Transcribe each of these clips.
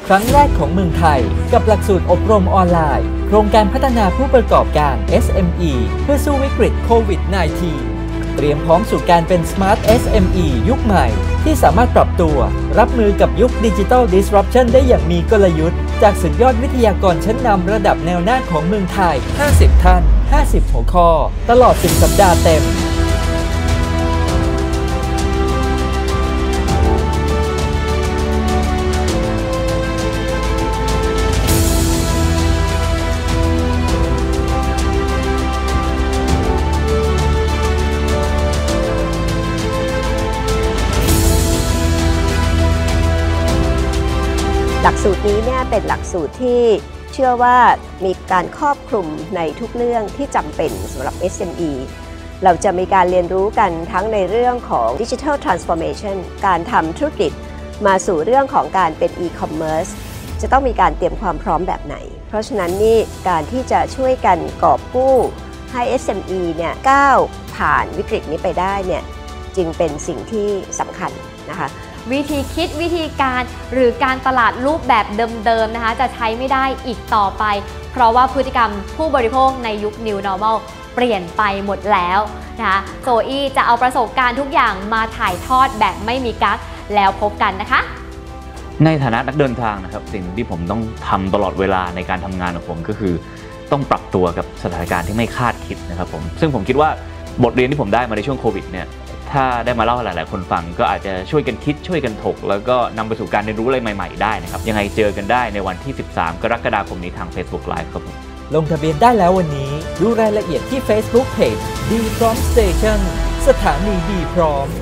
ครั้งแรกของเมืองไทยกับหลักสูตรอบรมออนไลน์โครงการพัฒนาผู้ประกอบการ SME เพื่อสู้วิกฤตโควิด -19 เตรียมพร้อมสู่การเป็น Smart SME ยุคใหม่ที่สามารถปรับตัวรับมือกับยุค Digital Disruption ได้อย่างมีกลยุทธ์จากสุดยอดวิทยากรชั้นนำระดับแนวหน้าของเมืองไทย 50 ท่าน 50 หัวข้อ ตลอด 10 สัปดาห์เต็มหลักสูตรนี้เนี่ยเป็นหลักสูตรที่เชื่อว่ามีการครอบคลุมในทุกเรื่องที่จำเป็นสำหรับ SME เราจะมีการเรียนรู้กันทั้งในเรื่องของ Digital Transformation การทำธุรกิจมาสู่เรื่องของการเป็น E-commerce จะต้องมีการเตรียมความพร้อมแบบไหนเพราะฉะนั้นนี่การที่จะช่วยกันกอบกู้ให้ SME เนี่ยก้าวผ่านวิกฤตนี้ไปได้เนี่ยจึงเป็นสิ่งที่สำคัญนะคะวิธีคิดวิธีการหรือการตลาดรูปแบบเดิมๆนะคะจะใช้ไม่ได้อีกต่อไปเพราะว่าพฤติกรรมผู้บริโภคในยุค New Normal เปลี่ยนไปหมดแล้วนะคะโซอี้จะเอาประสบการณ์ทุกอย่างมาถ่ายทอดแบบไม่มีกั๊กแล้วพบกันนะคะในฐานะนักเดินทางนะครับสิ่งที่ผมต้องทำตลอดเวลาในการทำงานของผมก็คือต้องปรับตัวกับสถานการณ์ที่ไม่คาดคิดนะครับผมซึ่งผมคิดว่าบทเรียนที่ผมได้มาในช่วงโควิดเนี่ยถ้าได้มาเล่าให้หลายๆคนฟังก็อาจจะช่วยกันคิดช่วยกันถกแล้วก็นำไปสู่การเรียนรู้อะไรใหม่ๆได้นะครับยังไงเจอกันได้ในวันที่ 13 กรกฎาคมนี้ทาง Facebook Live ครับผมลงทะเบียนได้แล้ววันนี้ดูรายละเอียดที่ Facebook Page ดีพร้อมสเตชันสถานีดีพร้อม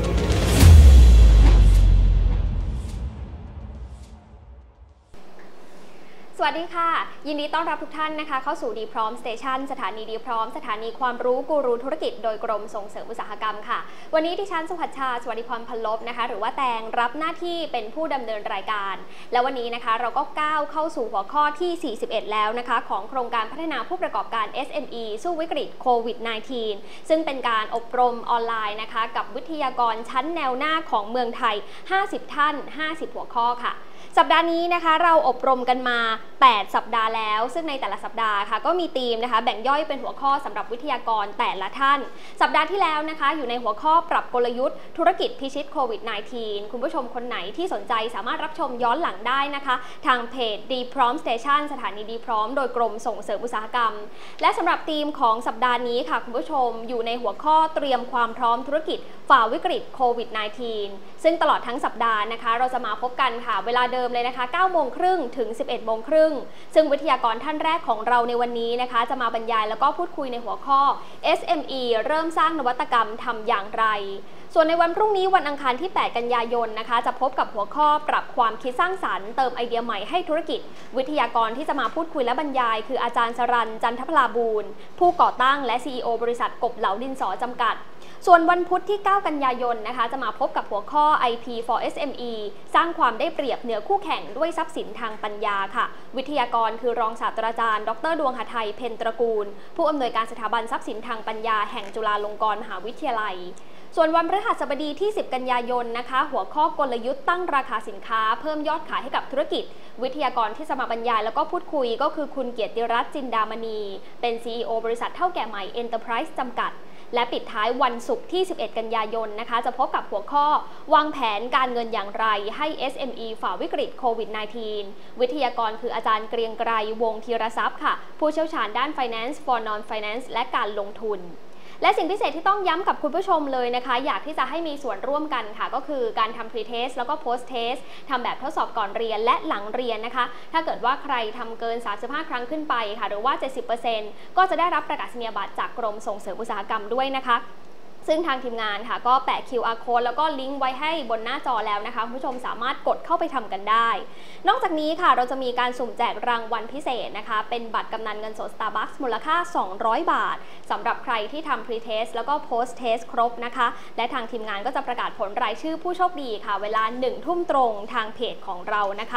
สวัสดีค่ะยินดีต้อนรับทุกท่านนะคะเข้าสู่ดีพร้อมสเตชันสถานีดีพร้อมสถานีความรู้กูรูธุรกิจโดยกรมส่งเสริมอุตสาหกรรมค่ะวันนี้ดิฉันสุภัชชาสวัสดิพรพลบนะคะหรือว่าแตงรับหน้าที่เป็นผู้ดำเนินรายการและวันนี้นะคะเราก็ก้าวเข้าสู่หัวข้อที่41แล้วนะคะของโครงการพัฒนาผู้ประกอบการ SME สู้วิกฤตโควิด -19 ซึ่งเป็นการอบรมออนไลน์นะคะกับวิทยากรชั้นแนวหน้าของเมืองไทย50ท่าน50หัวข้อค่ะสัปดาห์นี้นะคะเราอบรมกันมา8สัปดาห์แล้วซึ่งในแต่ละสัปดาห์ค่ะก็มีธีมนะคะแบ่งย่อยเป็นหัวข้อสำหรับวิทยากรแต่ละท่านสัปดาห์ที่แล้วนะคะอยู่ในหัวข้อปรับกลยุทธ์ธุรกิจพิชิตโควิด -19 คุณผู้ชมคนไหนที่สนใจสามารถรับชมย้อนหลังได้นะคะทางเพจดีพร้อมสเตชันสถานีดีพร้อมโดยกรมส่งเสริมอุตสาหกรรมและสำหรับธีมของสัปดาห์นี้ค่ะคุณผู้ชมอยู่ในหัวข้อเตรียมความพร้อมธุรกิจฝ่าวิกฤตโควิด -19 ซึ่งตลอดทั้งสัปดาห์นะคะเราจะมาพบกันค่ะเวลาเดิมเลยนะคะ9:30 ถึง 11:30 ซึ่งวิทยากรท่านแรกของเราในวันนี้นะคะจะมาบรรยายแล้วก็พูดคุยในหัวข้อ SME เริ่มสร้างนวัตกรรมทำอย่างไรส่วนในวันพรุ่งนี้วันอังคารที่8กันยายนนะคะจะพบกับหัวข้อปรับความคิดสร้างสรรค์เติมไอเดียใหม่ให้ธุรกิจวิทยากรที่จะมาพูดคุยและบรรยายคืออาจารย์สรัญ จันทพลาบูรณ์ผู้ก่อตั้งและ CEO บริษัทกบเหลาดินสอจำกัดส่วนวันพุธที่9กันยายนนะคะจะมาพบกับหัวข้อ IP for SME สร้างความได้เปรียบเหนือคู่แข่งด้วยทรัพย์สินทางปัญญาค่ะวิทยากรคือรองศาสตราจารย์ดร.ดวงหทัย เพ็ญตระกูลผู้อำนวยการสถาบันทรัพย์สินทางปัญญาแห่งจุฬาลงกรณ์มหาวิทยาลัยส่วนวันพฤหัสบดีที่10กันยายนนะคะหัวข้อกลยุทธ์ตั้งราคาสินค้าเพิ่มยอดขายให้กับธุรกิจวิทยากรที่จะมาบรรยายแล้วก็พูดคุยก็คือคุณเกียรติรัตน์ จินดามณีเป็น CEO บริษัทเท่าแก่ใหม่ Enterprise จำกัดและปิดท้ายวันศุกร์ที่11กันยายนนะคะจะพบกับหัวข้อวางแผนการเงินอย่างไรให้ SME ฝ่าวิกฤตโควิด -19 วิทยากรคืออาจารย์เกรียงไกร วงศ์ธีรทรัพย์ค่ะผู้เชี่ยวชาญด้าน Finance for Non-Finance และการลงทุนและสิ่งพิเศษที่ต้องย้ำกับคุณผู้ชมเลยนะคะอยากที่จะให้มีส่วนร่วมกันค่ะก็คือการทำ Pre-Test แล้วก็ Post-Test ทำแบบทดสอบก่อนเรียนและหลังเรียนนะคะถ้าเกิดว่าใครทำเกิน35ครั้งขึ้นไปค่ะหรือว่า 70% ก็จะได้รับประกาศนียบัตรจากกรมส่งเสริมอุตสาหกรรมด้วยนะคะซึ่งทางทีมงานค่ะก็แปะ QR Code แล้วก็ลิงก์ไว้ให้บนหน้าจอแล้วนะคะคุณผู้ชมสามารถกดเข้าไปทำกันได้นอกจากนี้ค่ะเราจะมีการสุ่มแจกรางวัลพิเศษนะคะเป็นบัตรกำนันเงินสด Starbucks มูลค่า200 บาทสำหรับใครที่ทำ Pre-Test แล้วก็ Post-Test ครบนะคะและทางทีมงานก็จะประกาศผลรายชื่อผู้โชคดีค่ะเวลา 1 ทุ่มตรงทางเพจของเรานะคะ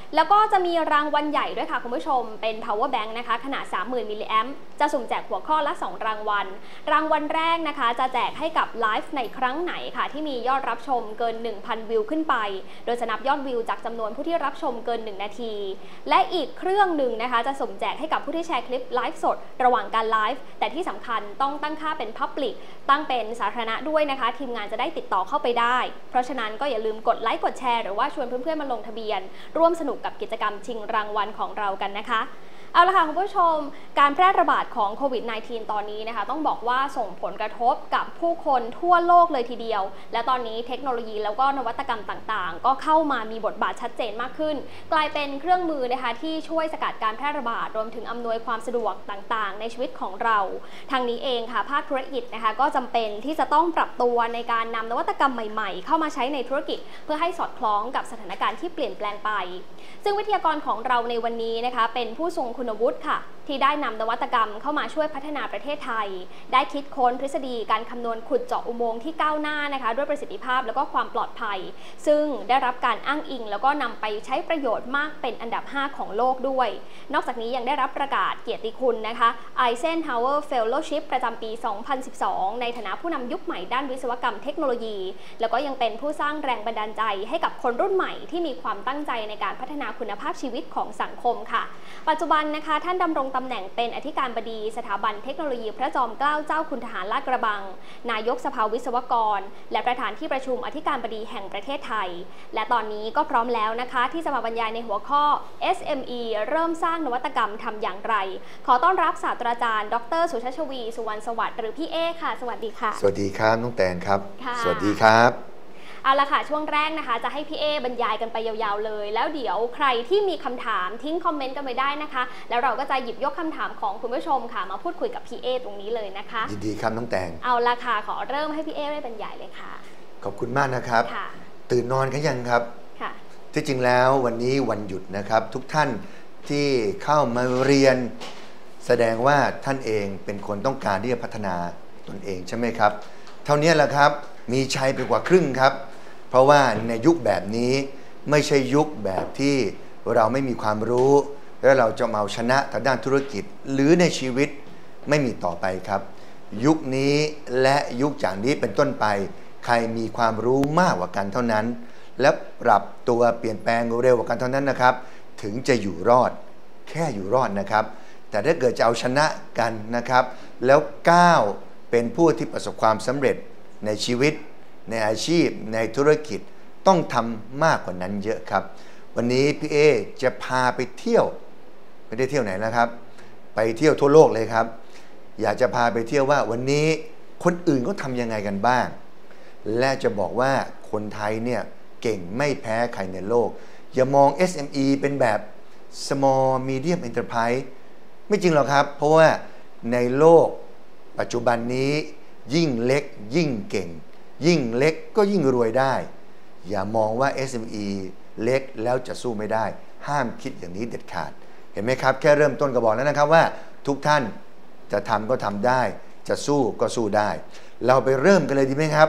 แล้วก็จะมีรางวัลใหญ่ด้วยค่ะคุณผู้ชมเป็น power bank นะคะขนาด 30,000 มิลลิแอมป์จะสุ่มแจกหัวข้อละ2รางวัลรางวัลแรกนะคะจะแจกให้กับไลฟ์ในครั้งไหนค่ะที่มียอดรับชมเกิน 1,000 วิวขึ้นไปโดยจะนับยอดวิวจากจำนวนผู้ที่รับชมเกิน1นาทีและอีกเครื่องหนึ่งนะคะจะสุ่มแจกให้กับผู้ที่แชร์คลิปไลฟ์สดระหว่างการไลฟ์แต่ที่สำคัญต้องตั้งค่าเป็น Public ตั้งเป็นสาธารณะด้วยนะคะทีมงานจะได้ติดต่อเข้าไปได้เพราะฉะนั้นก็อย่าลืมกดไลค์กดแชร์หรือว่าชวนเพื่อนๆมาลงทะเบียนร่วมสนุกกับกิจกรรมชิงรางวัลของเรากันนะคะเอาละค่ะคุณผู้ชมการแพร่ระบาดของโควิด -19 ตอนนี้นะคะต้องบอกว่าส่งผลกระทบกับผู้คนทั่วโลกเลยทีเดียวและตอนนี้เทคโนโลยีแล้วก็นวัตกรรมต่างๆก็เข้ามามีบทบาทชัดเจนมากขึ้นกลายเป็นเครื่องมือนะคะที่ช่วยสกัดการแพร่ระบาดรวมถึงอำนวยความสะดวกต่างๆในชีวิตของเราทางนี้เองค่ะภาคธุรกิจนะคะก็จำเป็นที่จะต้องปรับตัวในการนำนวัตกรรมใหม่ๆเข้ามาใช้ในธุรกิจเพื่อให้สอดคล้องกับสถานการณ์ที่เปลี่ยนแปลงไปซึ่งวิทยากรของเราในวันนี้นะคะเป็นผู้ทรงคุณวุฒิค่ะที่ได้นำนวัตกรรมเข้ามาช่วยพัฒนาประเทศไทยได้คิดค้นทฤษฎีการคำนวณขุดเจาะอุโมงค์ที่ก้าวหน้านะคะด้วยประสิทธิภาพแล้วก็ความปลอดภัยซึ่งได้รับการอ้างอิงแล้วก็นำไปใช้ประโยชน์มากเป็นอันดับ5ของโลกด้วยนอกจากนี้ยังได้รับประกาศเกียรติคุณนะคะ Eisenhower Fellowship ประจำปี 2012 ในฐานะผู้นำยุคใหม่ด้านวิศวกรรมเทคโนโลยีแล้วก็ยังเป็นผู้สร้างแรงบันดาลใจให้กับคนรุ่นใหม่ที่มีความตั้งใจในการพัฒนาคุณภาพชีวิตของสังคมค่ะปัจจุบันนะคะท่านดำรงตำแหน่งเป็นอธิการบดีสถาบันเทคโนโลยีพระจอมเกล้าเจ้าคุณทหารลาดกระบังนายกสภาวิศวกรและประธานที่ประชุมอธิการบดีแห่งประเทศไทยและตอนนี้ก็พร้อมแล้วนะคะที่จะมาบรรยายในหัวข้อ SME เริ่มสร้างนวัตกรรมทำอย่างไรขอต้อนรับศาสตราจารย์ดร.สุชาชวีสุวรรณสวัสดิ์หรือพี่เอค่ะสวัสดีค่ะสวัสดีครับน้องแตนครับสวัสดีครับเอาละค่ะช่วงแรกนะคะจะให้พี่เอบรรยายกันไปยาวๆเลยแล้วเดี๋ยวใครที่มีคำถามทิ้งคอมเมนต์กันไปได้นะคะแล้วเราก็จะหยิบยกคำถามของคุณผู้ชมค่ะมาพูดคุยกับพี่เอตรงนี้เลยนะคะยินดีครับน้องแตงเอาละค่ะขอเริ่มให้พี่เอได้บรรยายเลยค่ะขอบคุณมากนะครับตื่นนอนกันยังครับค่ะที่จริงแล้ววันนี้วันหยุดนะครับทุกท่านที่เข้ามาเรียนแสดงว่าท่านเองเป็นคนต้องการที่จะพัฒนาตนเองใช่ไหมครับเท่านี้แหละครับมีชัยไปกว่าครึ่งครับเพราะว่าในยุคแบบนี้ไม่ใช่ยุคแบบที่เราไม่มีความรู้และเราจะมาเอาชนะทางด้านธุรกิจหรือในชีวิตไม่มีต่อไปครับยุคนี้และยุคจากนี้เป็นต้นไปใครมีความรู้มากกว่ากันเท่านั้นและปรับตัวเปลี่ยนแปลงเร็วกว่ากันเท่านั้นนะครับถึงจะอยู่รอดแค่อยู่รอดนะครับแต่ถ้าเกิดจะเอาชนะกันนะครับแล้วก้าวเป็นผู้ที่ประสบความสำเร็จในชีวิตในอาชีพในธุรกิจต้องทำมากกว่านั้นเยอะครับวันนี้พี่เอจะพาไปเที่ยวไม่ได้เที่ยวไหนนะครับไปเที่ยวทั่วโลกเลยครับอยากจะพาไปเที่ยวว่าวันนี้คนอื่นก็ทำยังไงกันบ้างและจะบอกว่าคนไทยเนี่ยเก่งไม่แพ้ใครในโลกอย่ามอง SME เป็นแบบ Small Medium Enterprise ไม่จริงหรอกครับเพราะว่าในโลกปัจจุบันนี้ยิ่งเล็กยิ่งเก่งยิ่งเล็กก็ยิ่งรวยได้อย่ามองว่า SME เล็กแล้วจะสู้ไม่ได้ห้ามคิดอย่างนี้เด็ดขาดเห็นไหมครับแค่เริ่มต้นก็บอกแล้วนะครับว่าทุกท่านจะทำก็ทำได้จะสู้ก็สู้ได้เราไปเริ่มกันเลยดีไหมครับ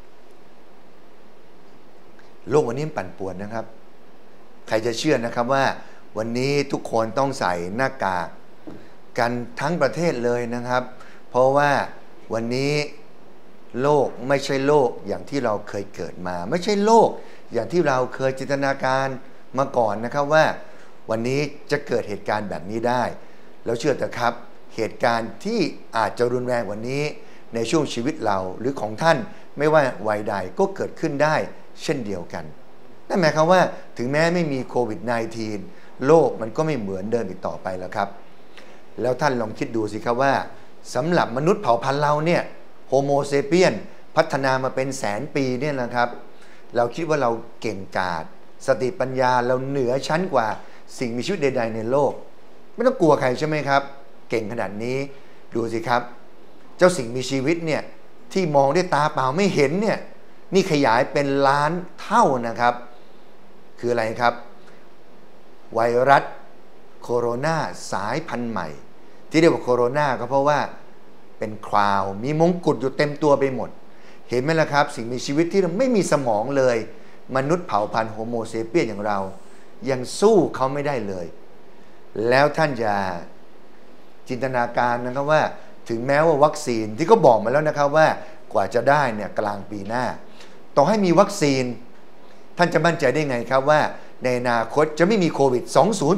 โลกวันนี้ปั่นป่วนนะครับใครจะเชื่อนะครับว่าวันนี้ทุกคนต้องใส่หน้ากากกันทั้งประเทศเลยนะครับเพราะว่าวันนี้โลกไม่ใช่โลกอย่างที่เราเคยเกิดมาไม่ใช่โลกอย่างที่เราเคยจินตนาการมาก่อนนะครับว่าวันนี้จะเกิดเหตุการณ์แบบนี้ได้แล้วเชื่อเถอะครับเหตุการณ์ที่อาจจะรุนแรงกว่านี้ในช่วงชีวิตเราหรือของท่านไม่ว่าวัยใดก็เกิดขึ้นได้เช่นเดียวกันนั่นหมายความว่าถึงแม้ไม่มีโควิด -19 โลกมันก็ไม่เหมือนเดิมอีกต่อไปแล้วครับแล้วท่านลองคิดดูสิครับว่าสำหรับมนุษย์เผ่าพันธุ์เราเนี่ยโฮโมเซเปียนพัฒนามาเป็นแสนปีเนี่ยนะครับเราคิดว่าเราเก่งกาจสติปัญญาเราเหนือชั้นกว่าสิ่งมีชีวิตใดๆในโลกไม่ต้องกลัวใครใช่ไหมครับเก่งขนาดนี้ดูสิครับเจ้าสิ่งมีชีวิตเนี่ยที่มองด้วยตาเปล่าไม่เห็นเนี่ยนี่ขยายเป็นล้านเท่านะครับคืออะไรครับไวรัสโคโรนาสายพันธุ์ใหม่ที่เรียกว่าโคโรนาก็เพราะว่าเป็นคราวมีมงกุฎอยู่เต็มตัวไปหมดเห็นไหมล่ะครับสิ่งมีชีวิตที่ไม่มีสมองเลยมนุษย์เผ่าพันธุ์โฮโมเซเปียนอย่างเรายังสู้เขาไม่ได้เลย แล้วท่านอย่าจินตนาการนะครับว่าถึงแม้ว่าวัคซีนที่เขาบอกมาแล้วนะครับว่ากว่าจะได้เนี่ยกลางปีหน้าต่อให้มีวัคซีนท่านจะมั่นใจได้ไงครับว่าในอนาคตจะไม่มีโควิด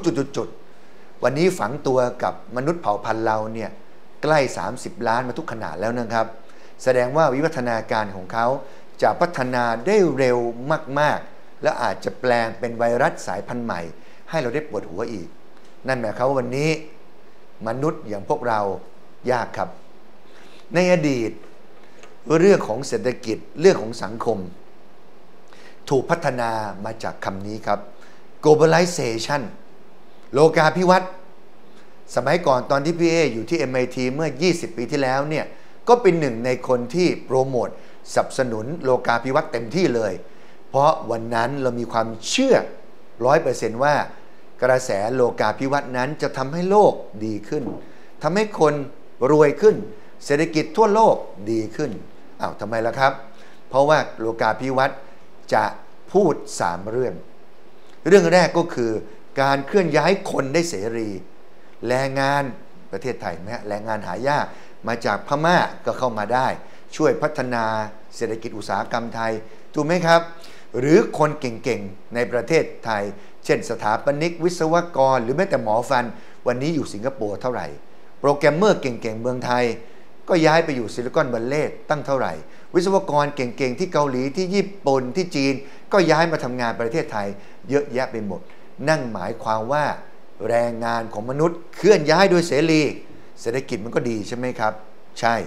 20วันนี้ฝังตัวกับมนุษย์เผ่าพันธุ์เราเนี่ยใกล้30 ล้านมาทุกขนาดแล้วนะครับแสดงว่าวิวัฒนาการของเขาจะพัฒนาได้เร็วมากๆและอาจจะแปลงเป็นไวรัสสายพันธุ์ใหม่ให้เราได้ปวดหัวอีกนั่นหมายความว่าวันนี้มนุษย์อย่างพวกเรายากครับในอดีตเรื่องของเศรษฐกิจเรื่องของสังคมถูกพัฒนามาจากคำนี้ครับ globalization โลกาภิวัตน์สมัยก่อนตอนที่พี่เออยู่ที่ MIT เมื่อ20 ปีที่แล้วเนี่ยก็เป็นหนึ่งในคนที่โปรโมทสนับสนุนโลกาภิวัตน์เต็มที่เลยเพราะวันนั้นเรามีความเชื่อ 100% ว่ากระแสโลกาภิวัตน์นั้นจะทำให้โลกดีขึ้นทำให้คนรวยขึ้นเศรษฐกิจทั่วโลกดีขึ้นทำไมล่ะครับเพราะว่าโลกาภิวัตน์จะพูด3เรื่องแรกก็คือการเคลื่อนย้ายคนได้เสรีแรงงานประเทศไทยนะแรงงานหายากมาจากพม่าก็เข้ามาได้ช่วยพัฒนาเศรษฐกิจอุตสาหกรรมไทยถูกไหมครับหรือคนเก่งๆในประเทศไทยเช่นสถาปนิกวิศวกรหรือแม้แต่หมอฟันวันนี้อยู่สิงคโปร์เท่าไหร่โปรแกรมเมอร์เก่งๆเมืองไทยก็ย้ายไปอยู่ซิลิคอนวัลเลย์ตั้งเท่าไหร่วิศวกรเก่งๆที่เกาหลีที่ญี่ปุ่นที่จีนก็ย้ายมาทำงานประเทศไทยเยอะแยะไปหมดนั่นหมายความว่าแรงงานของมนุษย์เคลื่อนย้ายโดยเสรีเศรษฐกิจมันก็ดีใช่ไหมครับใช่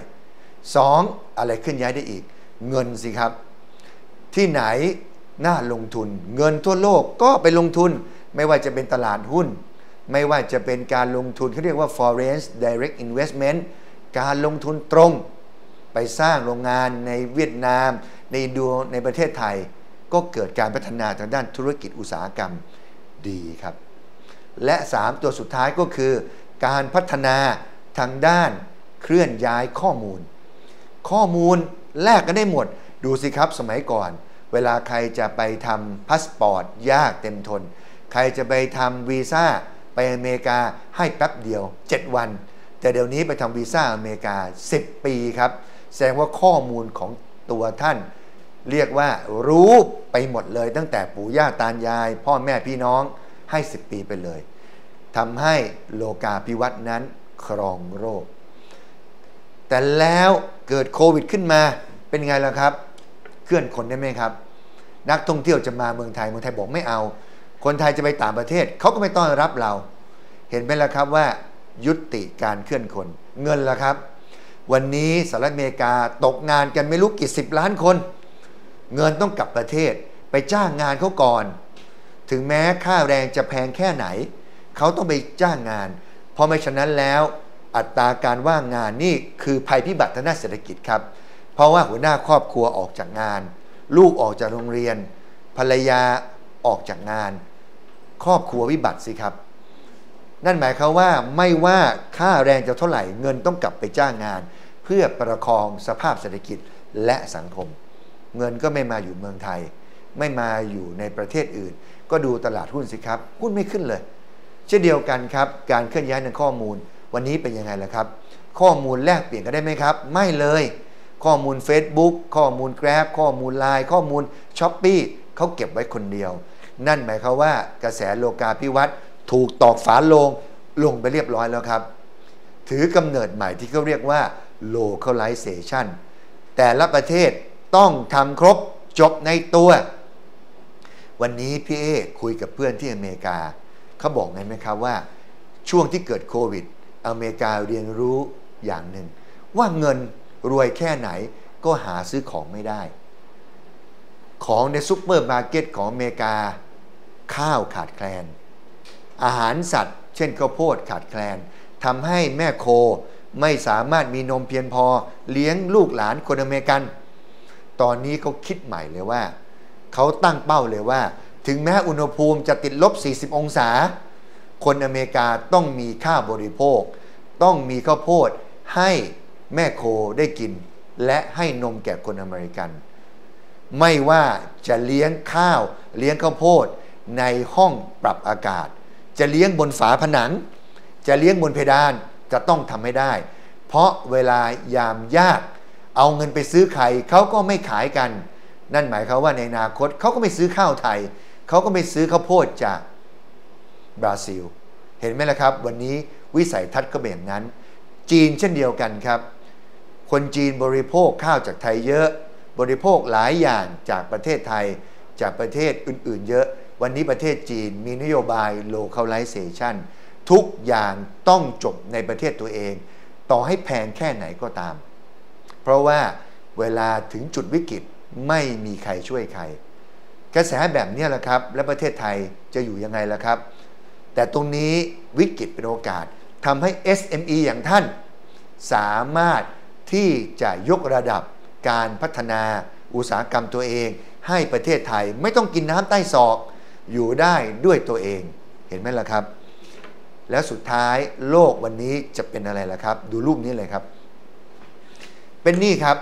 2อะไรเคลื่อนย้ายได้อีกเงินสิครับที่ไหนน่าลงทุนเงินทั่วโลกก็ไปลงทุนไม่ว่าจะเป็นตลาดหุ้นไม่ว่าจะเป็นการลงทุนเขาเรียกว่า foreign direct investment การลงทุนตรงไปสร้างโรงงานในเวียดนามในอินโดในประเทศไทยก็เกิดการพัฒนาทางด้านธุรกิจอุตสาหกรรมดีครับและ3ตัวสุดท้ายก็คือการพัฒนาทางด้านเคลื่อนย้ายข้อมูลแลกกันได้หมดดูสิครับสมัยก่อนเวลาใครจะไปทำพาสปอร์ตยากเต็มทนใครจะไปทำวีซ่าไปอเมริกาให้แป๊บเดียว7 วันแต่เดี๋ยวนี้ไปทำวีซ่าอเมริกา10 ปีครับแสดงว่าข้อมูลของตัวท่านเรียกว่ารู้ไปหมดเลยตั้งแต่ปู่ย่าตายายพ่อแม่พี่น้องให้10 ปีไปเลยทำให้โลกาภิวัตน์นั้นครองโลกแต่แล้วเกิดโควิดขึ้นมาเป็นไงล่ะครับเคลื่อนคนได้ไหมครับนักท่องเที่ยวจะมาเมืองไทยบอกไม่เอาคนไทยจะไปต่างประเทศเขาก็ไม่ต้อนรับเราเห็นไหมล่ะครับว่ายุติการเคลื่อนคนเงินล่ะครับวันนี้สหรัฐอเมริกาตกงานกันไม่รู้กี่10 ล้านคนเงินต้องกลับประเทศไปจ้างงานเขาก่อนถึงแม้ค่าแรงจะแพงแค่ไหนเขาต้องไปจ้างงานเพราะไม่ฉะนั้นแล้วอัตราการว่างงานนี่คือภัยพิบัติทางด้านเศรษฐกิจครับเพราะว่าหัวหน้าครอบครัวออกจากงานลูกออกจากโรงเรียนภรรยาออกจากงานครอบครัววิบัติสิครับนั่นหมายความว่าไม่ว่าค่าแรงจะเท่าไหร่เงินต้องกลับไปจ้างงานเพื่อประคองสภาพเศรษฐกิจและสังคมเงินก็ไม่มาอยู่เมืองไทยไม่มาอยู่ในประเทศอื่นก็ดูตลาดหุ้นสิครับหุ้นไม่ขึ้นเลยเช่นเดียวกันครับการเคลื่อนย้ายในข้อมูลวันนี้เป็นยังไงล่ะครับข้อมูลแลกเปลี่ยนกันได้ไหมครับไม่เลยข้อมูล Facebook ข้อมูล Grab ข้อมูล LINE ข้อมูล Shopee เขาเก็บไว้คนเดียวนั่นหมายความว่ากระแสโลกาภิวัตน์ถูกตอกฝาโลงไปเรียบร้อยแล้วครับถือกำเนิดใหม่ที่เขาเรียกว่า localization แต่ละประเทศต้องทำครบจบในตัววันนี้พี่เอคุยกับเพื่อนที่อเมริกาเขาบอกไงไหมครับว่าช่วงที่เกิดโควิดอเมริกาเรียนรู้อย่างหนึ่งว่าเงินรวยแค่ไหนก็หาซื้อของไม่ได้ของในซุปเปอร์มาร์เก็ตของอเมริกาข้าวขาดแคลนอาหารสัตว์เช่นข้าวโพดขาดแคลนทำให้แม่โคไม่สามารถมีนมเพียงพอเลี้ยงลูกหลานคนอเมริกันตอนนี้เขาคิดใหม่เลยว่าเขาตั้งเป้าเลยว่าถึงแม้อุณหภูมิจะติดลบ40 องศาคนอเมริกาต้องมีข้าวบริโภคต้องมีข้าวโพดให้แม่โคได้กินและให้นมแก่คนอเมริกันไม่ว่าจะเลี้ยงข้าวเลี้ยงข้าวโพดในห้องปรับอากาศจะเลี้ยงบนฝาผนังจะเลี้ยงบนเพดานจะต้องทำให้ได้เพราะเวลายามยากเอาเงินไปซื้อไข่เขาก็ไม่ขายกันนั่นหมายความว่าในอนาคตเขาก็ไม่ซื้อข้าวไทยเขาก็ไม่ซื้อข้าวโพดจากบราซิลเห็นไหมล่ะครับวันนี้วิสัยทัศน์ก็เป็นอย่างนั้นจีนเช่นเดียวกันครับคนจีนบริโภคข้าวจากไทยเยอะบริโภคหลายอย่างจากประเทศไทยจากประเทศอื่นๆเยอะวันนี้ประเทศจีนมีนโยบาย localization ทุกอย่างต้องจบในประเทศตัวเองต่อให้แพงแค่ไหนก็ตามเพราะว่าเวลาถึงจุดวิกฤตไม่มีใครช่วยใครกระแสแบบนี้แหละครับและประเทศไทยจะอยู่ยังไงล่ะครับแต่ตรงนี้วิกฤตเป็นโอกาสทำให้ SME อย่างท่านสามารถที่จะยกระดับการพัฒนาอุตสาหกรรมตัวเองให้ประเทศไทยไม่ต้องกินน้ำใต้ศอกอยู่ได้ด้วยตัวเองเห็นไหมล่ะครับแล้วสุดท้ายโลกวันนี้จะเป็นอะไรล่ะครับดูรูปนี้เลยครับเป็นนี่ครับ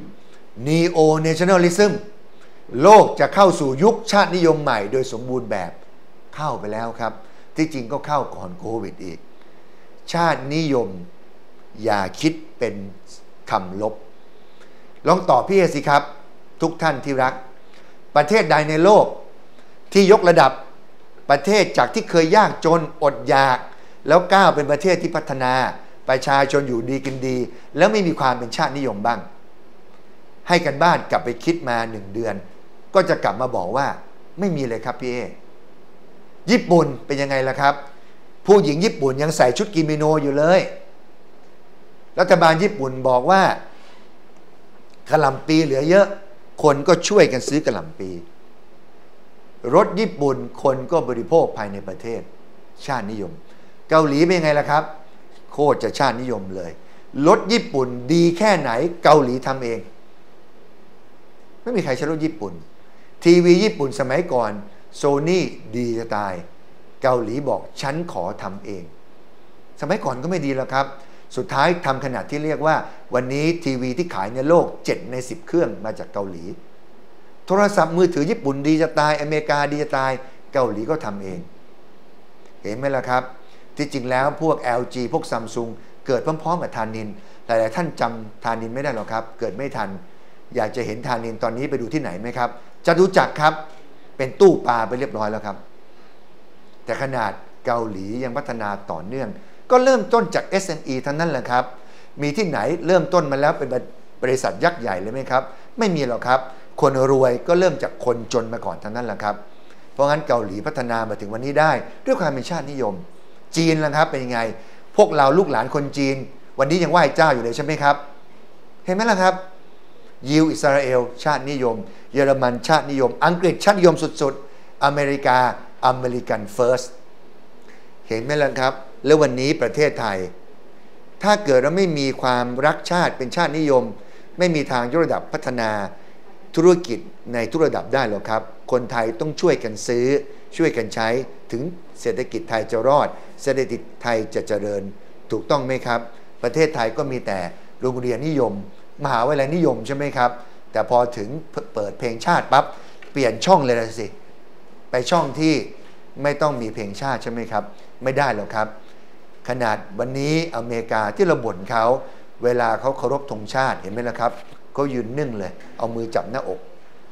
Neo Nationalism โลกจะเข้าสู่ยุคชาตินิยมใหม่โดยสมบูรณ์แบบเข้าไปแล้วครับที่จริงก็เข้าก่อนโควิดอีกชาตินิยมอย่าคิดเป็นคำลบลองตอบพี่สิครับทุกท่านที่รักประเทศใดในโลกที่ยกระดับประเทศจากที่เคยยากจนอดอยากแล้วก้าวเป็นประเทศที่พัฒนาประชาชนอยู่ดีกินดีแล้วไม่มีความเป็นชาตินิยมบ้างให้กันบ้านกลับไปคิดมา1 เดือนก็จะกลับมาบอกว่าไม่มีเลยครับพี่เอญี่ปุ่นเป็นยังไงล่ะครับผู้หญิงญี่ปุ่นยังใส่ชุดกิโมโนอยู่เลยรัฐบาลญี่ปุ่นบอกว่ากะหล่ำปีเหลือเยอะคนก็ช่วยกันซื้อกะหล่ำปีรถญี่ปุ่นคนก็บริโภคภายในประเทศชาตินิยมเกาหลีเป็นยังไงล่ะครับโคตรจะชาตินิยมเลยรถญี่ปุ่นดีแค่ไหนเกาหลีทำเองไม่มีใครใช้รถญี่ปุ่นทีวีญี่ปุ่นสมัยก่อนโซนี่ดีจะตายเกาหลีบอกฉันขอทำเองสมัยก่อนก็ไม่ดีแล้วครับสุดท้ายทำขนาดที่เรียกว่าวันนี้ทีวีที่ขายในโลก7 ใน 10เครื่องมาจากเกาหลีโทรศัพท์มือถือญี่ปุ่นดีจะตายอเมริกาดีจะตายเกาหลีก็ทำเองเห็นไหมล่ะครับที่จริงแล้วพวก LG พวก Samsung เกิดพร้อมๆกับธานินหลายๆท่านจำธานินไม่ได้หรอกครับเกิดไม่ทันอยากจะเห็นธานินตอนนี้ไปดูที่ไหนไหมครับจะรู้จักครับเป็นตู้ปลาไปเรียบร้อยแล้วครับแต่ขนาดเกาหลียังพัฒนาต่อเนื่องก็เริ่มต้นจาก SME ทั้งนั้นแหละครับมีที่ไหนเริ่มต้นมาแล้วเป็นบริษัทยักษ์ใหญ่เลยไหมครับไม่มีหรอกครับคนรวยก็เริ่มจากคนจนมาก่อนทั้งนั้นแหละครับเพราะงั้นเกาหลีพัฒนามาถึงวันนี้ได้ด้วยความเป็นชาตินิยมจีนล่ะครับเป็นยังไงพวกเราลูกหลานคนจีนวันนี้ยังไหว้เจ้าอยู่เลยใช่ไหมครับเห็นไหมล่ะครับยิวอิสราเอลชาตินิยมเยอรมันชาตินิยมอังกฤษชาตินิยมสุดๆอเมริกาอเมริกันเฟิร์สเห็นไหมล่ะครับแล้ววันนี้ประเทศไทยถ้าเกิดเราไม่มีความรักชาติเป็นชาตินิยมไม่มีทางยกระดับพัฒนาธุรกิจในทุกระดับได้หรอกครับคนไทยต้องช่วยกันซื้อช่วยกันใช้ถึงเศรษฐกิจไทยจะรอดเศรษฐกิจไทยจะเจริญถูกต้องไหมครับประเทศไทยก็มีแต่โรงเรียนนิยมมหาวิทยาลัยนิยมใช่ไหมครับแต่พอถึงเปิดเพลงชาติปั๊บเปลี่ยนช่องเลยสิไปช่องที่ไม่ต้องมีเพลงชาติใช่ไหมครับไม่ได้หรอกครับขนาดวันนี้อเมริกาที่เราบ่นเขาเวลาเขาเคารพธงชาติเห็นไหมล่ะครับเขายืนนึ่งเลยเอามือจับหน้าอก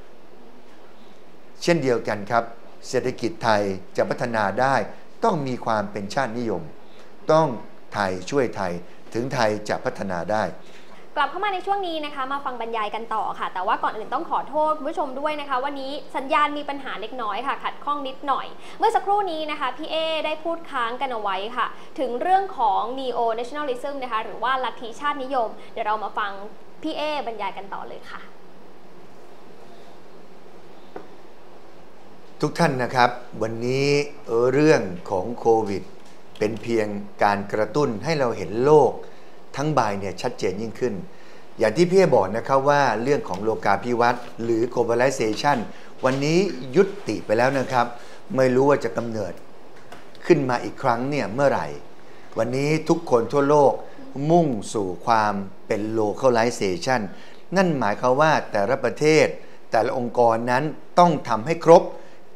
เช่นเดียวกันครับเศรษฐกิจไทยจะพัฒนาได้ต้องมีความเป็นชาตินิยมต้องไทยช่วยไทยถึงไทยจะพัฒนาได้กลับเข้ามาในช่วงนี้นะคะมาฟังบรรยายกันต่อค่ะแต่ว่าก่อนอื่นต้องขอโทษคุณผู้ชมด้วยนะคะวันนี้สัญญาณมีปัญหาเล็กน้อยค่ะขัดข้องนิดหน่อยเมื่อสักครู่นี้นะคะพี่เอได้พูดค้างกันเอาไว้ค่ะถึงเรื่องของ Neo Nationalism นะคะหรือว่าลัทธิชาตินิยมเดี๋ยวเรามาฟังพี่เอบรรยายกันต่อเลยค่ะทุกท่านนะครับวันนี้เรื่องของโควิดเป็นเพียงการกระตุ้นให้เราเห็นโลกทั้งใบเนี่ยชัดเจนยิ่งขึ้นอย่างที่พี่บอกนะครับว่าเรื่องของโลกาภิวัตน์หรือ globalization วันนี้ยุติไปแล้วนะครับไม่รู้ว่าจะกำเนิดขึ้นมาอีกครั้งเนี่ยเมื่อไหร่วันนี้ทุกคนทั่วโลกมุ่งสู่ความเป็น localization นั่นหมายความว่าแต่ละประเทศแต่ละองค์กรนั้นต้องทำให้ครบ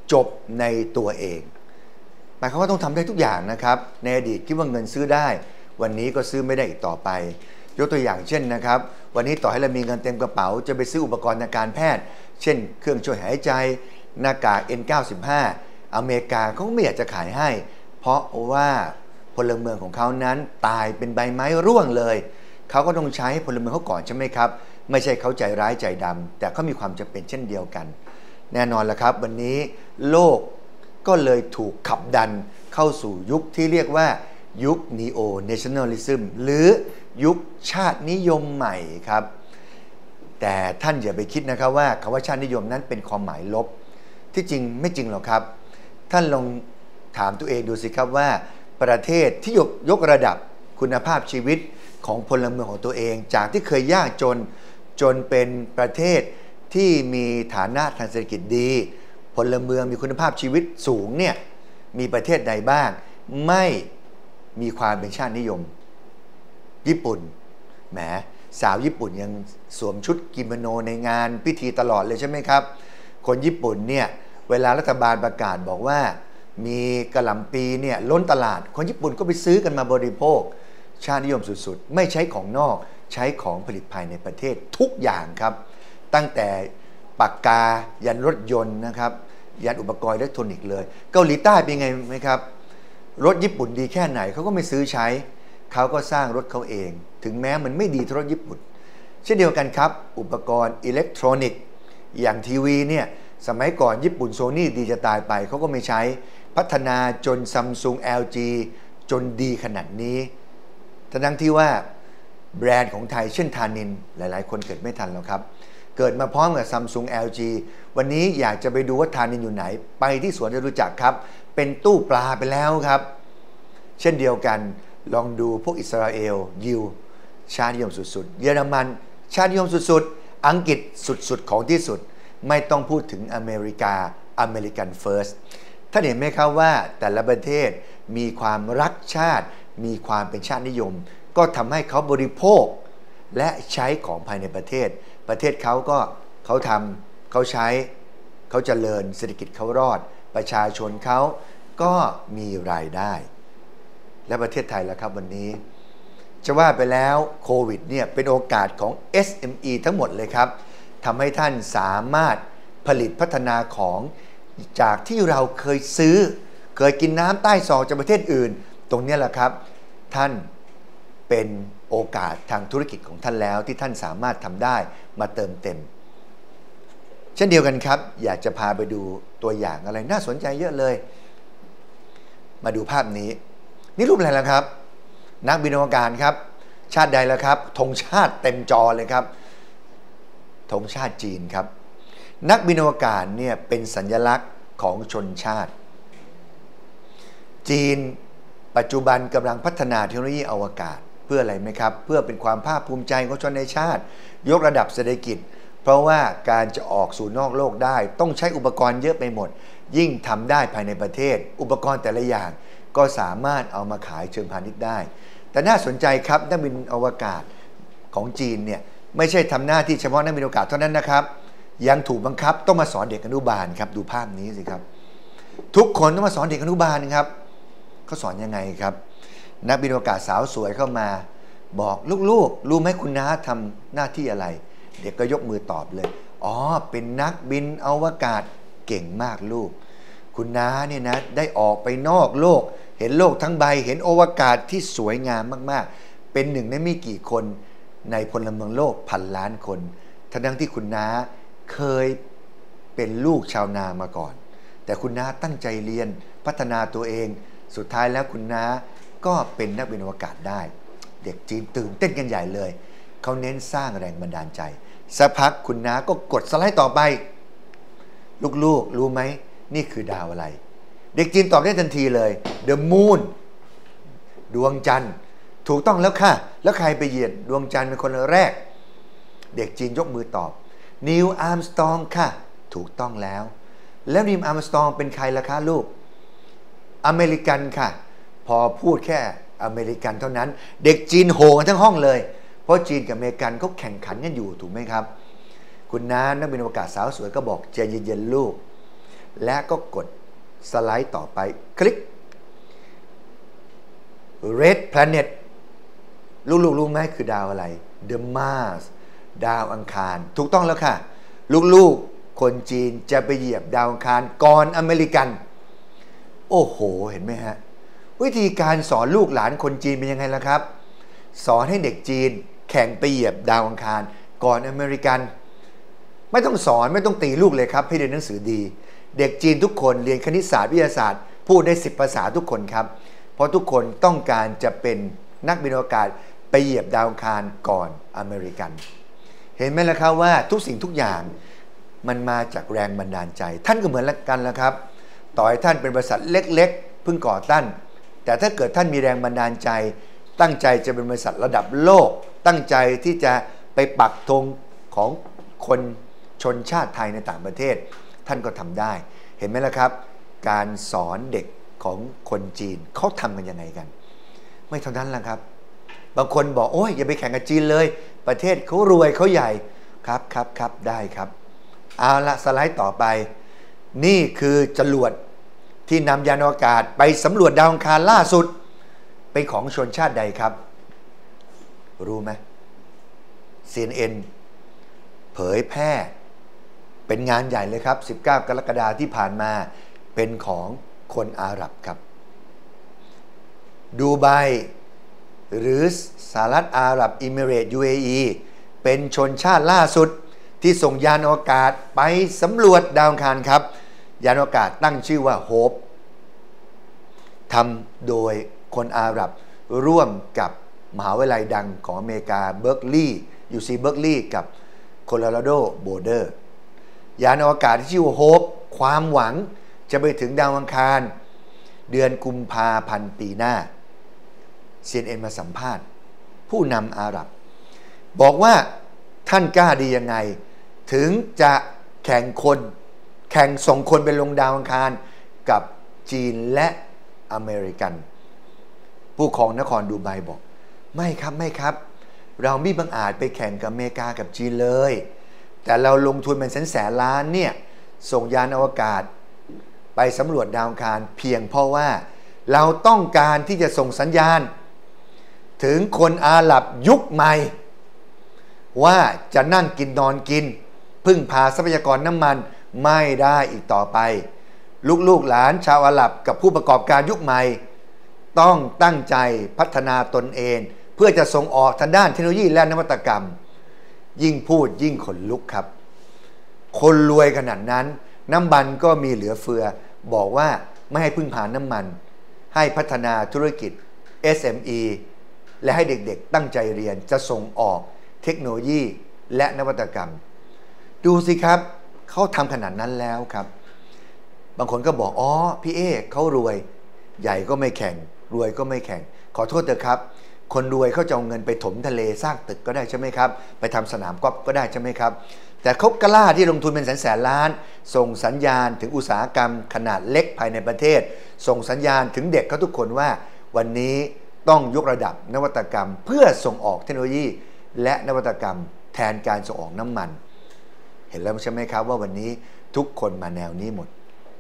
จบในตัวเองหมายความว่าต้องทำได้ทุกอย่างนะครับในอดีตคิดว่าเงินซื้อได้วันนี้ก็ซื้อไม่ได้อีกต่อไปยกตัวอย่างเช่นนะครับวันนี้ต่อให้เรามีเงินเต็มกระเป๋าจะไปซื้ออุปกรณ์ทางการแพทย์เช่นเครื่องช่วยหายใจหน้ากาก N95 อเมริกาเขาไม่อยากจะขายให้เพราะว่าพลเมืองของเขานั้นตายเป็นใบไม้ร่วงเลยเขาก็ต้องใช้พลเมืองเขาก่อนใช่ไหมครับไม่ใช่เขาใจร้ายใจดำแต่เขามีความจำเป็นเช่นเดียวกันแน่นอนละครับวันนี้โลกก็เลยถูกขับดันเข้าสู่ยุคที่เรียกว่ายุค Neo Nationalism หรือยุคชาตินิยมใหม่ครับแต่ท่านอย่าไปคิดนะครับว่าคำว่าชาตินิยมนั้นเป็นความหมายลบที่จริงไม่จริงหรอกครับท่านลองถามตัวเองดูสิครับว่าประเทศที่ยกระดับคุณภาพชีวิตของพลเมืองของตัวเองจากที่เคยยากจนเป็นประเทศที่มีฐานะทางเศรษฐกิจดีพลเมืองมีคุณภาพชีวิตสูงเนี่ยมีประเทศใดบ้างไม่มีความเป็นชาตินิยมญี่ปุ่นแหมสาวญี่ปุ่นยังสวมชุดกิโมโนในงานพิธีตลอดเลยใช่ไหมครับคนญี่ปุ่นเนี่ยเวลารัฐบาลประกาศบอกว่ามีกะหล่ำปีเนี่ยล้นตลาดคนญี่ปุ่นก็ไปซื้อกันมาบริโภคชาตินิยมสุดๆไม่ใช้ของนอกใช้ของผลิตภายในประเทศทุกอย่างครับตั้งแต่ปากกายันรถยนต์นะครับยันอุปกรณ์อิเล็กทรอนิกส์เลยเกาหลีใต้เป็นไงไหมครับรถญี่ปุ่นดีแค่ไหนเขาก็ไม่ซื้อใช้เขาก็สร้างรถเขาเองถึงแม้มันไม่ดีเท่ารถญี่ปุ่นเช่นเดียวกันครับอุปกรณ์อิเล็กทรอนิกส์อย่างทีวีเนี่ยสมัยก่อนญี่ปุ่นโซนี่ดีจะตายไปเขาก็ไม่ใช้พัฒนาจน Samsung LG จนดีขนาดนี้ทั้งที่ว่าแบรนด์ของไทยเช่นธานินหลายๆคนเกิดไม่ทันแล้วครับเกิดมาพร้อมกับ Samsung LG วันนี้อยากจะไปดูว่าธานินอยู่ไหนไปที่สวนจตุจักรครับเป็นตู้ปลาไปแล้วครับเช่นเดียวกันลองดูพวกอิสราเอลยิวชาตินิยมสุดๆเยอรมันชาตินิยมสุดๆอังกฤษสุดๆของที่สุดไม่ต้องพูดถึงอเมริกาอเมริกันเฟิร์สท่านเห็นไหมครับว่าแต่ละประเทศมีความรักชาติมีความเป็นชาตินิยมก็ทำให้เขาบริโภคและใช้ของภายในประเทศเขาก็เขาทำเขาใช้เขาเจริญเศรษฐกิจเขารอดประชาชนเขาก็มีรายได้และประเทศไทยแล้วครับวันนี้จะว่าไปแล้วโควิดเนี่ยเป็นโอกาสของ SME ทั้งหมดเลยครับทำให้ท่านสามารถผลิตพัฒนาของจากที่เราเคยซื้อเคยกินน้ำใต้ซองจากประเทศอื่นตรงนี้แหละครับท่านเป็นโอกาสทางธุรกิจของท่านแล้วที่ท่านสามารถทำได้มาเติมเต็มเช่นเดียวกันครับอยากจะพาไปดูตัวอย่างอะไรน่าสนใจเยอะเลยมาดูภาพนี้นี่รูปอะไรล่ะครับนักบินอวกาศครับชาติใดล่ะครับธงชาติเต็มจอเลยครับธงชาติจีนครับนักบินอวกาศเนี่ยเป็นสัญลักษณ์ของชนชาติจีนปัจจุบันกำลังพัฒนาเทคโนโลยีอวกาศเพื่ออะไรไหมครับเพื่อเป็นความภาคภูมิใจของชนในชาติยกระดับเศรษฐกิจเพราะว่าการจะออกสู่นอกโลกได้ต้องใช้อุปกรณ์เยอะไปหมดยิ่งทำได้ภายในประเทศอุปกรณ์แต่ละอย่างก็สามารถเอามาขายเชิงพาณิชย์ได้แต่น่าสนใจครับนักบินอวกาศของจีนเนี่ยไม่ใช่ทำหน้าที่เฉพาะนักบินอวกาศเท่านั้นนะครับยังถูกบังคับต้องมาสอนเด็กอนุบาลครับดูภาพนี้สิครับทุกคนต้องมาสอนเด็กอนุบาลครับเขาสอนยังไงครับนักบินอวกาศสาวสวยเข้ามาบอกลูกๆรู้ไหมคุณน้าทำหน้าที่อะไรเด็กก็ยกมือตอบเลยอ๋อเป็นนักบินอวกาศเก่งมากลูกคุณน้าเนี่ยนะได้ออกไปนอกโลกเห็นโลกทั้งใบเห็นอวกาศที่สวยงามมากๆเป็นหนึ่งในไม่กี่คนในพลเมืองโลกพันล้านคนทั้งที่คุณน้าเคยเป็นลูกชาวนามาก่อนแต่คุณน้าตั้งใจเรียนพัฒนาตัวเองสุดท้ายแล้วคุณน้าก็เป็นนักบินอวกาศได้เด็กจีนตื่นเต้นกันใหญ่เลยเขาเน้นสร้างแรงบันดาลใจสักพักคุณน้าก็กดสไลด์ต่อไปลูกๆรู้ไหมนี่คือดาวอะไรเด็กจีนตอบได้ทันทีเลย The Moon ดวงจันทร์ถูกต้องแล้วค่ะแล้วใครไปเหยียดดวงจันทร์เป็นคนแรกเด็กจีนยกมือตอบนิวอาร์มสตรองค่ะถูกต้องแล้วนิวอาร์มสตรองเป็นใครล่ะคะลูกอเมริกันค่ะพอพูดแค่อเมริกันเท่านั้นเด็กจีนโห่กันทั้งห้องเลยเพราะจีนกับอเมริกันเขาแข่งขันกันอยู่ถูกไหมครับคุณน้านักบินอวกาศสาวสวยก็บอกใจเย็นๆลูกและก็กดสไลด์ต่อไปคลิก Red Planet ลูกๆรู้ไหมคือดาวอะไร The Mars ดาวอังคารถูกต้องแล้วค่ะลูกๆคนจีนจะไปเหยียบดาวอังคารก่อนอเมริกันโอ้โหเห็นไหมฮะวิธีการสอนลูกหลานคนจีนเป็นยังไงล่ะครับสอนให้เด็กจีนแข่งไปเหยียบดาวอังคารก่อนอเมริกันไม่ต้องสอนไม่ต้องตีลูกเลยครับให้เรียนหนังสือดีเด็กจีนทุกคนเรียนคณิตศาสตร์วิทยาศาสตร์พูดได้10 ภาษาทุกคนครับเพราะทุกคนต้องการจะเป็นนักบินอวกาศไปเหยียบดาวอังคารก่อนอเมริกันเห็นไหมล่ะครับว่าทุกสิ่งทุกอย่างมันมาจากแรงบันดาลใจท่านก็เหมือนกันแล้วครับต่อให้ท่านเป็นบริษัทเล็กๆเพิ่งก่อตั้งแต่ถ้าเกิดท่านมีแรงบันดาลใจตั้งใจจะเป็นบริษัทระดับโลกตั้งใจที่จะไปปักธงของคนชนชาติไทยในต่างประเทศท่านก็ทำได้เห็นไหมล่ะครับการสอนเด็กของคนจีนเขาทำกันยังไงกันไม่เท่านั้นล่ะครับบางคนบอกโอ้ยอย่าไปแข่งกับจีนเลยประเทศเขารวยเขาใหญ่ครับได้ครับเอาละสไลด์ต่อไปนี่คือจรวดที่นำยานอวกาศไปสำรวจดาวอังคารล่าสุดเป็นของชนชาติใดครับรู้ไหม CNN เผยแพร่เป็นงานใหญ่เลยครับ19 กรกฎาคมที่ผ่านมาเป็นของคนอาหรับครับดูไบหรือสหรัฐอาหรับอิมิเรตส์ UAE เป็นชนชาติล่าสุดที่ส่งยานอวกาศไปสำรวจดาวอังคารครับยานอวกาศตั้งชื่อว่าโฮปทำโดยคนอาหรับร่วมกับมหาวิทยาลัยดังของอเมริกาเบิร์กลีย์ UC เบิร์กลีย์กับโคโลราโดโบเดอร์ยานอวกาศที่ชื่อว่าโฮปความหวังจะไปถึงดาวอังคารเดือนกุมภาพันธ์ปีหน้า CNN มาสัมภาษณ์ผู้นำอาหรับบอกว่าท่านกล้าดียังไงถึงจะแข่งส่งคนไปลงดาวอังคารกับจีนและอเมริกันผู้ครองนครดูไบบอกไม่ครับเราไม่บังอาจไปแข่งกับอเมริกากับจีนเลยแต่เราลงทุนเป็นแสนล้านเนี่ยส่งยานอวกาศไปสำรวจดาวอังคารเพียงเพราะว่าเราต้องการที่จะส่งสัญญาณถึงคนอาหรับยุคใหม่ว่าจะนั่งกินนอนกินพึ่งพาทรัพยากรน้ำมันไม่ได้อีกต่อไปลูกหลานชาวอาหรับกับผู้ประกอบการยุคใหม่ต้องตั้งใจพัฒนาตนเองเพื่อจะส่งออกทางด้านเทคโนโลยีและนวัตกรรมยิ่งพูดยิ่งขนลุกครับคนรวยขนาดนั้นน้ำมันก็มีเหลือเฟือบอกว่าไม่ให้พึ่งพาน้ำมันให้พัฒนาธุรกิจ SME และให้เด็กๆตั้งใจเรียนจะส่งออกเทคโนโลยีและนวัตกรรมดูสิครับเขาทำขนาดนั้นแล้วครับบางคนก็บอกอ๋อพี่เอเขารวยใหญ่ก็ไม่แข่งรวยก็ไม่แข่งขอโทษเถอะครับคนรวยเขาจะเอาเงินไปถมทะเลสร้างตึกก็ได้ใช่ไหมครับไปทำสนามกอล์ฟก็ได้ใช่ไหมครับแต่เขากล้าที่ลงทุนเป็นแสนล้านส่งสัญญาณถึงอุตสาหกรรมขนาดเล็กภายในประเทศส่งสัญญาณถึงเด็กเขาทุกคนว่าวันนี้ต้องยกระดับนวัตกรรมเพื่อส่งออกเทคโนโลยีและนวัตกรรมแทนการส่งออกน้ำมันเห็นแล้วใช่ไหมครับว่าวันนี้ทุกคนมาแนวนี้หมด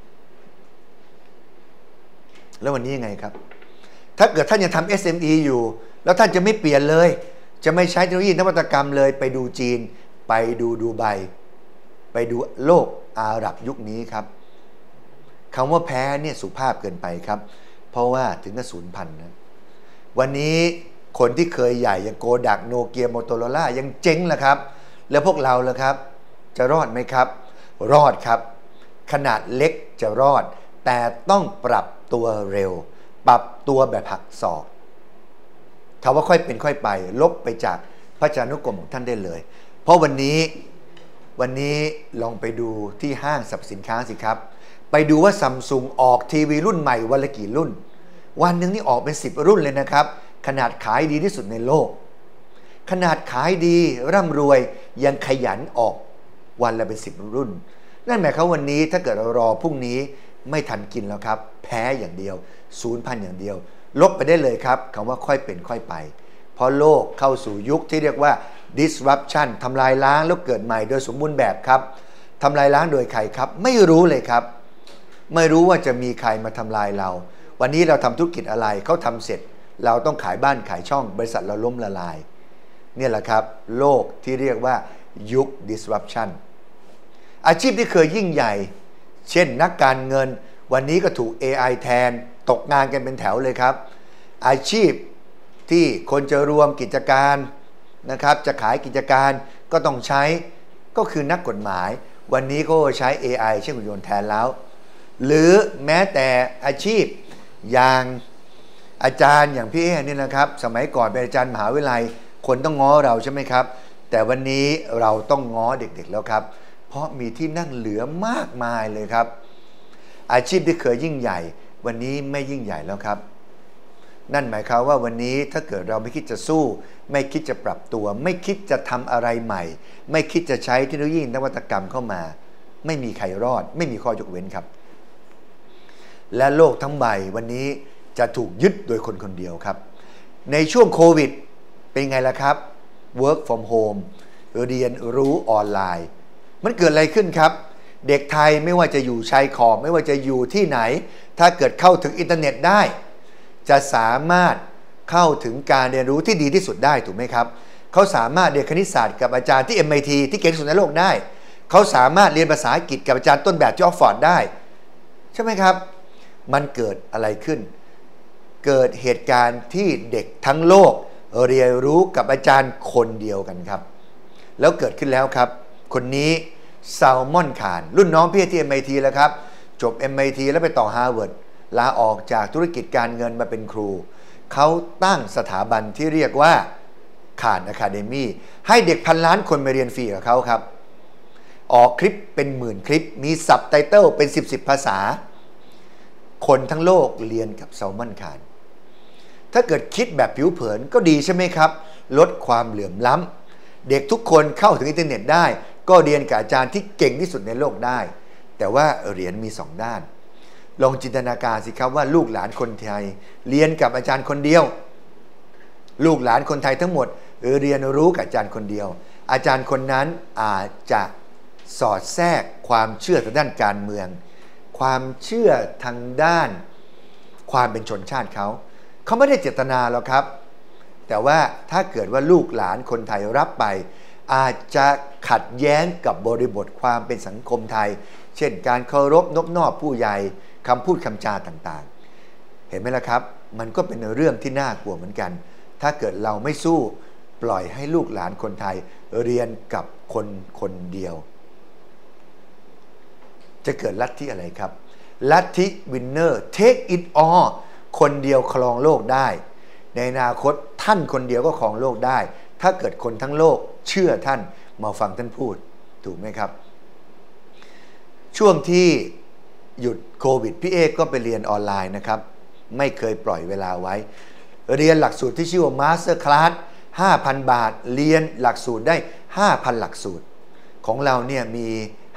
แล้ววันนี้ยังไงครับถ้าเกิดท่านยังทำ SME อยู่แล้วท่านจะไม่เปลี่ยนเลยจะไม่ใช้เทคโนโลยีนวัตกรรมเลยไปดูจีนไปดูดูไบไปดูโลกอาหรับยุคนี้ครับคำว่าแพ้เนี่ยสุภาพเกินไปครับเพราะว่าถึงกับสูญพันธุ์นะวันนี้คนที่เคยใหญ่อย่างโกดักโนเกียโมโตโรล่ายังเจ๊งแล้วครับแล้วพวกเราล่ะครับจะรอดไหมครับรอดครับขนาดเล็กจะรอดแต่ต้องปรับตัวเร็วปรับตัวแบบหักศอกคำว่าค่อยเป็นค่อยไปลบไปจากพระจานุกรมของท่านได้เลยเพราะวันนี้ลองไปดูที่ห้างสรรพสินค้าสิครับไปดูว่าซัมซุงออกทีวีรุ่นใหม่วันละกี่รุ่นวันหนึ่งนี่ออกเป็น10รุ่นเลยนะครับขนาดขายดีที่สุดในโลกขนาดขายดีร่ำรวยยังขยันออกวันละเป็น10รุ่นนั่นหมายความวันนี้ถ้าเกิดเรารอพรุ่งนี้ไม่ทันกินแล้วครับแพ้อย่างเดียวสูญพันธุ์อย่างเดียวลบไปได้เลยครับคำว่าค่อยเป็นค่อยไปเพราะโลกเข้าสู่ยุคที่เรียกว่า disruption ทำลายล้างแล้วเกิดใหม่โดยสมบูรณ์แบบครับทำลายล้างโดยใครครับไม่รู้เลยครับไม่รู้ว่าจะมีใครมาทำลายเรา วันนี้เราทำธุรกิจอะไรเขาทำเสร็จเราต้องขายบ้านขายช่องบริษัทเราล้มละลายเนี่ยแหละครับโลกที่เรียกว่ายุค disruption อาชีพที่เคยยิ่งใหญ่เช่นนักการเงินวันนี้ก็ถูก AI แทนตกงานกันเป็นแถวเลยครับอาชีพที่คนจะรวมกิจการนะครับจะขายกิจการก็ต้องใช้ก็คือนักกฎหมายวันนี้ก็ใช้ AI เช่นหุ่นยนต์แทนแล้วหรือแม้แต่อาชีพอย่างอาจารย์อย่างพี่เอ๋นี่นะครับสมัยก่อนเป็นอาจารย์มหาวิทยาลัยคนต้องง้อเราใช่ไหมครับแต่วันนี้เราต้องง้อเด็กๆแล้วครับเพราะมีที่นั่งเหลือมากมายเลยครับอาชีพที่เคยยิ่งใหญ่วันนี้ไม่ยิ่งใหญ่แล้วครับนั่นหมายความว่าวันนี้ถ้าเกิดเราไม่คิดจะสู้ไม่คิดจะปรับตัวไม่คิดจะทำอะไรใหม่ไม่คิดจะใช้เทคโนโลยีนวัตกรรมเข้ามาไม่มีใครรอดไม่มีข้อยกเว้นครับและโลกทั้งใบวันนี้จะถูกยึดโดยคนคนเดียวครับในช่วงโควิดเป็นไงล่ะครับ work from home เรียนรู้ออนไลน์มันเกิดอะไรขึ้นครับเด็กไทยไม่ว่าจะอยู่ชายขอบไม่ว่าจะอยู่ที่ไหนถ้าเกิดเข้าถึงอินเทอร์เน็ตได้จะสามารถเข้าถึงการเรียนรู้ที่ดีที่สุดได้ถูกไหมครับเขาสามารถเรียนคณิตศาสตร์กับอาจารย์ที่ MIT ที่เก่งที่สุดในโลกได้เขาสามารถเรียนภาษาอังกฤษกับอาจารย์ต้นแบบที่ออกฟอร์ดได้ใช่ไหมครับมันเกิดอะไรขึ้นเกิดเหตุการณ์ที่เด็กทั้งโลกเรียนรู้กับอาจารย์คนเดียวกันครับแล้วเกิดขึ้นแล้วครับคนนี้แซลมอนคานรุ่นน้องพี่ที่ MIT แล้วครับจบ MIT แล้วไปต่อ Harvard ลาออกจากธุรกิจการเงินมาเป็นครูเขาตั้งสถาบันที่เรียกว่าคานอะคาเดมี่ให้เด็กพันล้านคนมาเรียนฟรีกับเขาครับออกคลิปเป็นหมื่นคลิปมีซับไตเติลเป็น10ภาษาคนทั้งโลกเรียนกับแซลมอนคานถ้าเกิดคิดแบบผิวเผินก็ดีใช่ไหมครับลดความเหลื่อมล้ำเด็กทุกคนเข้าถึงอินเทอร์เน็ตได้ก็เรียนกับอาจารย์ที่เก่งที่สุดในโลกได้แต่ว่าเหรียญมี2ด้านลองจินตนาการสิครับว่าลูกหลานคนไทยเรียนกับอาจารย์คนเดียวลูกหลานคนไทยทั้งหมดเรียนรู้กับอาจารย์คนเดียวอาจารย์คนนั้นอาจจะสอดแทรกความเชื่อทางด้านการเมืองความเชื่อทางด้านความเป็นชนชาติเขาไม่ได้เจตนาหรอกครับแต่ว่าถ้าเกิดว่าลูกหลานคนไทยรับไปอาจจะขัดแย้งกับบริบทความเป็นสังคมไทยเช่นการเคารพนอบน้อมผู้ใหญ่คำพูดคำจาต่างๆเห็นไหมล่ะครับมันก็เป็นเรื่องที่น่ากลัวเหมือนกันถ้าเกิดเราไม่สู้ปล่อยให้ลูกหลานคนไทยเรียนกับคนคนเดียวจะเกิดลัทธิอะไรครับลัทธิ winner take it all คนเดียวครองโลกได้ในอนาคตท่านคนเดียวก็ครองโลกได้ถ้าเกิดคนทั้งโลกเชื่อท่านมาฟังท่านพูดถูกไหมครับช่วงที่หยุดโควิดพี่เอกก็ไปเรียนออนไลน์นะครับไม่เคยปล่อยเวลาไว้เรียนหลักสูตรที่ชื่อว่า Master Class 5,000 บาทเรียนหลักสูตรได้ 5,000 หลักสูตรของเราเนี่ยมี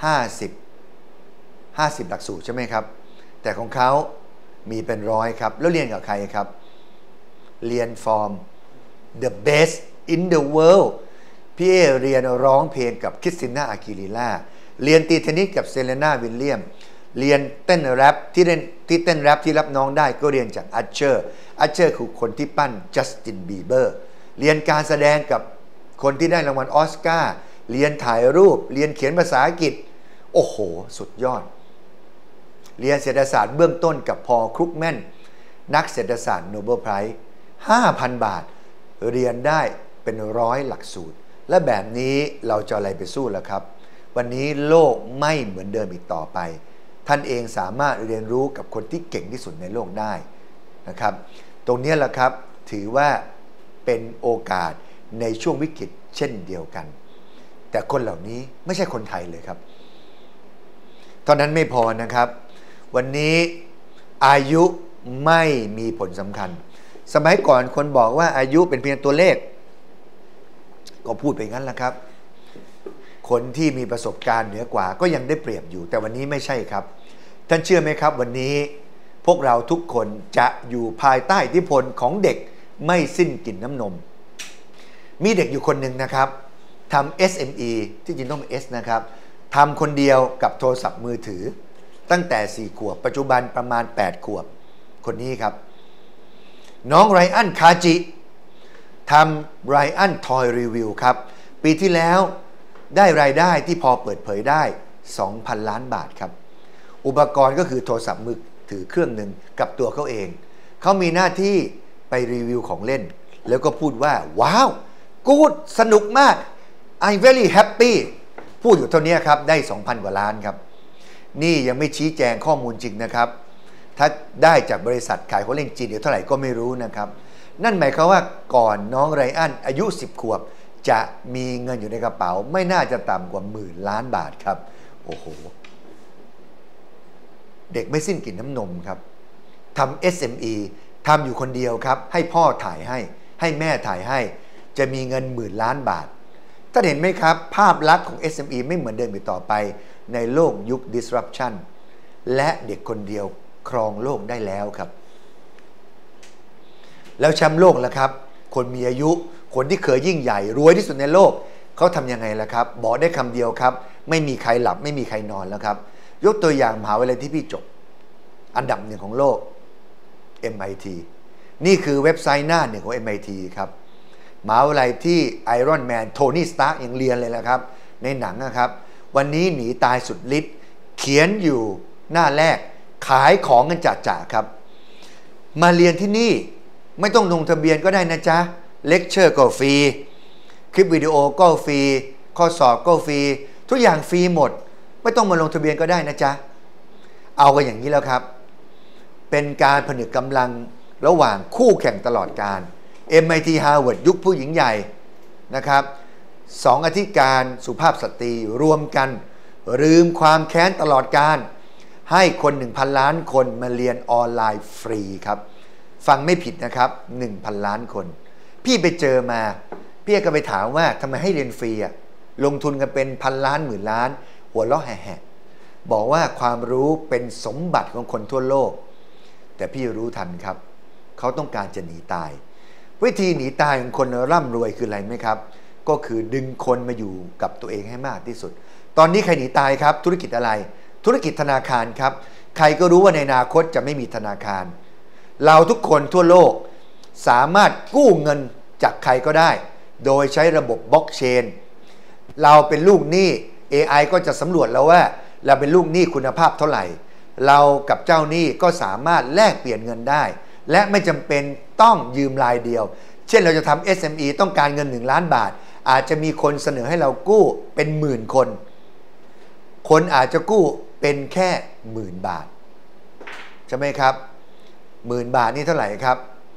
50หลักสูตรใช่ไหมครับแต่ของเขามีเป็น100ครับแล้วเรียนกับใครครับเรียน from the best in the world พี่เอเรียนร้องเพลงกับคริสติน่าอากิลิล่าเรียนตีเทนนิสกับเซเลนาวิลเลียมเรียนเต้นแรปที่เต้นแรปที่รับน้องได้ก็เรียนจากอัชเชอร์คือคนที่ปั้นจัสตินบีเบอร์เรียนการแสดงกับคนที่ได้รางวัลออสการ์เรียนถ่ายรูปเรียนเขียนภาษาอังกฤษโอ้โหสุดยอดเรียนเศรษฐศาสตร์เบื้องต้นกับพอล ครุกแมนนักเศรษฐศาสตร์โนเบิลไพรส์ 5,000 บาทเรียนได้เป็น100หลักสูตรและแบบนี้เราจะอะไรไปสู้ล่ะครับวันนี้โลกไม่เหมือนเดิมอีกต่อไปท่านเองสามารถเรียนรู้กับคนที่เก่งที่สุดในโลกได้นะครับตรงนี้แหละครับถือว่าเป็นโอกาสในช่วงวิกฤตเช่นเดียวกันแต่คนเหล่านี้ไม่ใช่คนไทยเลยครับเท่านั้นไม่พอนะครับวันนี้อายุไม่มีผลสำคัญสมัยก่อนคนบอกว่าอายุเป็นเพียงตัวเลขก็พูดไปงั้นแหละครับคนที่มีประสบการณ์เหนือกว่าก็ยังได้เปรียบอยู่แต่วันนี้ไม่ใช่ครับท่านเชื่อไหมครับวันนี้พวกเราทุกคนจะอยู่ภายใต้อิทธิพลของเด็กไม่สิ้นกลิ่นน้ำนมมีเด็กอยู่คนหนึ่งนะครับทำ SME ที่จริงต้องเป็น S นะครับทำคนเดียวกับโทรศัพท์มือถือตั้งแต่4ขวบปัจจุบันประมาณ8ขวบคนนี้ครับน้องไรอันคาจิทำไรอันทอยรีวิวครับปีที่แล้วได้รายได้ที่พอเปิดเผยได้ 2,000 ล้านบาทครับอุปกรณ์ก็คือโทรศัพท์มือถือเครื่องหนึ่งกับตัวเขาเองเขามีหน้าที่ไปรีวิวของเล่นแล้วก็พูดว่าว้าวกู๊ดสนุกมาก I'm very happy พูดอยู่เท่านี้ครับได้ 2,000 กว่าล้านครับนี่ยังไม่ชี้แจงข้อมูลจริงนะครับถ้าได้จากบริษัทขายของเล่นจีนเดี๋ยวเท่าไหร่ก็ไม่รู้นะครับนั่นหมายความว่าก่อนน้องไรอันอายุ10ขวบจะมีเงินอยู่ในกระเป๋าไม่น่าจะต่ำกว่า10,000 ล้านบาทครับโอ้โหเด็กไม่สิ้นกลิ่นน้ำนมครับทำ SME ทำอยู่คนเดียวครับให้พ่อถ่ายให้แม่ถ่ายให้จะมีเงิน10,000 ล้านบาทท่านเห็นไหมครับภาพลักษณ์ของ SME ไม่เหมือนเดิมอีกต่อไปในโลกยุค disruption และเด็กคนเดียวครองโลกได้แล้วครับแล้วแชมป์โลกล่ะครับคนมีอายุคนที่เคยยิ่งใหญ่รวยที่สุดในโลกเขาทำยังไงล่ะครับบอกได้คำเดียวครับไม่มีใครหลับไม่มีใครนอนแล้วครับยกตัวอย่างมหาวิทยาลัยที่พี่จบอันดับ1ของโลก MIT นี่คือเว็บไซต์หน้า1ของ MIT ครับมหาวิทยาลัยที่ไอรอนแมนโทนี่สตาร์กยังเรียนเลยนะครับในหนังนะครับวันนี้หนีตายสุดฤทธิ์เขียนอยู่หน้าแรกขายของกันจัดๆครับมาเรียนที่นี่ไม่ต้องลงทะเบียนก็ได้นะจ๊ะเลคเชอร์ก็ฟรีคลิปวิดีโอก็ฟรีข้อสอบก็ฟรีทุกอย่างฟรีหมดไม่ต้องมาลงทะเบียนก็ได้นะจ๊ะเอากันอย่างนี้แล้วครับเป็นการผนึกกำลังระหว่างคู่แข่งตลอดการ MIT Harvard ยุคผู้หญิงใหญ่นะครับ2อธิการสุภาพสตรีรวมกันลืมความแค้นตลอดการให้คน 1,000 ล้านคนมาเรียนออนไลน์ฟรีครับฟังไม่ผิดนะครับ 1,000 ล้านคนพี่ไปเจอมาพี่ก็ไปถามว่าทำไมให้เรียนฟรีอะลงทุนกันเป็นพันล้านหมื่นล้านหัวเราะแหะบอกว่าความรู้เป็นสมบัติของคนทั่วโลกแต่พี่รู้ทันครับเขาต้องการจะหนีตายวิธีหนีตายของคนร่ำรวยคืออะไรไหมครับก็คือดึงคนมาอยู่กับตัวเองให้มากที่สุดตอนนี้ใครหนีตายครับธุรกิจอะไรธุรกิจธนาคารครับใครก็รู้ว่าในอนาคตจะไม่มีธนาคารเราทุกคนทั่วโลกสามารถกู้เงินจากใครก็ได้โดยใช้ระบบบล็อกเชนเราเป็นลูกหนี้ AI ก็จะสำรวจแล้วว่าเราเป็นลูกหนี้คุณภาพเท่าไหร่เรากับเจ้าหนี้ก็สามารถแลกเปลี่ยนเงินได้และไม่จำเป็นต้องยืมรายเดียวเช่นเราจะทำ SME ต้องการเงิน1 ล้านบาทอาจจะมีคนเสนอให้เรากู้เป็น10,000 คนอาจจะกู้เป็นแค่10,000 บาทใช่ไหมครับ10,000 บาทนี่เท่าไหร่ครับ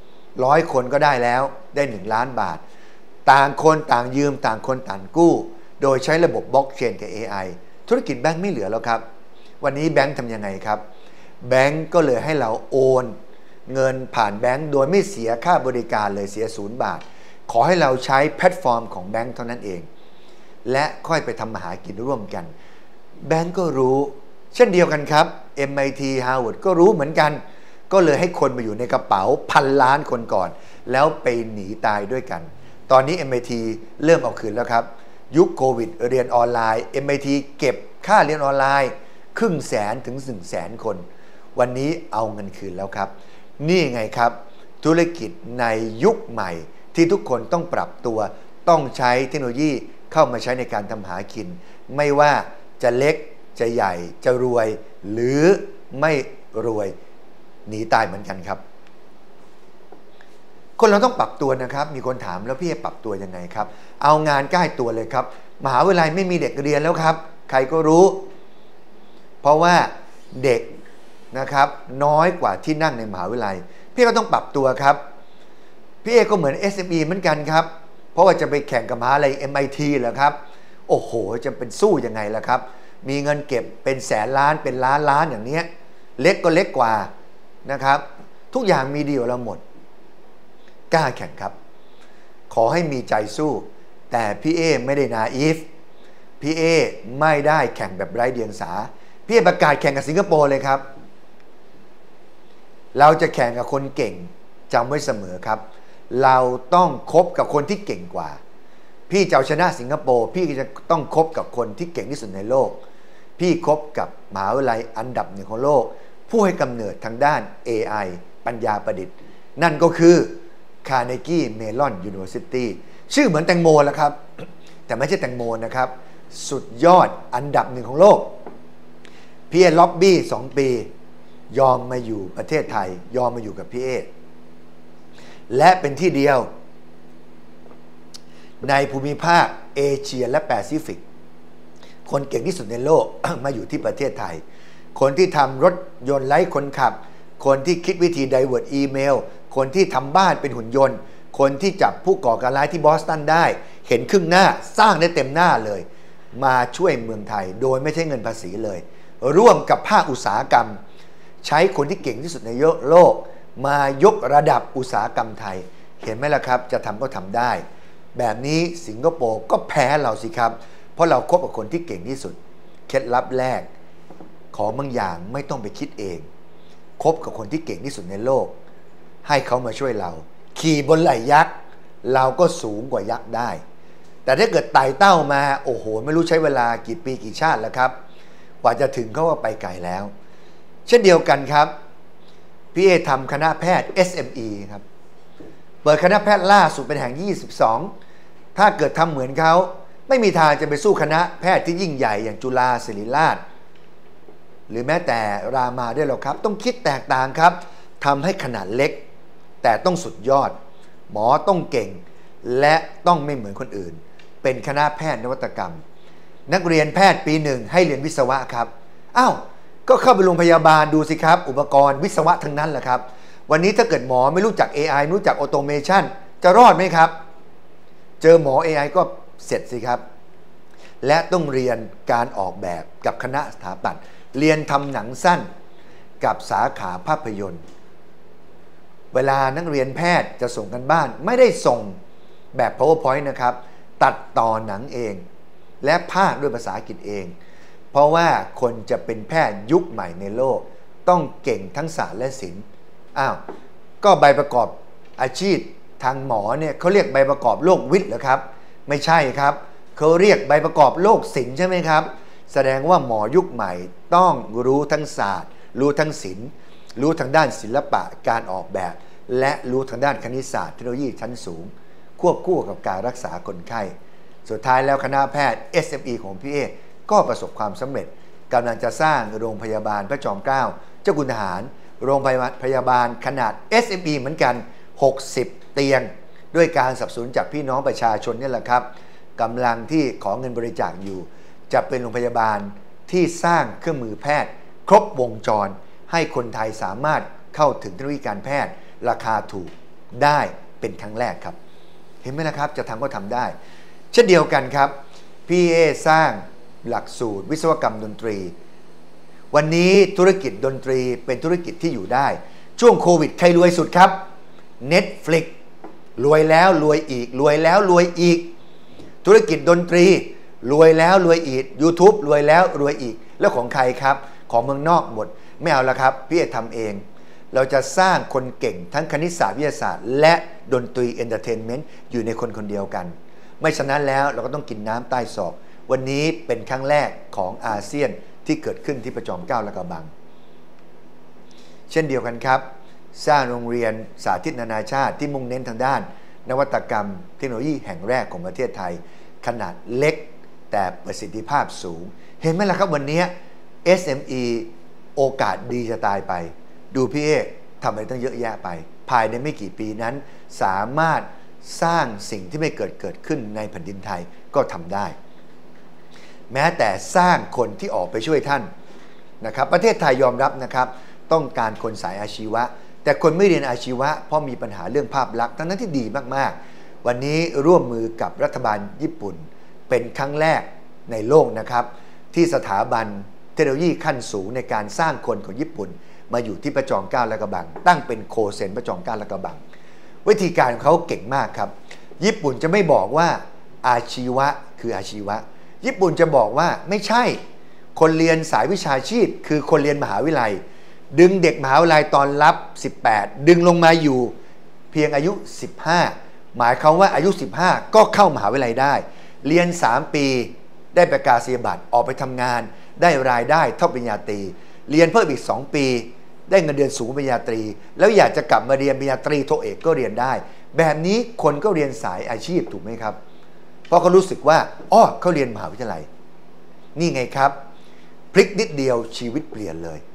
100 คนก็ได้แล้วได้1 ล้านบาทต่างคนต่างยืมต่างคนต่างกู้โดยใช้ระบบบล็อกเชนกับ AI ธุรกิจแบงค์ไม่เหลือแล้วครับวันนี้แบงค์ทำยังไงครับแบงค์ก็เลยให้เราโอนเงินผ่านแบงค์โดยไม่เสียค่าบริการเลยเสีย0 บาทขอให้เราใช้แพลตฟอร์มของแบงค์เท่านั้นเองและค่อยไปทำมาหากินร่วมกันแบงค์ก็รู้เช่นเดียวกันครับ MIT Harvard ก็รู้เหมือนกันก็เลยให้คนมาอยู่ในกระเป๋า1,000 ล้านคนก่อนแล้วไปหนีตายด้วยกันตอนนี้ MIT เริ่มเอาคืนแล้วครับยุคโควิดเรียนออนไลน์ MIT เก็บค่าเรียนออนไลน์500,000 ถึง 100,000 คนวันนี้เอาเงินคืนแล้วครับนี่ไงครับธุรกิจในยุคใหม่ที่ทุกคนต้องปรับตัวต้องใช้เทคโนโลยีเข้ามาใช้ในการทำหากินไม่ว่าจะเล็กจะใหญ่จะรวยหรือไม่รวยหนีตายเหมือนกันครับคนเราต้องปรับตัวนะครับมีคนถามแล้วพี่จะปรับตัวยังไงครับเอางานใกล้ตัวเลยครับมหาวิทยาลัยไม่มีเด็กเรียนแล้วครับใครก็รู้เพราะว่าเด็กนะครับน้อยกว่าที่นั่งในมหาวิทยาลัยพี่ก็ต้องปรับตัวครับพี่เอก็เหมือน SME เหมือนกันครับเพราะว่าจะไปแข่งกับมหาวิทยาลัย MIT เหรอครับโอ้โหจะเป็นสู้ยังไงล่ะครับมีเงินเก็บเป็นแสนล้านเป็นล้านอย่างเนี้ยเล็กก็เล็กกว่านะครับทุกอย่างมีดีกว่าเราหมดกล้าแข่งครับขอให้มีใจสู้แต่พี่เอไม่ได้นาอีฟพี่เอไม่ได้แข่งแบบไร้เดียงสาพี่เอประกาศแข่งกับสิงคโปร์เลยครับเราจะแข่งกับคนเก่งจำไว้เสมอครับเราต้องคบกับคนที่เก่งกว่าพี่จะเอาชนะสิงคโปร์พี่จะต้องคบกับคนที่เก่งที่สุดในโลกพี่คบกับมหาวิทยาลัยอันดับหนึ่งของโลกผู้ให้กำเนิดทางด้าน AI ปัญญาประดิษฐ์นั่นก็คือ Carnegie Mellon University ชื่อเหมือนแตงโมแหละครับแต่ไม่ใช่แตงโมนะครับสุดยอดอันดับหนึ่งของโลกพี่เอล็อบบี้2 ปียอมมาอยู่ประเทศไทยยอมมาอยู่กับพี่เอและเป็นที่เดียวในภูมิภาคเอเชียและแปซิฟิกคนเก่งที่สุดในโลก มาอยู่ที่ประเทศไทยคนที่ทำรถยนต์ไร้คนขับคนที่คิดวิธีไดเวิร์ตอีเมลคนที่ทำบ้านเป็นหุ่นยนต์คนที่จับผู้ก่อการร้ายที่บอสตันได้เห็นครึ่งหน้าสร้างได้เต็มหน้าเลยมาช่วยเมืองไทยโดยไม่ใช่เงินภาษีเลยร่วมกับภาคอุตสาหกรรมใช้คนที่เก่งที่สุดในโลกมายกระดับอุตสาหกรรมไทยเห็นไหมล่ะครับจะทำก็ทำได้แบบนี้สิงคโปร์ก็แพ้เราสิครับเพราะเราคบกับคนที่เก่งที่สุดเคล็ดลับแรกของบางอย่างไม่ต้องไปคิดเองคบกับคนที่เก่งที่สุดในโลกให้เขามาช่วยเราขี่บนไหล่ยักษ์เราก็สูงกว่ายักษ์ได้แต่ถ้าเกิดไต่เต้ามาโอ้โหไม่รู้ใช้เวลากี่ปีกี่ชาติแล้วครับกว่าจะถึงเขาว่าไปไกลแล้วเช่นเดียวกันครับพี่เอทำคณะแพทย์ SME ครับเปิดคณะแพทย์ล่าสุดเป็นแห่ง22ถ้าเกิดทำเหมือนเขาไม่มีทางจะไปสู้คณะแพทย์ที่ยิ่งใหญ่อย่างจุฬาศิริราชหรือแม้แต่รามาด้วยหรอกครับต้องคิดแตกต่างครับทำให้ขนาดเล็กแต่ต้องสุดยอดหมอต้องเก่งและต้องไม่เหมือนคนอื่นเป็นคณะแพทย์นวัตกรรมนักเรียนแพทย์ปี1ให้เรียนวิศวะครับอ้าวก็เข้าไปโรงพยาบาลดูสิครับอุปกรณ์วิศวะทั้งนั้นแหละครับวันนี้ถ้าเกิดหมอไม่รู้จัก AI ไม่รู้จักออโตเมชันจะรอดไหมครับเจอหมอ AI ก็เสร็จสิครับและต้องเรียนการออกแบบกับคณะสถาปัตย์เรียนทำหนังสั้นกับสาขาภาพยนตร์เวลานักเรียนแพทย์จะส่งกันบ้านไม่ได้ส่งแบบ PowerPoint นะครับตัดต่อหนังเองและพากย์ด้วยภาษาอังกฤษเองเพราะว่าคนจะเป็นแพทย์ยุคใหม่ในโลกต้องเก่งทั้งศาสตร์และศิลป์อ้าวก็ใบประกอบอาชีพทางหมอเนี่ยเขาเรียกใบประกอบโรควิทย์เหรอครับไม่ใช่ครับเขาเรียกใบประกอบโรคศิลป์ใช่ไหมครับแสดงว่าหมอยุคใหม่ต้องรู้ทั้งศาสตร์รู้ทั้งศิลป์รู้ทางด้านศิลปะการออกแบบและรู้ทางด้านคณิตศาสตร์เทคโนโลยีชั้นสูงควบคู่กับการรักษาคนไข้สุดท้ายแล้วคณะแพทย์ SME ของพี่เอก็ประสบความสำเร็จกำลังจะสร้างโรงพยาบาลพระจอมเกล้าเจ้าคุณทหารโรงพยาบาลขนาด SME เหมือนกัน60เตียงด้วยการสนับสนุนจากพี่น้องประชาชนนี่แหละครับกำลังที่ขอเงินบริจาคอยู่จะเป็นโรงพยาบาลที่สร้างเครื่องมือแพทย์ครบวงจรให้คนไทยสามารถเข้าถึงเทคโนโลยีการแพทย์ราคาถูกได้เป็นครั้งแรกครับเห็นไหมนะครับจะทำก็ทำได้เช่นเดียวกันครับพี่เอสร้างหลักสูตรวิศวกรรมดนตรีวันนี้ธุรกิจดนตรีเป็นธุรกิจที่อยู่ได้ช่วงโควิดใครรวยสุดครับ Netflix รวยแล้วรวยอีกรวยแล้วรวยอีกธุรกิจดนตรีรวยแล้วรวยอีก YouTube รวยแล้วรวยอีกแล้วของใครครับของเมืองนอกหมดไม่เอาละครับพี่เอทำเองเราจะสร้างคนเก่งทั้งคณิตศาสตร์วิทยาศาสตร์และดนตรีเอนเตอร์เทนเมนต์อยู่ในคนคนเดียวกันไม่ฉะนั้นแล้วเราก็ต้องกินน้ำใต้ศอกวันนี้เป็นครั้งแรกของอาเซียนที่เกิดขึ้นที่ประจอมเกล้าและกระบังเช่นเดียวกันครับสร้างโรงเรียนสาธิตนานาชาติที่มุ่งเน้นทางด้านนวัตกรรมเทคโนโลยีแห่งแรกของประเทศไทยขนาดเล็กแต่ประสิทธิภาพสูงเห็นไหมล่ะครับวันนี้ SME โอกาสดีจะตายไปดูพี่เอทำอะไรตั้งเยอะแยะไปภายในไม่กี่ปีนั้นสามารถสร้างสิ่งที่ไม่เกิดขึ้นในแผ่นดินไทยก็ทำได้แม้แต่สร้างคนที่ออกไปช่วยท่านนะครับประเทศไทยยอมรับนะครับต้องการคนสายอาชีวะแต่คนไม่เรียนอาชีวะเพราะมีปัญหาเรื่องภาพลักษณ์ทั้งนั้นที่ดีมากๆวันนี้ร่วมมือกับรัฐบาลญี่ปุ่นเป็นครั้งแรกในโลกนะครับที่สถาบันเทคโนโลยีขั้นสูงในการสร้างคนของญี่ปุ่นมาอยู่ที่ประจอมเกล้าและกระบังตั้งเป็นโคเซ็นประจอมเกล้าและกระบังวิธีการของเขาเก่งมากครับญี่ปุ่นจะไม่บอกว่าอาชีวะคืออาชีวะญี่ปุ่นจะบอกว่าไม่ใช่คนเรียนสายวิชาชีพคือคนเรียนมหาวิทยาลัยดึงเด็กมหาวิทยาลัยตอนรับ18ดึงลงมาอยู่เพียงอายุ15หมายความว่าอายุ15ก็เข้ามหาวิทยาลัยได้เรียน3ปีได้ประกาศนียบัตรออกไปทำงานได้รายได้เท่าปริญญาตรีเรียนเพิ่มอีก2 ปีได้เงินเดือนสูงปริญญาตรีแล้วอยากจะกลับมาเรียนปริญญาตรีโทเอกก็เรียนได้แบบนี้คนก็เรียนสายอาชีพถูกไหมครับเพราะเขารู้สึกว่าเขาเรียนมหาวิทยาลัยนี่ไงครับพลิกนิดเดียวชีวิตเปลี่ยนเลย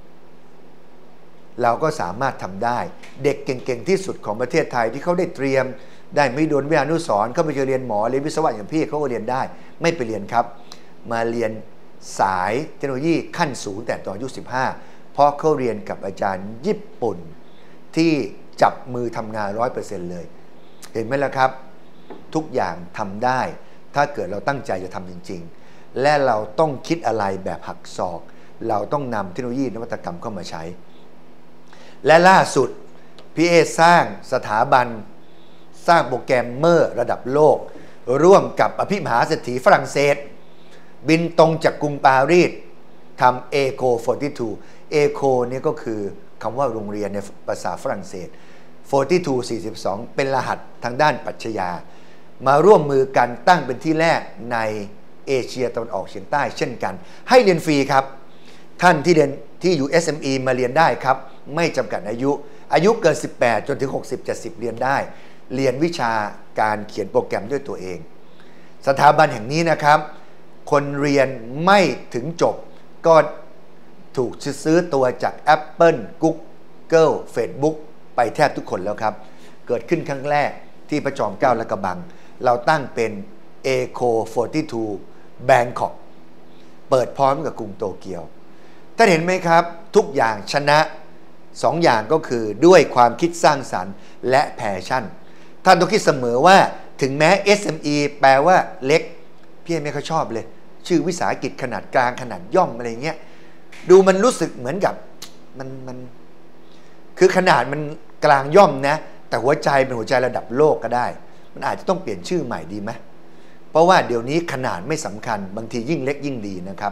เราก็สามารถทำได้เด็กเก่งๆที่สุดของประเทศไทยที่เขาได้เตรียมได้ไม่โดนวิทยานุสรณ์เขาไปเรียนหมอเรียนวิศวะอย่างพี่เขาก็เรียนได้ไม่ไปเรียนครับมาเรียนสายเทคโนโลยีขั้นสูงแต่ตอนอายุ15เพราะเขาเรียนกับอาจารย์ญี่ปุ่นที่จับมือทำงาน 100% เลยเห็นไหมล่ะครับทุกอย่างทำได้ถ้าเกิดเราตั้งใจจะทำจริงๆและเราต้องคิดอะไรแบบหักศอกเราต้องนำเทคโนโลยีนวัตกรรมเข้ามาใช้และล่าสุดพี่เอสร้างสถาบันสร้างโปรแกรมเมอร์ระดับโลกร่วมกับอภิมหาเศรษฐีฝรั่งเศสบินตรงจากกรุงปารีสทำ ECO 42 ECO นี่ก็คือคำว่าโรงเรียนในภาษาฝรั่งเศส42เป็นรหัสทางด้านปรัชญามาร่วมมือกันตั้งเป็นที่แรกในเอเชียตะวันออกเฉียงใต้เช่นกันให้เรียนฟรีครับท่านที่เรียนที่อยู่ SME มาเรียนได้ครับไม่จำกัดอายุเกิน18จนถึง60-70เรียนได้เรียนวิชาการเขียนโปรแกรมด้วยตัวเองสถาบันแห่งนี้นะครับคนเรียนไม่ถึงจบก็ถูกซื้อตัวจาก Apple Google Facebook ไปแทบทุกคนแล้วครับเกิดขึ้นครั้งแรกที่พระจอมเกล้าและกระบังเราตั้งเป็น ECO 42 Bangkok เปิดพร้อมกับกรุงโตเกียวท่านเห็นไหมครับทุกอย่างชนะ2 อย่างก็คือด้วยความคิดสร้างสรรค์และแพชชั่นท่านต้องคิดเสมอว่าถึงแม้ SME แปลว่าเล็กพี่ไม่ค่อยชอบเลยชื่อวิสาหกิจขนาดกลางขนาดย่อมอะไรเงี้ยดูมันรู้สึกเหมือนกับมันคือขนาดมันกลางย่อมนะแต่หัวใจเป็นหัวใจระดับโลกก็ได้มันอาจจะต้องเปลี่ยนชื่อใหม่ดีไหมเพราะว่าเดี๋ยวนี้ขนาดไม่สำคัญบางทียิ่งเล็กยิ่งดีนะครับ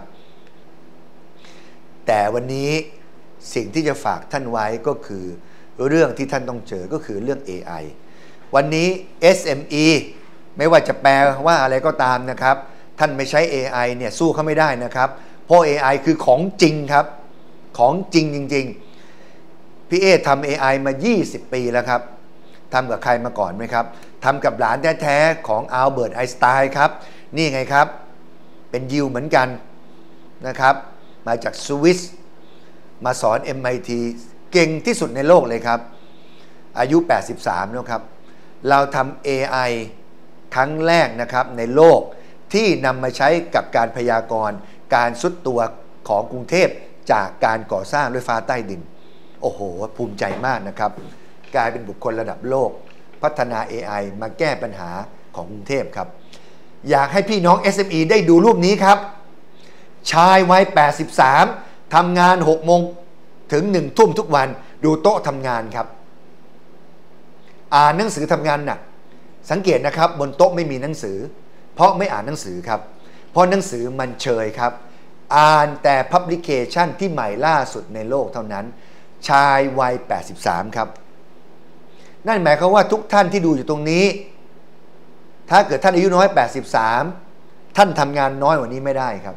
แต่วันนี้สิ่งที่จะฝากท่านไว้ก็คือเรื่องที่ท่านต้องเจอก็คือเรื่อง AI วันนี้ SME ไม่ว่าจะแปลว่าอะไรก็ตามนะครับท่านไม่ใช้ AI เนี่ยสู้เขาไม่ได้นะครับเพราะ AI คือของจริงครับของจริงจริงๆพี่เอทำ AI มา20 ปีแล้วครับทำกับใครมาก่อนไหมครับทำกับหลานแท้ๆของอัลเบิร์ตไอน์สไตน์ครับนี่ไงครับเป็นยิวเหมือนกันนะครับมาจากสวิสมาสอน MIT เก่งที่สุดในโลกเลยครับอายุ83แล้วครับเราทำ AI ครั้งแรกนะครับในโลกที่นำมาใช้กับการพยากรณ์การทรุดตัวของกรุงเทพจากการก่อสร้างรถไฟฟ้าใต้ดินโอ้โหภูมิใจมากนะครับกลายเป็นบุคคลระดับโลกพัฒนา AI มาแก้ปัญหาของกรุงเทพครับอยากให้พี่น้อง SME ได้ดูรูปนี้ครับชายวัย83ทำงาน6 โมงถึง1 ทุ่มทุกวันดูโต๊ะทำงานครับอ่านหนังสือทำงานหนักสังเกตนะครับบนโต๊ะไม่มีหนังสือเพราะไม่อ่านหนังสือครับเพราะหนังสือมันเชยครับอ่านแต่พับลิเคชันที่ใหม่ล่าสุดในโลกเท่านั้นชายวัย83ครับนั่นหมายความว่าทุกท่านที่ดูอยู่ตรงนี้ถ้าเกิดท่านอายุน้อย83ท่านทำงานน้อยกว่านี้ไม่ได้ครับ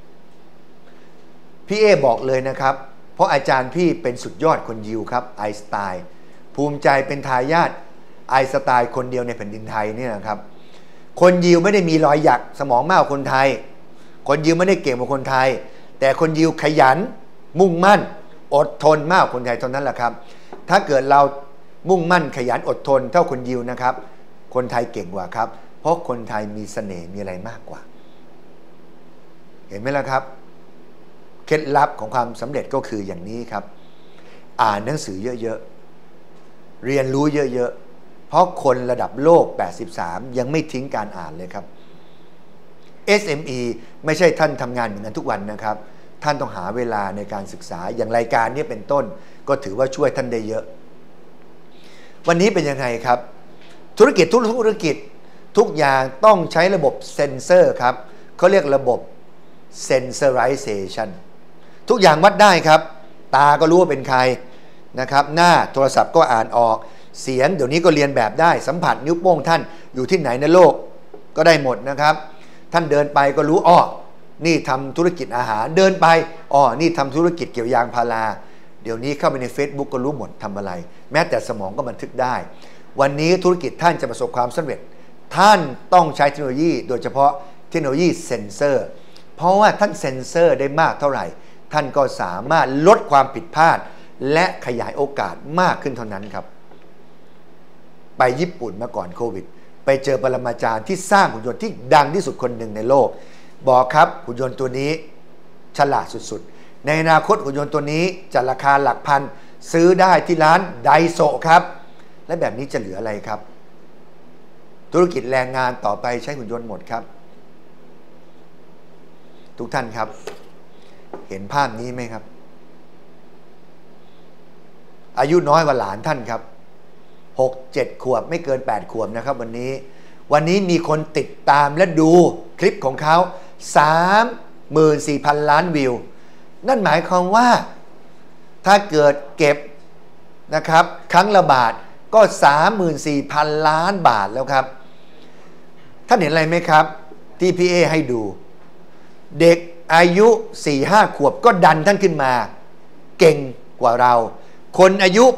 พี่เอบอกเลยนะครับเพราะอาจารย์พี่เป็นสุดยอดคนยิวครับไอน์สไตน์ภูมิใจเป็นทายาทไอน์สไตน์คนเดียวในแผ่นดินไทยนี่นะครับคนยิวไม่ได้มีรอยหยักสมองมากกว่าคนไทยคนยิวไม่ได้เก่งกว่าคนไทยแต่คนยิวขยันมุ่งมั่นอดทนมากกว่าคนไทยเท่านั้นแหละครับถ้าเกิดเรามุ่งมั่นขยันอดทนเท่าคนยิวนะครับคนไทยเก่งกว่าครับเพราะคนไทยมีเสน่ห์มีอะไรมากกว่าเห็นไหมล่ะครับเคล็ดลับของความสำเร็จก็คืออย่างนี้ครับอ่านหนังสือเยอะๆเรียนรู้เยอะๆเพราะคนระดับโลก83ยังไม่ทิ้งการอ่านเลยครับ SME ไม่ใช่ท่านทำงานเหมือนกันทุกวันนะครับท่านต้องหาเวลาในการศึกษาอย่างรายการนี้เป็นต้นก็ถือว่าช่วยท่านได้เยอะวันนี้เป็นยังไงครับธุรกิจทุกอย่างต้องใช้ระบบเซ็นเซอร์ครับเขาเรียกระบบ sensorization ทุกอย่างวัดได้ครับตาก็รู้ว่าเป็นใครนะครับหน้าโทรศัพท์ก็อ่านออกเสียงเดี๋ยวนี้ก็เรียนแบบได้สัมผัสนิ้วโป้งท่านอยู่ที่ไหนในโลกก็ได้หมดนะครับท่านเดินไปก็รู้นี่ทำธุรกิจอาหารเดินไปอ๋อนี่ทำธุรกิจเกี่ยวยางพาราเดี๋ยวนี้เข้าไปใน Facebook ก็รู้หมดทำอะไรแม้แต่สมองก็บันทึกได้วันนี้ธุรกิจท่านจะประสบความสำเร็จท่านต้องใช้เทคโนโลยีโดยเฉพาะเทคโนโลยีเซ็นเซอร์เพราะว่าท่านเซ็นเซอร์ได้มากเท่าไหร่ท่านก็สามารถลดความผิดพลาดและขยายโอกาสมากขึ้นเท่านั้นครับไปญี่ปุ่นมาก่อนโควิดไปเจอปรมาจารย์ที่สร้างหุ่นยนต์ที่ดังที่สุดคนหนึ่งในโลกบอกครับหุ่นยนต์ตัวนี้ฉลาดสุดๆในอนาคตหุ่นยนต์ตัวนี้จะราคาหลักพันซื้อได้ที่ร้านไดโซะครับและแบบนี้จะเหลืออะไรครับธุรกิจแรงงานต่อไปใช้หุ่นยนต์หมดครับทุกท่านครับเห็นภาพนี้ไหมครับอายุน้อยกว่าหลานท่านครับ6-7 ขวบไม่เกิน8 ขวบนะครับวันนี้มีคนติดตามและดูคลิปของเขา 34,000 ล้านวิวนั่นหมายความว่าถ้าเกิดเก็บนะครับครั้งละบาทก็ 34,000 ล้านบาทแล้วครับท่านเห็นอะไรไหมครับที่พี่เอให้ดูเด็กอายุ 4-5 ขวบก็ดันท่านขึ้นมาเก่งกว่าเราคนอายุ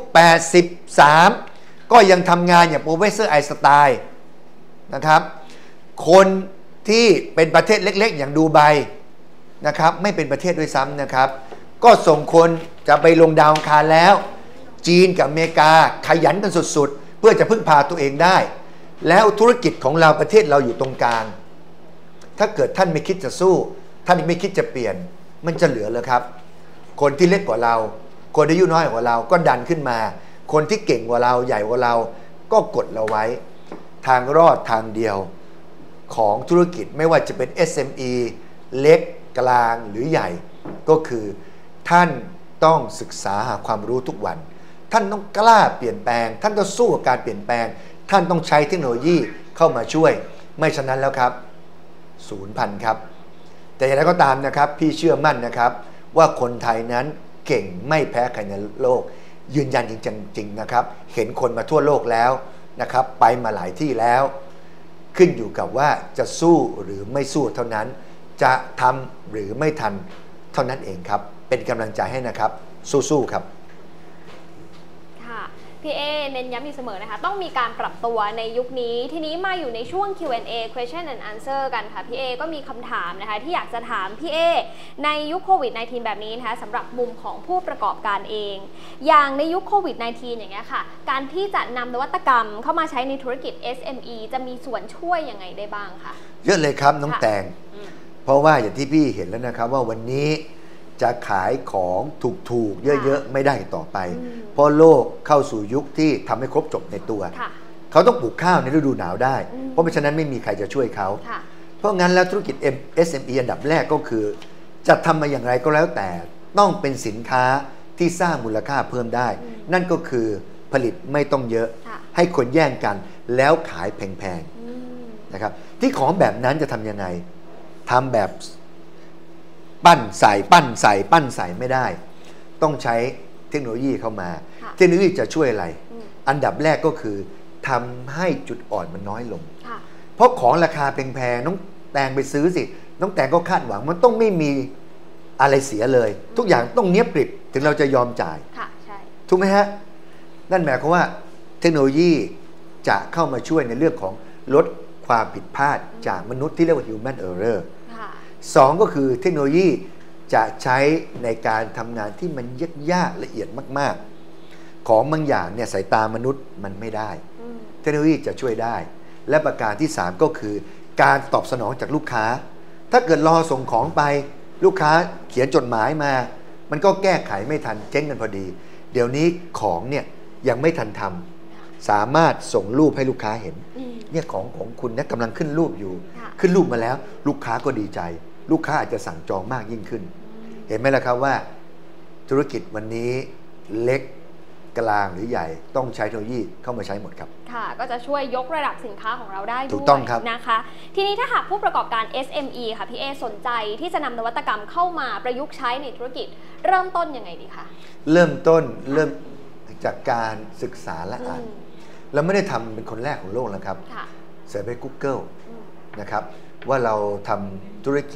83ก็ยังทำงานอย่างโปรเฟสเซอร์ไอน์สไตน์นะครับคนที่เป็นประเทศเล็กๆอย่างดูไบนะครับไม่เป็นประเทศด้วยซ้ำนะครับก็ส่งคนจะไปลงดาวอังคารแล้วจีนกับอเมริกาขยันกันสุดๆเพื่อจะพึ่งพาตัวเองได้แล้วธุรกิจของเราประเทศเราอยู่ตรงกลางถ้าเกิดท่านไม่คิดจะสู้ท่านไม่คิดจะเปลี่ยนมันจะเหลือเลยครับคนที่เล็กกว่าเราคนที่อายุน้อยกว่าเราก็ดันขึ้นมาคนที่เก่งกว่าเราใหญ่กว่าเราก็กดเราไว้ทางรอดทางเดียวของธุรกิจไม่ว่าจะเป็น SME เล็กกลางหรือใหญ่ก็คือท่านต้องศึกษาหาความรู้ทุกวันท่านต้องกล้าเปลี่ยนแปลงท่านต้องสู้กับการเปลี่ยนแปลงท่านต้องใช้เทคโนโลยีเข้ามาช่วยไม่ฉะนั้นแล้วครับสูญพันธุ์ครับแต่อย่างไรก็ตามนะครับพี่เชื่อมั่นนะครับว่าคนไทยนั้นเก่งไม่แพ้ใครในโลกยืนยันจริงๆนะครับเห็นคนมาทั่วโลกแล้วนะครับไปมาหลายที่แล้วขึ้นอยู่กับว่าจะสู้หรือไม่สู้เท่านั้นจะทำหรือไม่ทันเท่านั้นเองครับเป็นกำลังใจให้นะครับสู้ๆครับค่ะพี่เอเน้นย้ำอยู่เสมอนะคะต้องมีการปรับตัวในยุคนี้ทีนี้มาอยู่ในช่วง Q&A question and answer กันค่ะพี่เอก็มีคำถามนะคะที่อยากจะถามพี่เอในยุคโควิด -19 แบบนี้นะคะสำหรับมุมของผู้ประกอบการเองอย่างในยุคโควิด -19 อย่างเงี้ยค่ะการที่จะนำนวัตกรรมเข้ามาใช้ในธุรกิจ SME จะมีส่วนช่วยยังไงได้บ้างคะเยอะเลยครับน้องแตงเพราะว่าอย่างที่พี่เห็นแล้วนะครับว่าวันนี้จะขายของถูกๆเยอะๆไม่ได้ต่อไปเพราะโลกเข้าสู่ยุคที่ทำให้ครบจบในตัวเขาต้องปลูกข้าวในฤดูหนาวได้เพราะฉะนั้นไม่มีใครจะช่วยเขาเพราะงั้นแล้วธุรกิจ SME อันดับแรกก็คือจะทำมาอย่างไรก็แล้วแต่ต้องเป็นสินค้าที่สร้างมูลค่าเพิ่มได้นั่นก็คือผลิตไม่ต้องเยอะให้คนแย่งกันแล้วขายแพงๆนะครับที่ของแบบนั้นจะทำยังไงทำแบบปั้นใส่ไม่ได้ต้องใช้เทคโนโลยีเข้ามาเทคโนโลยีจะช่วยอะไรอันดับแรกก็คือทำให้จุดอ่อนมันน้อยลงเพราะของราคาแพงๆน้องแตงไปซื้อสิน้องแตงก็คาดหวังมันต้องไม่มีอะไรเสียเลยทุกอย่างต้องเนียบกริบถึงเราจะยอมจ่ายถูกไหมฮะนั่นหมายความว่าเทคโนโลยีจะเข้ามาช่วยในเรื่องของลดความผิดพลาดจากมนุษย์ที่เรียกว่า human error 2 ก็คือเทคโนโลยีจะใช้ในการทำงานที่มันยากละเอียดมากๆของบางอย่างเนี่ยสายตามนุษย์มันไม่ได้เทคโนโลยีจะช่วยได้และประการที่3ก็คือการตอบสนองจากลูกค้าถ้าเกิดรอส่งของไปลูกค้าเขียนจดหมายมามันก็แก้ไขไม่ทันเจ๊งกันพอดีเดี๋ยวนี้ของเนี่ยยังไม่ทันทำสามารถส่งรูปให้ลูกค้าเห็นเนี่ยของคุณเนี่ยกำลังขึ้นรูปอยู่ขึ้นรูปมาแล้วลูกค้าก็ดีใจลูกค้าอาจจะสั่งจองมากยิ่งขึ้นเห็นไหมล่ะครับว่าธุรกิจวันนี้เล็กกลางหรือใหญ่ต้องใช้เทคโนโลยีเข้ามาใช้หมดครับค่ะก็จะช่วยยกระดับสินค้าของเราได้ด้วยถูกต้องครับนะคะทีนี้ถ้าหากผู้ประกอบการ SME ค่ะพี่เอสนใจที่จะนำนวัตกรรมเข้ามาประยุกต์ใช้ในธุรกิจเริ่มต้นยังไงดีคะเริ่มจากการศึกษาและอ่านเราไม่ได้ทำเป็นคนแรกของโลกแล้วครับเสิร์ชไป Google นะครับว่าเราทำธุรกิจ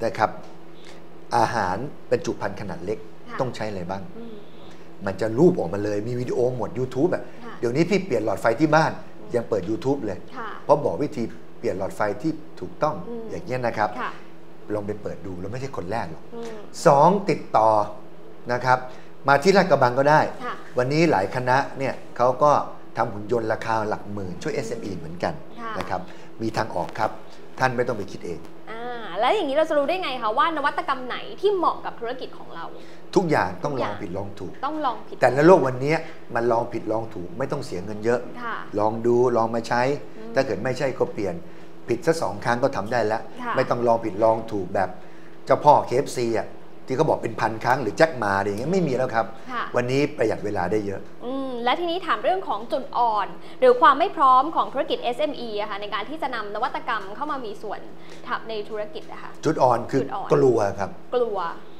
นะครับอาหารบรรจุภัณฑ์ขนาดเล็กต้องใช้อะไรบ้างมันจะรูปออกมาเลยมีวิดีโอหมด YouTube อ่ะเดี๋ยวนี้พี่เปลี่ยนหลอดไฟที่บ้านยังเปิด YouTube เลยเพราะบอกวิธีเปลี่ยนหลอดไฟที่ถูกต้องอย่างนี้นะครับลองไปเปิดดูเราไม่ใช่คนแรกหรอก2ติดต่อนะครับมาที่ลาดกระบังก็ได้วันนี้หลายคณะเนี่ยเขาก็ทำหุ่นยนต์ราคาหลักหมื่นช่วย SME เหมือนกันนะครับมีทางออกครับท่านไม่ต้องไปคิดเองแล้วอย่างนี้เราจะรู้ได้ไงคะว่านวัตกรรมไหนที่เหมาะกับธุรกิจของเราทุกอย่างต้องลองผิดลองถูกต้องลองผิดแต่ในโลกวันนี้มันลองผิดลองถูกไม่ต้องเสียเงินเยอะลองดูลองมาใช้ถ้าเกิดไม่ใช่ก็เปลี่ยนผิดสัก2 ครั้งก็ทำได้แล้วไม่ต้องลองผิดลองถูกแบบเจ้าพ่อ KFC อ่ะที่เขาบอกเป็น1,000 ครั้งหรือแจ็คมาอะไรอย่างเงี้ยไม่มีแล้วครับวันนี้ประหยัดเวลาได้เยอะและทีนี้ถามเรื่องของจุดอ่อนหรือความไม่พร้อมของธุรกิจ SME อะค่ะในการที่จะนำนวัตกรรมเข้ามามีส่วนทับในธุรกิจนะคะจุดอ่อนคือกลัวครับกลัว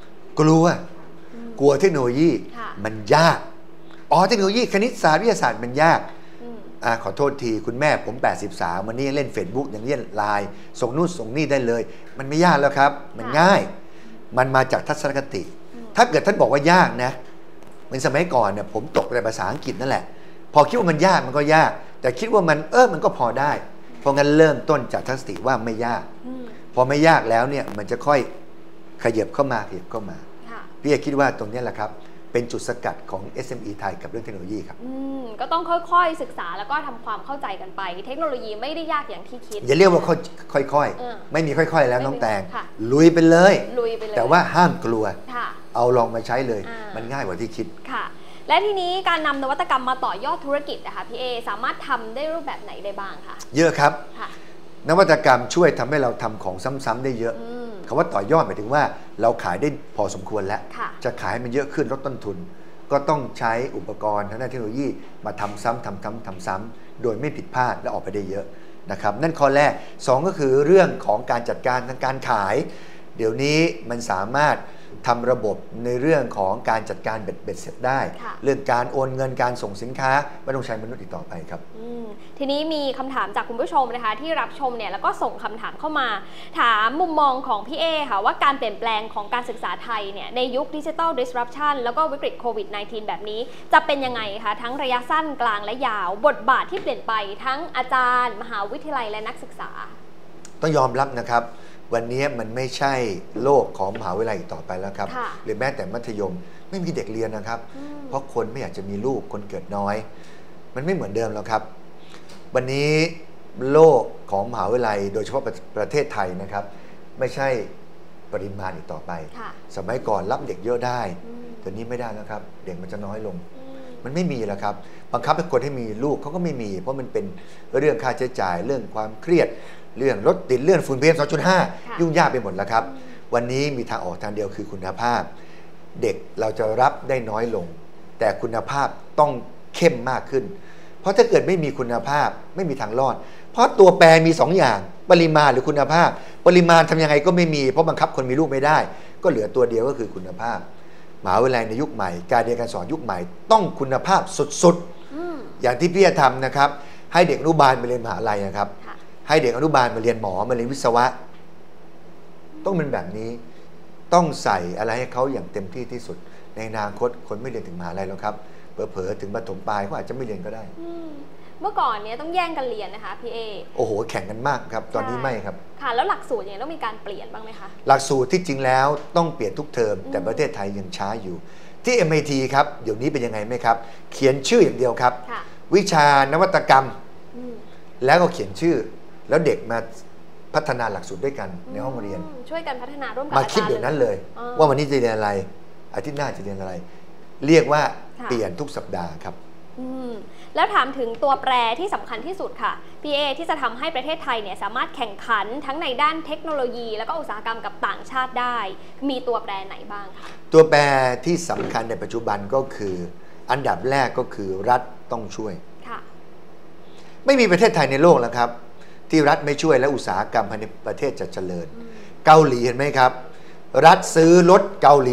เทคโนโลยีมันยากเทคโนโลยีคณิตศาสตร์วิทยาศาสตร์มันยากขอโทษทีคุณแม่ผม83วันนี้เล่น Facebook ยังเล่นไลน์ส่งนู่นส่งนี่ได้เลยมันไม่ยากแล้วครับมันง่ายมันมาจากทัศนคติถ้าเกิดท่านบอกว่ายากนะเหมือนสมัยก่อนเนี่ยผมตกแต่ภาษาอังกฤษนั่นแหละพอคิดว่ามันยากมันก็ยากแต่คิดว่ามันก็พอได้เพราะงั้นเริ่มต้นจากทัศนคติว่าไม่ยากพอไม่ยากแล้วเนี่ยมันจะค่อยขยับเข้ามาพี่คิดว่าตรงนี้แหละครับเป็นจุดสกัดของ SME ไทยกับเรื่องเทคโนโลยีครับก็ต้องค่อยๆศึกษาแล้วก็ทำความเข้าใจกันไปเทคโนโลยีไม่ได้ยากอย่างที่คิดอย่าเรียกว่าค่อยๆไม่มีค่อยๆแล้วน้องแตงลุยไปเลยแต่ว่าห้ามกลัวเอาลองมาใช้เลยมันง่ายกว่าที่คิดค่ะและทีนี้การนำนวัตกรรมมาต่อยอดธุรกิจนะคะพี่เอสามารถทำได้รูปแบบไหนได้บ้างคะเยอะครับนวัตกรรมช่วยทำให้เราทำของซ้ำๆได้เยอะคำว่าต่อยอดหมายถึงว่าเราขายได้พอสมควรแล้วจะขายมันเยอะขึ้นลดต้นทุนก็ต้องใช้อุปกรณ์ทางด้านเทคโนโลยีมาทำซ้ำโดยไม่ผิดพลาดและออกไปได้เยอะนะครับนั่นข้อแรก2ก็คือเรื่องของการจัดการทางการขายเดี๋ยวนี้มันสามารถทำระบบในเรื่องของการจัดการเบ็ดเสร็จได้เรื่องการโอนเงินการส่งสินค้าไม่ต้องใช้มนุษย์อีกต่อไปครับทีนี้มีคำถามจากคุณผู้ชมนะคะที่รับชมเนี่ยแล้วก็ส่งคำถามเข้ามาถามมุมมองของพี่เอค่ะว่าการเปลี่ยนแปลงของการศึกษาไทยเนี่ยในยุคดิจิทัล disruption แล้วก็วิกฤตโควิด -19 แบบนี้จะเป็นยังไงคะทั้งระยะสั้นกลางและยาวบทบาทที่เปลี่ยนไปทั้งอาจารย์มหาวิทยาลัยและนักศึกษาต้องยอมรับนะครับวันนี้มันไม่ใช่โลกของมหาวิทยาลัยอีกต่อไปแล้วครับหรือแม้แต่มัธยมไม่มีเด็กเรียนนะครับเพราะคนไม่อยากจะมีลูกคนเกิดน้อยมันไม่เหมือนเดิมแล้วครับวันนี้โลกของมหาวิทยาลัยโดยเฉพาะประเทศไทยนะครับไม่ใช่ปริมาณอีกต่อไปสมัยก่อนรับเด็กเยอะได้แต่นี้ไม่ได้แล้วครับเด็กมันจะน้อยลงมันไม่มีแล้วครับบังคับให้คนให้มีลูกเขาก็ไม่มีเพราะมันเป็นเรื่องค่าใช้จ่ายเรื่องความเครียดเรื่องรถติดเรื่องฝุ่น PM 2.5 ยุ่งยากไปหมดแล้วครับวันนี้มีทางออกทางเดียวคือคุณภาพเด็กเราจะรับได้น้อยลงแต่คุณภาพต้องเข้มมากขึ้นเพราะถ้าเกิดไม่มีคุณภาพไม่มีทางรอดเพราะตัวแปรมี2 อย่างปริมาณหรือคุณภาพปริมาณทำยังไงก็ไม่มีเพราะบังคับคนมีลูกไม่ได้ก็เหลือตัวเดียวก็คือคุณภาพมหาวิทยาลัยในยุคใหม่การเรียนการสอนยุคใหม่ต้องคุณภาพสุดๆอย่างที่พี่จะทำนะครับให้เด็กอนุบาลไปเรียนมหาลัยนะครับให้เด็กอนุบาลมาเรียนหมอมาเรียนวิศวะต้องเป็นแบบนี้ต้องใส่อะไรให้เขาอย่างเต็มที่ที่สุดในอนาคตคนไม่เรียนถึงมหาลัยแล้วครับเผลอๆถึงประถมปลายเขาอาจจะไม่เรียนก็ได้เมื่อก่อนเนี้ยต้องแย่งกันเรียนนะคะพี่เอโอ้โหแข่งกันมากครับตอนนี้ไม่ครับค่ะแล้วหลักสูตรอย่างต้องมีการเปลี่ยนบ้างไหมคะหลักสูตรที่จริงแล้วต้องเปลี่ยนทุกเทอมแต่ประเทศไทยยังช้าอยู่ที่ MIT ครับเดี๋ยวนี้เป็นยังไงไหมครับเขียนชื่ออย่างเดียวครับวิชานวัตกรรมแล้วก็เขียนชื่อแล้วเด็กมาพัฒนาหลักสูตรด้วยกันในห้องเรียนช่วยกันพัฒนาร่วมกันมาคิดเดี๋ยวนั้นเลยว่าวันนี้จะเรียนอะไรอาทิตย์หน้าจะเรียนอะไรเรียกว่าเปลี่ยนทุกสัปดาห์ครับแล้วถามถึงตัวแปรที่สำคัญที่สุดค่ะพี่เอที่จะทำให้ประเทศไทยเนี่ยสามารถแข่งขันทั้งในด้านเทคโนโลยีแล้วก็อุตสาหกรรมกับต่างชาติได้มีตัวแปรไหนบ้างคะตัวแปรที่สำคัญในปัจจุบันก็คืออันดับแรกก็คือรัฐต้องช่วยไม่มีประเทศไทยในโลกแล้วครับที่รัฐไม่ช่วยและอุตสาหกรรมภายในประเทศจะเจริญเกาหลีเห็นไหมครับรัฐซื้อรถเกาหลี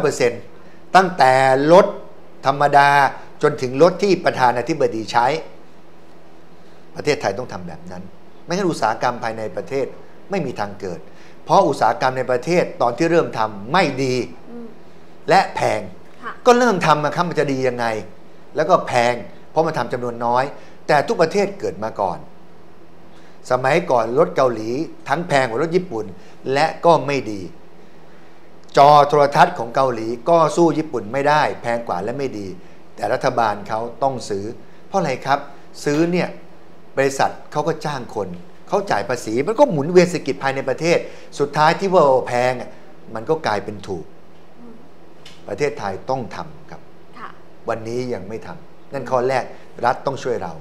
100% ตั้งแต่รถธรรมดาจนถึงรถที่ประธานาธิบดีใช้ประเทศไทยต้องทำแบบนั้นไม่งั้นอุตสาหกรรมภายในประเทศไม่มีทางเกิดพราะอุตสาหกรรมในประเทศตอนที่เริ่มทำไม่ดี และแพงค่ะก็เริ่มทำนะครับมันจะดียังไง แล้วก็แพงเพราะมันทำจำนวนน้อย แต่ทุกประเทศเกิดมาก่อน สมัยก่อนรถเกาหลีทั้งแพงกว่ารถญี่ปุ่นและก็ไม่ดี จอโทรทัศน์ของเกาหลีก็สู้ญี่ปุ่นไม่ได้แพงกว่าและไม่ดี แต่รัฐบาลเขาต้องซื้อเพราะอะไรครับซื้อเนี่ยบริษัทเขาก็จ้างคนเขาจ่ายภาษีมันก็หมุนเวียนเศรษฐกิจภายในประเทศสุดท้ายที่ว่าแพงมันก็กลายเป็นถูกประเทศไทยต้องทำครับวันนี้ยังไม่ทำนั่นข้อแรกรัฐต้องช่วยเรา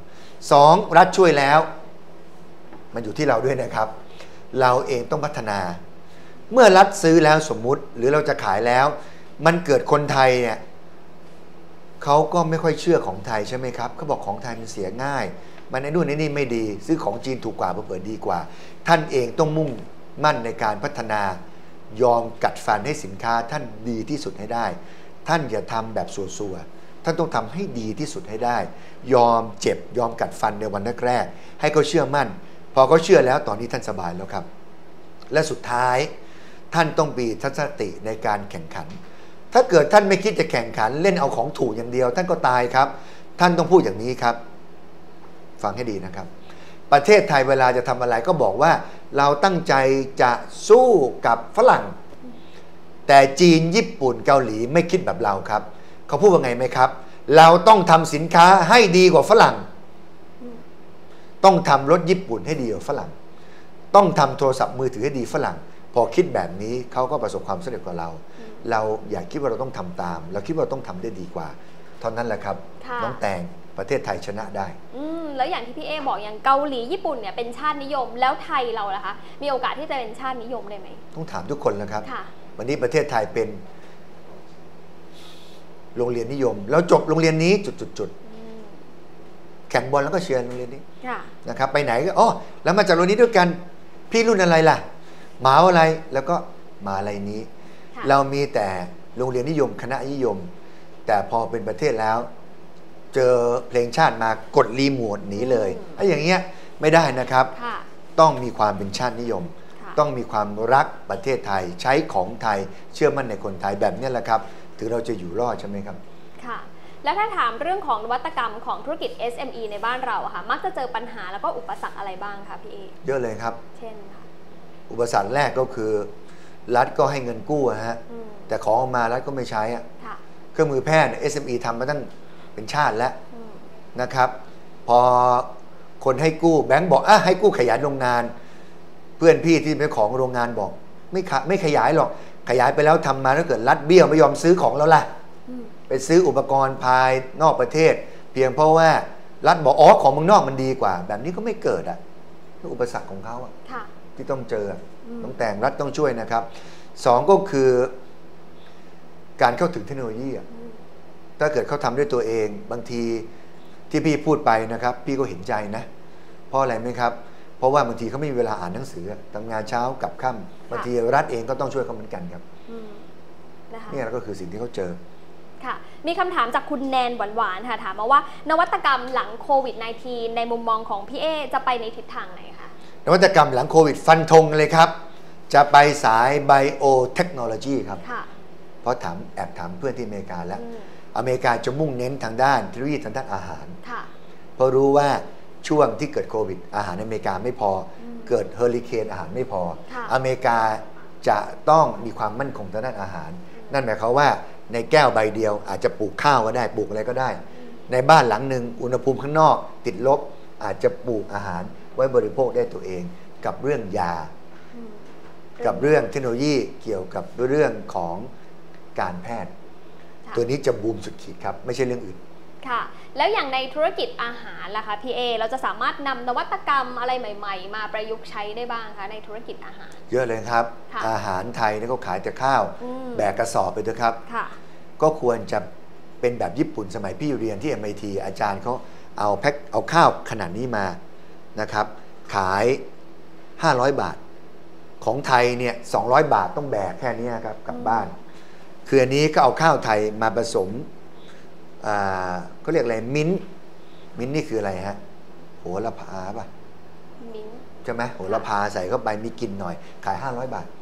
2รัฐช่วยแล้วมันอยู่ที่เราด้วยนะครับเราเองต้องพัฒนาเมื่อรัฐซื้อแล้วสมมุติหรือเราจะขายแล้วมันเกิดคนไทยเนี่ยเขาก็ไม่ค่อยเชื่อของไทยใช่ไหมครับเขาบอกของไทยมันเสียง่ายมันไอ้นู่นไอ้นี่ไม่ดีซื้อของจีนถูกกว่าเปิดดีกว่าท่านเองต้องมุ่งมั่นในการพัฒนายอมกัดฟันให้สินค้าท่านดีที่สุดให้ได้ท่านอย่าทำแบบสัวๆท่านต้องทำให้ดีที่สุดให้ได้ยอมเจ็บยอมกัดฟันในวันแรกๆให้เขาเชื่อมั่นพอเขาเชื่อแล้วตอนนี้ท่านสบายแล้วครับและสุดท้ายท่านต้องมีทัศนคติในการแข่งขันถ้าเกิดท่านไม่คิดจะแข่งขันเล่นเอาของถูกอย่างเดียวท่านก็ตายครับท่านต้องพูดอย่างนี้ครับฟังให้ดีนะครับประเทศไทยเวลาจะทำอะไรก็บอกว่าเราตั้งใจจะสู้กับฝรั่งแต่จีนญี่ปุ่นเกาหลีไม่คิดแบบเราครับเขาพูดว่าไงไหมครับเราต้องทำสินค้าให้ดีกว่าฝรั่งต้องทำรถญี่ปุ่นให้ดีกว่าฝรั่งต้องทำโทรศัพท์มือถือให้ดีฝรั่งพอคิดแบบนี้เขาก็ประสบความสำเร็จกว่าเราเราอย่าคิดว่าเราต้องทำตามเราคิดว่าเราต้องทำได้ดีกว่าเท่านั้นแหละครับน้องแตงประเทศไทยชนะได้แล้วอย่างที่พี่เอบอกอย่างเกาหลีญี่ปุ่นเนี่ยเป็นชาตินิยมแล้วไทยเราล่ะคะมีโอกาสที่จะเป็นชาตินิยมได้ไหมต้องถามทุกคนแล้วครับวันนี้ประเทศไทยเป็นโรงเรียนนิยมแล้วจบโรงเรียนนี้จุดแข่งบอลแล้วก็เชียร์โรงเรียนนี้นะครับไปไหนก็แล้วมาจากโรงเรียนนี้ด้วยกันพี่รุ่นอะไรล่ะมหาวิทยาลัยแล้วก็มหาวิทยาลัยนี้เรามีแต่โรงเรียนนิยมคณะนิยมแต่พอเป็นประเทศแล้วเจอเพลงชาติมากดรีโมทหนีเลยถ้าอย่างเงี้ยไม่ได้นะครับต้องมีความเป็นชาตินิยมต้องมีความรักประเทศไทยใช้ของไทยเชื่อมั่นในคนไทยแบบนี้แหละครับถึงเราจะอยู่รอดใช่ไหมครับค่ะแล้วถ้าถามเรื่องของนวัตกรรมของธุรกิจ SME ในบ้านเราค่ะมักจะเจอปัญหาแล้วก็อุปสรรคอะไรบ้างคะพี่เอเยอะเลยครับเช่นค่ะอุปสรรคแรกก็คือรัฐก็ให้เงินกู้ฮะแต่ของออกมารัฐก็ไม่ใช้เครื่องมือแพทย์ SME ทำมาตั้งเป็นชาติแล้วนะครับพอคนให้กู้แบงก์บอกให้กู้ขยายโรงงานเพื่อนพี่ที่เป็นของโรงงานบอกไม่ขยายหรอกขยายไปแล้วทำมาถ้าเกิดรัฐเบี้ยวไม่ยอมซื้อของแล้วล่ะไปซื้ออุปกรณ์ภายนอกประเทศเพียงเพราะว่ารัฐบอกของเมืองนอกมันดีกว่าแบบนี้ก็ไม่เกิดอุปสรรคของเขาที่ต้องเจอต้องแต่งรัฐต้องช่วยนะครับ2ก็คือการเข้าถึงเทคโนโลยีถ้าเกิดเขาทำด้วยตัวเองบางทีที่พี่พูดไปนะครับพี่ก็เห็นใจนะเพราะอะไรไหมครับเพราะว่าบางทีเขาไม่มีเวลาอ่านหนังสือทำงานเช้ากับค่ำบางทีรัฐเองก็ต้องช่วยเขาเหมือนกันครับนี่ก็คือสิ่งที่เขาเจอค่ะมีคำถามจากคุณแนนหวานๆค่ะถามมาว่านวัตกรรมหลังโควิด -19 ในมุมมองของพี่เอจะไปในทิศทางไหนคะนวัตกรรมหลังโควิดฟันธงเลยครับจะไปสายไบโอเทคโนโลยีครับเพราะแอบถามเพื่อนที่อเมริกาแล้วอเมริกาจะมุ่งเน้นทางด้านเทคโนโลยีทางด้านอาหารเพราะรู้ว่าช่วงที่เกิดโควิดอาหารในอเมริกาไม่พอเกิดเฮอริเคนอาหารไม่พออเมริกาจะต้องมีความมั่นคงทางด้านอาหารนั่นหมายความว่าในแก้วใบเดียวอาจจะปลูกข้าวก็ได้ปลูกอะไรก็ได้ในบ้านหลังหนึ่งอุณหภูมิข้างนอกติดลบอาจจะปลูกอาหารไว้บริโภคได้ตัวเองกับเรื่องยากับเรื่องเทคโนโลยีเกี่ยวกับเรื่องของการแพทย์ตัวนี้จะบูมสุดขีดครับไม่ใช่เรื่องอื่นค่ะแล้วอย่างในธุรกิจอาหารล่ะคะพี่เอเราจะสามารถนำนวัตกรรมอะไรใหม่ๆมาประยุกต์ใช้ได้บ้างคะในธุรกิจอาหารเยอะเลยครับอาหารไทยนี่เขาขายแต่ข้าวแบกกระสอบไปเถอะครับก็ควรจะเป็นแบบญี่ปุ่นสมัยพี่เรียนที่ MIT อาจารย์เขาเอาข้าวขนาดนี้มานะครับขาย500 บาทของไทยเนี่ย200 บาทต้องแบกแค่นี้ครับกลับบ้านคืออันนี้ก็เอาข้าวไทยมาผสมเขาเรียกอะไรมิ้นนี่คืออะไรฮะโหระพาป่ะมิ้นใช่ไหมโหระพาใส่เข้าไปมีกลิ่นหน่อยขาย500 บาท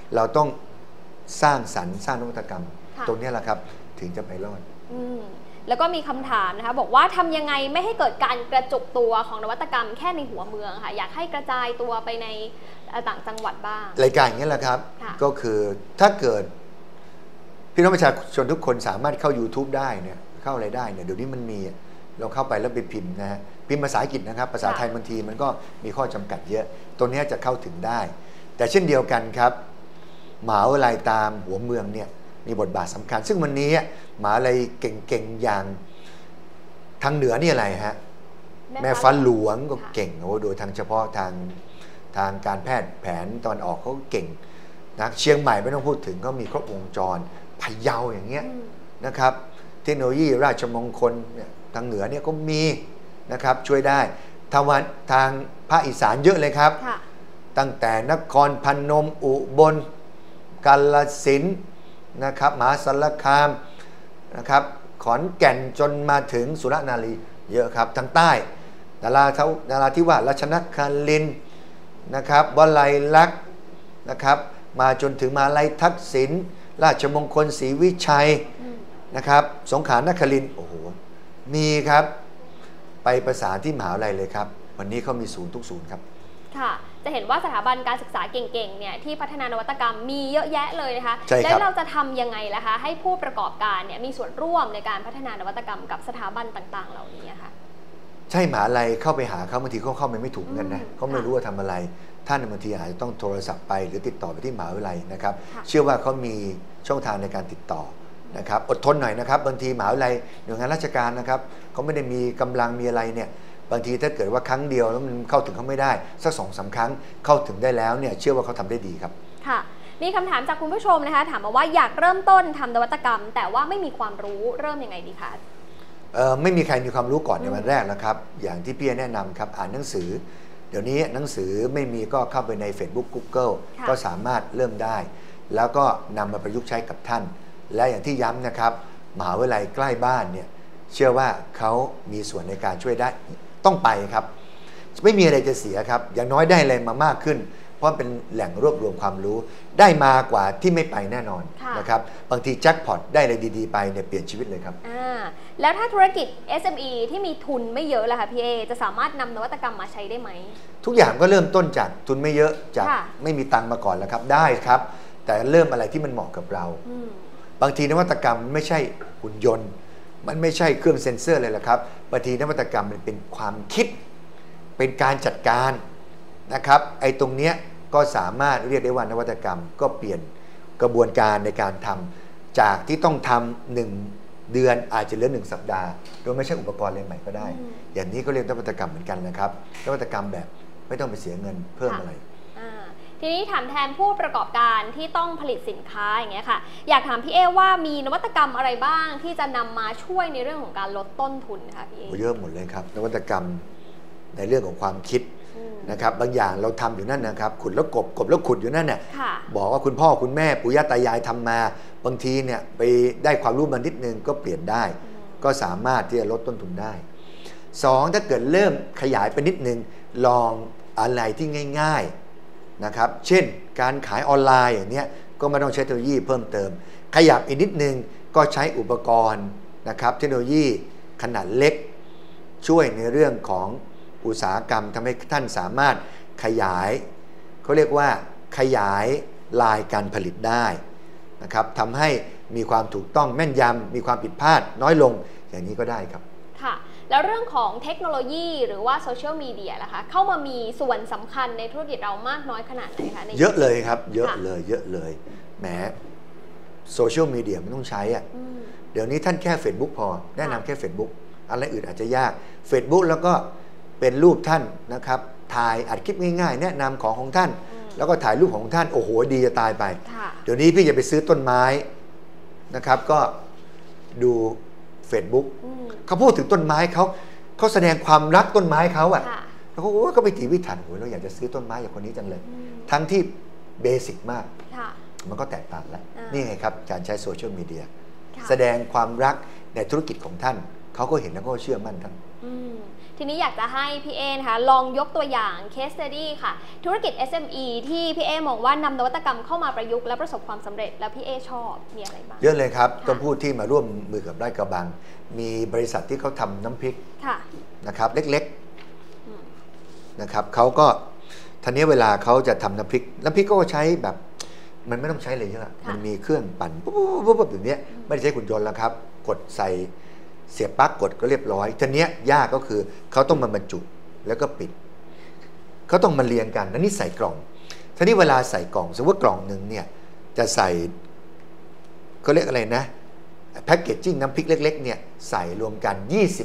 เราต้องสร้างสรรค์สร้างนวัตกรรมค่ะตรงนี้แหละครับถึงจะไปรอดแล้วก็มีคำถามนะคะบอกว่าทำยังไงไม่ให้เกิดการกระจุกตัวของนวัตกรรมแค่ในหัวเมืองค่ะอยากให้กระจายตัวไปในต่างจังหวัดบ้างรายการอย่างนี้แหละครับค่ะก็คือถ้าเกิดพี่น้องประชาชนทุกคนสามารถเข้า YouTube ได้เนี่ยเข้าอะไรได้เนี่ยเดี๋ยวนี้มันมีเราเข้าไปแล้วไปพิมพ์นะฮะพิมพ์ภาษาอังกฤษนะครับภาษาไทยบางทีมันก็มีข้อจำกัดเยอะตัวนี้จะเข้าถึงได้ แต่เช่นเดียวกันครับมหาวิทยาลัยตามหัวเมืองเนี่ยมีบทบาทสำคัญ ซึ่งวันนี้มหาวิทยาลัยเก่งๆอย่างทางเหนือนี่อะไรฮะแม่ฟ้าหลวงก็เก่งโดยทางเฉพาะทางการแพทย์แผนตอนออกเขาเก่งนะเชียงใหม่ไม่ต้องพูดถึงก็มีครบวงจรพะเยาอย่างเงี้ยนะครับเทคโนโลยีราชมงคลเนี่ยทางเหนือเนี่ยก็มีนะครับช่วยได้ทางภาคอีสานเยอะเลยครับตั้งแต่นครพนมอุบลกาฬสินธุ์นะครับมหาสารคามนะครับขอนแก่นจนมาถึงสุราษฎร์ธานีเยอะครับทางใต้นราธิวาสราชนครินทร์นะครับวลัยลักษณ์นะครับมาจนถึงมหาลัยทักษิณราชมงคลศรีวิชัยนะครับสงขลานครินทร์โอ้โหมีครับไปประสานที่มหาวิทยาลัยเลยครับวันนี้เขามีศูนย์ทุกศูนย์ครับค่ะจะเห็นว่าสถาบันการศึกษาเก่งๆเนี่ยที่พัฒนานวัตกรรมมีเยอะแยะเลยนะคะแล้วเราจะทำยังไงล่ะคะให้ผู้ประกอบการเนี่ยมีส่วนร่วมในการพัฒนานวัตกรรมกับสถาบันต่างๆเหล่านี้ค่ะใช่มหาวิทยาลัยเข้าไปหาเขาบางทีเขาเข้าไปไม่ถูกกันนะเขาไม่รู้ว่าทำอะไรท่านบางทีอาจจะต้องโทรศัพท์ไปหรือติดต่อไปที่มหาวิทยาลัยนะครับเชื่อว่าเขามีช่องทางในการติดต่อนะครับอดทนหน่อยนะครับบางทีมหาวิทยาลัยหน่วยงานราชการนะครับเขาไม่ได้มีกำลังมีอะไรเนี่ยบางทีถ้าเกิดว่าครั้งเดียวแล้วมันเข้าถึงเขาไม่ได้สัก2-3 ครั้งเข้าถึงได้แล้วเนี่ยเชื่อว่าเขาทำได้ดีครับค่ะมีคำถามจากคุณผู้ชมนะคะถามมาว่าอยากเริ่มต้นทำนวัตกรรมแต่ว่าไม่มีความรู้เริ่มยังไงดีคะไม่มีใครมีความรู้ก่อนในวันแรกแล้วครับอย่างที่พี่แนะนำครับอ่านหนังสือเดี๋ยวนี้หนังสือไม่มีก็เข้าไปใน Facebook Google ก็สามารถเริ่มได้แล้วก็นำมาประยุกต์ใช้กับท่านและอย่างที่ย้ำนะครับมหาวิทยาลัยใกล้บ้านเนี่ยเชื่อว่าเขามีส่วนในการช่วยได้ต้องไปครับไม่มีอะไรจะเสียครับอย่างน้อยได้อะไรมามากขึ้นเพราะเป็นแหล่งรวบรวมความรู้ได้มากว่าที่ไม่ไปแน่นอนนะครับบางทีแจ็คพอตได้อะไรดีๆไปเนี่ยเปลี่ยนชีวิตเลยครับแล้วถ้าธุรกิจ SME ที่มีทุนไม่เยอะล่ะคะพี่เอจะสามารถนำนวัตกรรมมาใช้ได้ไหมทุกอย่างก็เริ่มต้นจากทุนไม่เยอะจากไม่มีตังค์มาก่อนแล้วครับได้ครับแต่เริ่มอะไรที่มันเหมาะกับเราบางทีนวัตกรรมไม่ใช่หุ่นยนต์มันไม่ใช่เครื่องเซ็นเซอร์เลยละครับบางทีนวัตกรรมมันเป็นความคิดเป็นการจัดการนะครับไอ้ตรงเนี้ยก็สามารถเรียกได้ว่านวัตกรรมก็เปลี่ยนกระบวนการในการทำจากที่ต้องทำ1 เดือนอาจจะเหลือ1 สัปดาห์โดยไม่ใช่อุปกรณ์อะไรใหม่ก็ได้อย่างนี้ก็เรียกนวัตกรรมเหมือนกันนะครับนวัตกรรมแบบไม่ต้องไปเสียเงินเพิ่มอะไรทีนี้ถามแทนผู้ประกอบการที่ต้องผลิตสินค้าอย่างเงี้ยค่ะอยากถามพี่เอว่ามีนวัตกรรมอะไรบ้างที่จะนำมาช่วยในเรื่องของการลดต้นทุนคะพี่เอเยอะหมดเลยครับนวัตกรรมในเรื่องของความคิดนะครับบางอย่างเราทำอยู่นั่นนะครับขุดแล้วกบแล้วขุดอยู่นั่นเนี่ยบอกว่าคุณพ่อคุณแม่ปู่ย่าตายายทำมาบางทีเนี่ยไปได้ความรู้มานิดนึงก็เปลี่ยนได้ก็สามารถที่จะลดต้นทุนได้2ถ้าเกิดเริ่มขยายไปนิดนึงลองอะไรที่ง่ายๆนะครับเช่นการขายออนไลน์อย่างเนี้ยก็ไม่ต้องใช้เทคโนโลยีเพิ่มเติมขยับอีกนิดนึงก็ใช้อุปกรณ์นะครับเทคโนโลยีขนาดเล็กช่วยในเรื่องของอุตสาหกรรมทำให้ท่านสามารถขยายเขาเรียกว่าขยายลายการผลิตได้นะครับทำให้มีความถูกต้องแม่นยำมีความผิดพลาดน้อยลงอย่างนี้ก็ได้ครับค่ะแล้วเรื่องของเทคโนโลยีหรือว่าโซเชียลมีเดียล่ะคะเข้ามามีส่วนสำคัญในธุรกิจเรามากน้อยขนาดไหนคะเยอะเลยครับเยอะเลยแหมโซเชียลมีเดียมันต้องใช้อ่ะเดี๋ยวนี้ท่านแค่ Facebook พอแนะนำแค่ Facebook อะไรอื่นอาจจะยาก Facebook แล้วก็เป็นรูปท่านนะครับถ่ายอัดคลิปง่ายๆแนะนำของท่านแล้วก็ถ่ายรูปของท่านโอ้โหดีจะตายไปเดี๋ยวนี้พี่จะไปซื้อต้นไม้นะครับก็ดู Facebook เขาพูดถึงต้นไม้เขาแสดงความรักต้นไม้เขาอ่ะแล้วก็ไปถีพิถันโอ้ยเราอยากจะซื้อต้นไม้อย่างคนนี้จังเลยทั้งที่เบสิกมากมันก็แตกต่างแล้วนี่ไงครับการใช้โซเชียลมีเดียแสดงความรักในธุรกิจของท่านเขาก็เห็นแล้วก็เชื่อมั่นท่านททีนี้อยากจะให้พี่เอนะคะลองยกตัวอย่าง case study ค่ะธุรกิจ SME ที่พี่เอมองว่านำนวัตกรรมเข้ามาประยุกต์และประสบความสำเร็จแล้วพี่เอชอบมีอะไรบ้างเยอะเลยครับต้องพูดที่มาร่วมมือกับลาดกระบังมีบริษัทที่เขาทำน้ำพริกนะครับเล็กๆนะครับเขาก็ทีนี้เวลาเขาจะทำน้ำพริกก็ใช้แบบมันไม่ต้องใช้อะไรเยอะมันมีเครื่องปั่นปุ๊บอย่างนี้ไม่ได้ใช้หุ่นยนต์แล้วครับกดใส่เสียบปลั๊กกดก็เรียบร้อยทีนี้ยากก็คือเขาต้องมาบรรจุแล้วก็ปิดเขาต้องมาเรียงกันแล้วนี่ใส่กล่องทีนี้เวลาใส่กล่องสมมติว่ากล่องหนึ่งเนี่ยจะใส่เขาเรียกอะไรนะแพ็กเกจจิ้งน้ำพริกเล็กๆเนี่ยใส่รวมกัน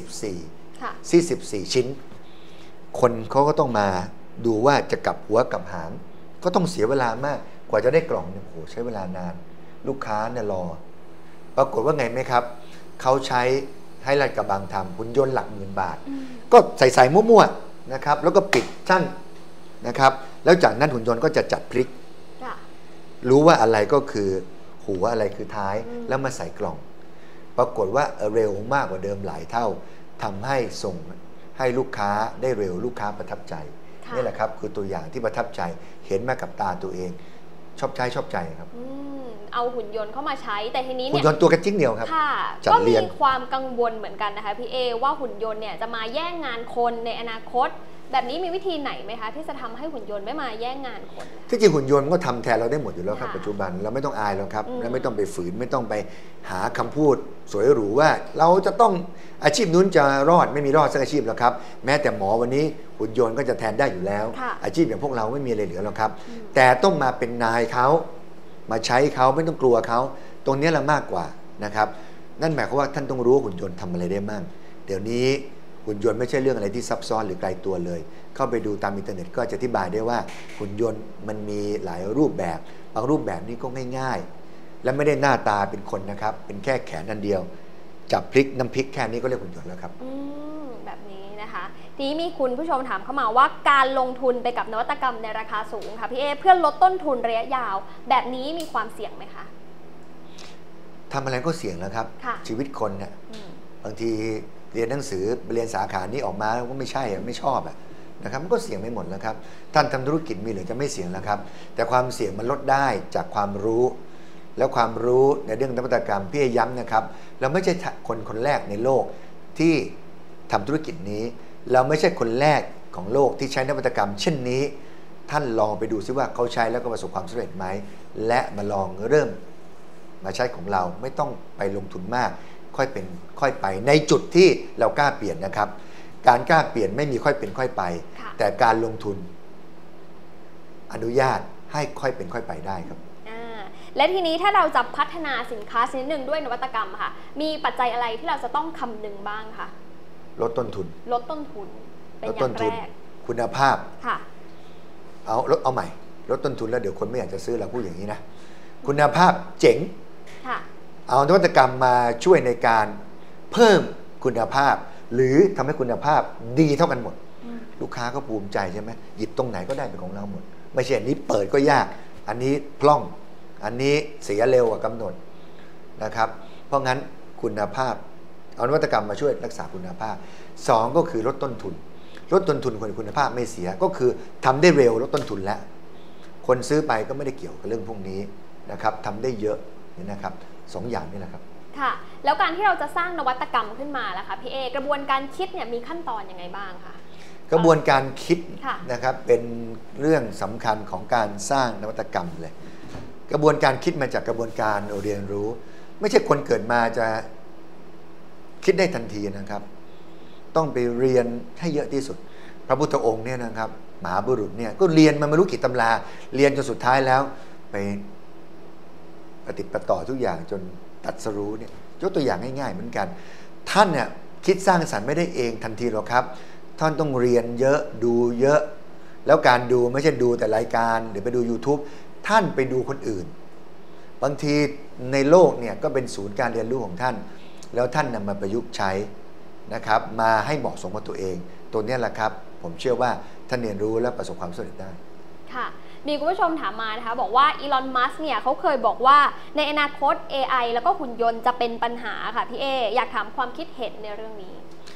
44ชิ้นคนเขาก็ต้องมาดูว่าจะกลับหัวกลับหางก็ต้องเสียเวลามากกว่าจะได้กล่องเนี่ยโหใช้เวลานานลูกค้าเนี่ยรอปรากฏว่าไงไหมครับเขาใช้ให้ลาดกระบังทำหุ่นยนต์หลัก10,000 บาทก็ใส่มั่วๆนะครับแล้วก็ปิดชั่นนะครับแล้วจากนั้นหุ่นยนต์ก็จะจัดพริกรู้ว่าอะไรก็คือหัวอะไรคือท้ายแล้วมาใส่กล่องปรากฏว่าเร็วมากกว่าเดิมหลายเท่าทำให้ส่งให้ลูกค้าได้เร็วลูกค้าประทับใจนี่แหละครับคือตัวอย่างที่ประทับใจเห็นมากับตาตัวเองชอบใจครับเอาหุ่นยนต์เข้ามาใช้แต่ทีนี้เนี่ยหุ่นยนต์ตัวกระจิ้งเดียวครับก็มีความกังวลเหมือนกันนะคะพี่เอว่าหุ่นยนต์เนี่ยจะมาแย่งงานคนในอนาคตแบบนี้มีวิธีไหนไหมคะที่จะทำให้หุ่นยนต์ไม่มาแย่งงานคนที่จริงหุ่นยนต์ก็ทำแทนเราได้หมดอยู่แล้วครับปัจจุบันเราไม่ต้องอายแล้วครับและไม่ต้องไปฝืนไม่ต้องไปหาคำพูดสวยหรูว่าเราจะต้องอาชีพนู้นจะรอดไม่มีรอดสักอาชีพแล้วครับแม้แต่หมอวันนี้หุ่นยนต์ก็จะแทนได้อยู่แล้วอาชีพอย่างพวกเราไม่มีอะไรเหลือแล้วครับแต่ต้องมาเป็นนายเขามาใช้เขาไม่ต้องกลัวเขาตรงนี้ละมากกว่านะครับนั่นหมายความว่าท่านต้องรู้หุ่นยนต์ทำอะไรได้มั่งเดี๋ยวนี้หุ่นยนต์ไม่ใช่เรื่องอะไรที่ซับซ้อนหรือไกลตัวเลยเข้าไปดูตามอินเทอร์เน็ตก็จะอธิบายได้ว่าหุ่นยนต์มันมีหลายรูปแบบบางรูปแบบนี้ก็ง่ายๆและไม่ได้หน้าตาเป็นคนนะครับเป็นแค่แขนอันเดียวจับพริกน้ำพริกแค่นี้ก็เรียกหุ่นยนต์แล้วครับแบบนี้นะคะทีนี้มีคุณผู้ชมถามเข้ามาว่าการลงทุนไปกับนวัตกรรมในราคาสูงค่ะพี่เอเพื่อลดต้นทุนระยะยาวแบบนี้มีความเสี่ยงไหมคะทำอะไรก็เสี่ยงแล้วครับชีวิตคนเนี่ยบางทีเรียนหนังสือเรียนสาขานี้ออกมาก็ไม่ใช่ไม่ชอบนะครับมันก็เสี่ยงไม่หมดแล้วครับท่านทำธุรกิจมีหรือจะไม่เสี่ยงแล้วครับแต่ความเสี่ยงมันลดได้จากความรู้แล้วความรู้ในเรื่องนวัตกรรมพี่ย้ำนะครับเราไม่ใช่คนแรกในโลกที่ทำธุรกิจนี้เราไม่ใช่คนแรกของโลกที่ใช้นวัตกรรมเช่นนี้ท่านลองไปดูซิว่าเขาใช้แล้วก็ประสบความสำเร็จไหมและมาลองเริ่มมาใช้ของเราไม่ต้องไปลงทุนมากค่อยเป็นค่อยไปในจุดที่เรากล้าเปลี่ยนนะครับการกล้าเปลี่ยนไม่มีค่อยเป็นค่อยไปแต่การลงทุนอนุญาตให้ค่อยเป็นค่อยไปได้ครับและทีนี้ถ้าเราจะพัฒนาสินค้าชนิดหนึ่งด้วยนวัตกรรมค่ะมีปัจจัยอะไรที่เราจะต้องคำนึงบ้างคะลดต้นทุนเป็นอย่างแรกคุณภาพค่ะเอาใหม่ลดต้นทุนแล้วเดี๋ยวคนไม่อยากจะซื้อเราพูดอย่างนี้นะคุณภาพเจ๋งเอานวัตกรรมมาช่วยในการเพิ่มคุณภาพหรือทำให้คุณภาพดีเท่ากันหมดลูกค้าก็ภูมิใจใช่ไหมหยิบตรงไหนก็ได้เป็นของเราหมดไม่ใช่อันนี้เปิดก็ยากอันนี้พล่องอันนี้เสียเร็วกว่ากำหนดนะครับเพราะงั้นคุณภาพเอานวัตกรรมมาช่วยรักษาคุณภาพ2ก็คือลดต้นทุนคุณภาพไม่เสียก็คือทำได้เร็วลดต้นทุนแล้วคนซื้อไปก็ไม่ได้เกี่ยวกับเรื่องพวกนี้นะครับทำได้เยอะนี่นะครับ2 อย่างนี่แหละครับค่ะแล้วการที่เราจะสร้างนวัตกรรมขึ้นมาล่ะคะพี่เอกระบวนการคิดเนี่ยมีขั้นตอนยังไงบ้างคะกระบวนการคิดนะครับเป็นเรื่องสำคัญของการสร้างนวัตกรรมเลยกระบวนการคิดมาจากกระบวนการเรียนรู้ไม่ใช่คนเกิดมาจะคิดได้ทันทีนะครับต้องไปเรียนให้เยอะที่สุดพระพุทธองค์เนี่ยนะครับมหาบุรุษเนี่ยก็เรียนมาไม่รู้กี่ตำราเรียนจนสุดท้ายแล้วไปปฏิบัติต่อทุกอย่างจนตรัสรู้เนี่ยยกตัวอย่างง่ายๆเหมือนกันท่านเนี่ยคิดสร้างสรรค์ไม่ได้เองทันทีหรอกครับท่านต้องเรียนเยอะดูเยอะแล้วการดูไม่ใช่ดูแต่รายการหรือไปดู YouTube ท่านไปดูคนอื่นบางทีในโลกเนี่ยก็เป็นศูนย์การเรียนรู้ของท่านแล้วท่านนำมาประยุกต์ใช้นะครับมาให้เหมาะสมกับตัวเองตัวนี้แหละครับผมเชื่อว่าท่านเรียนรู้และประสบความสำเร็จได้ค่ะมีคุณผู้ชมถามมานะคะบอกว่าอีลอน มัสก์เนี่ยเขาเคยบอกว่าในอนาคต AI แล้วก็หุ่นยนต์จะเป็นปัญหาค่ะพี่เออยากถามความคิดเห็นในเรื่องนี้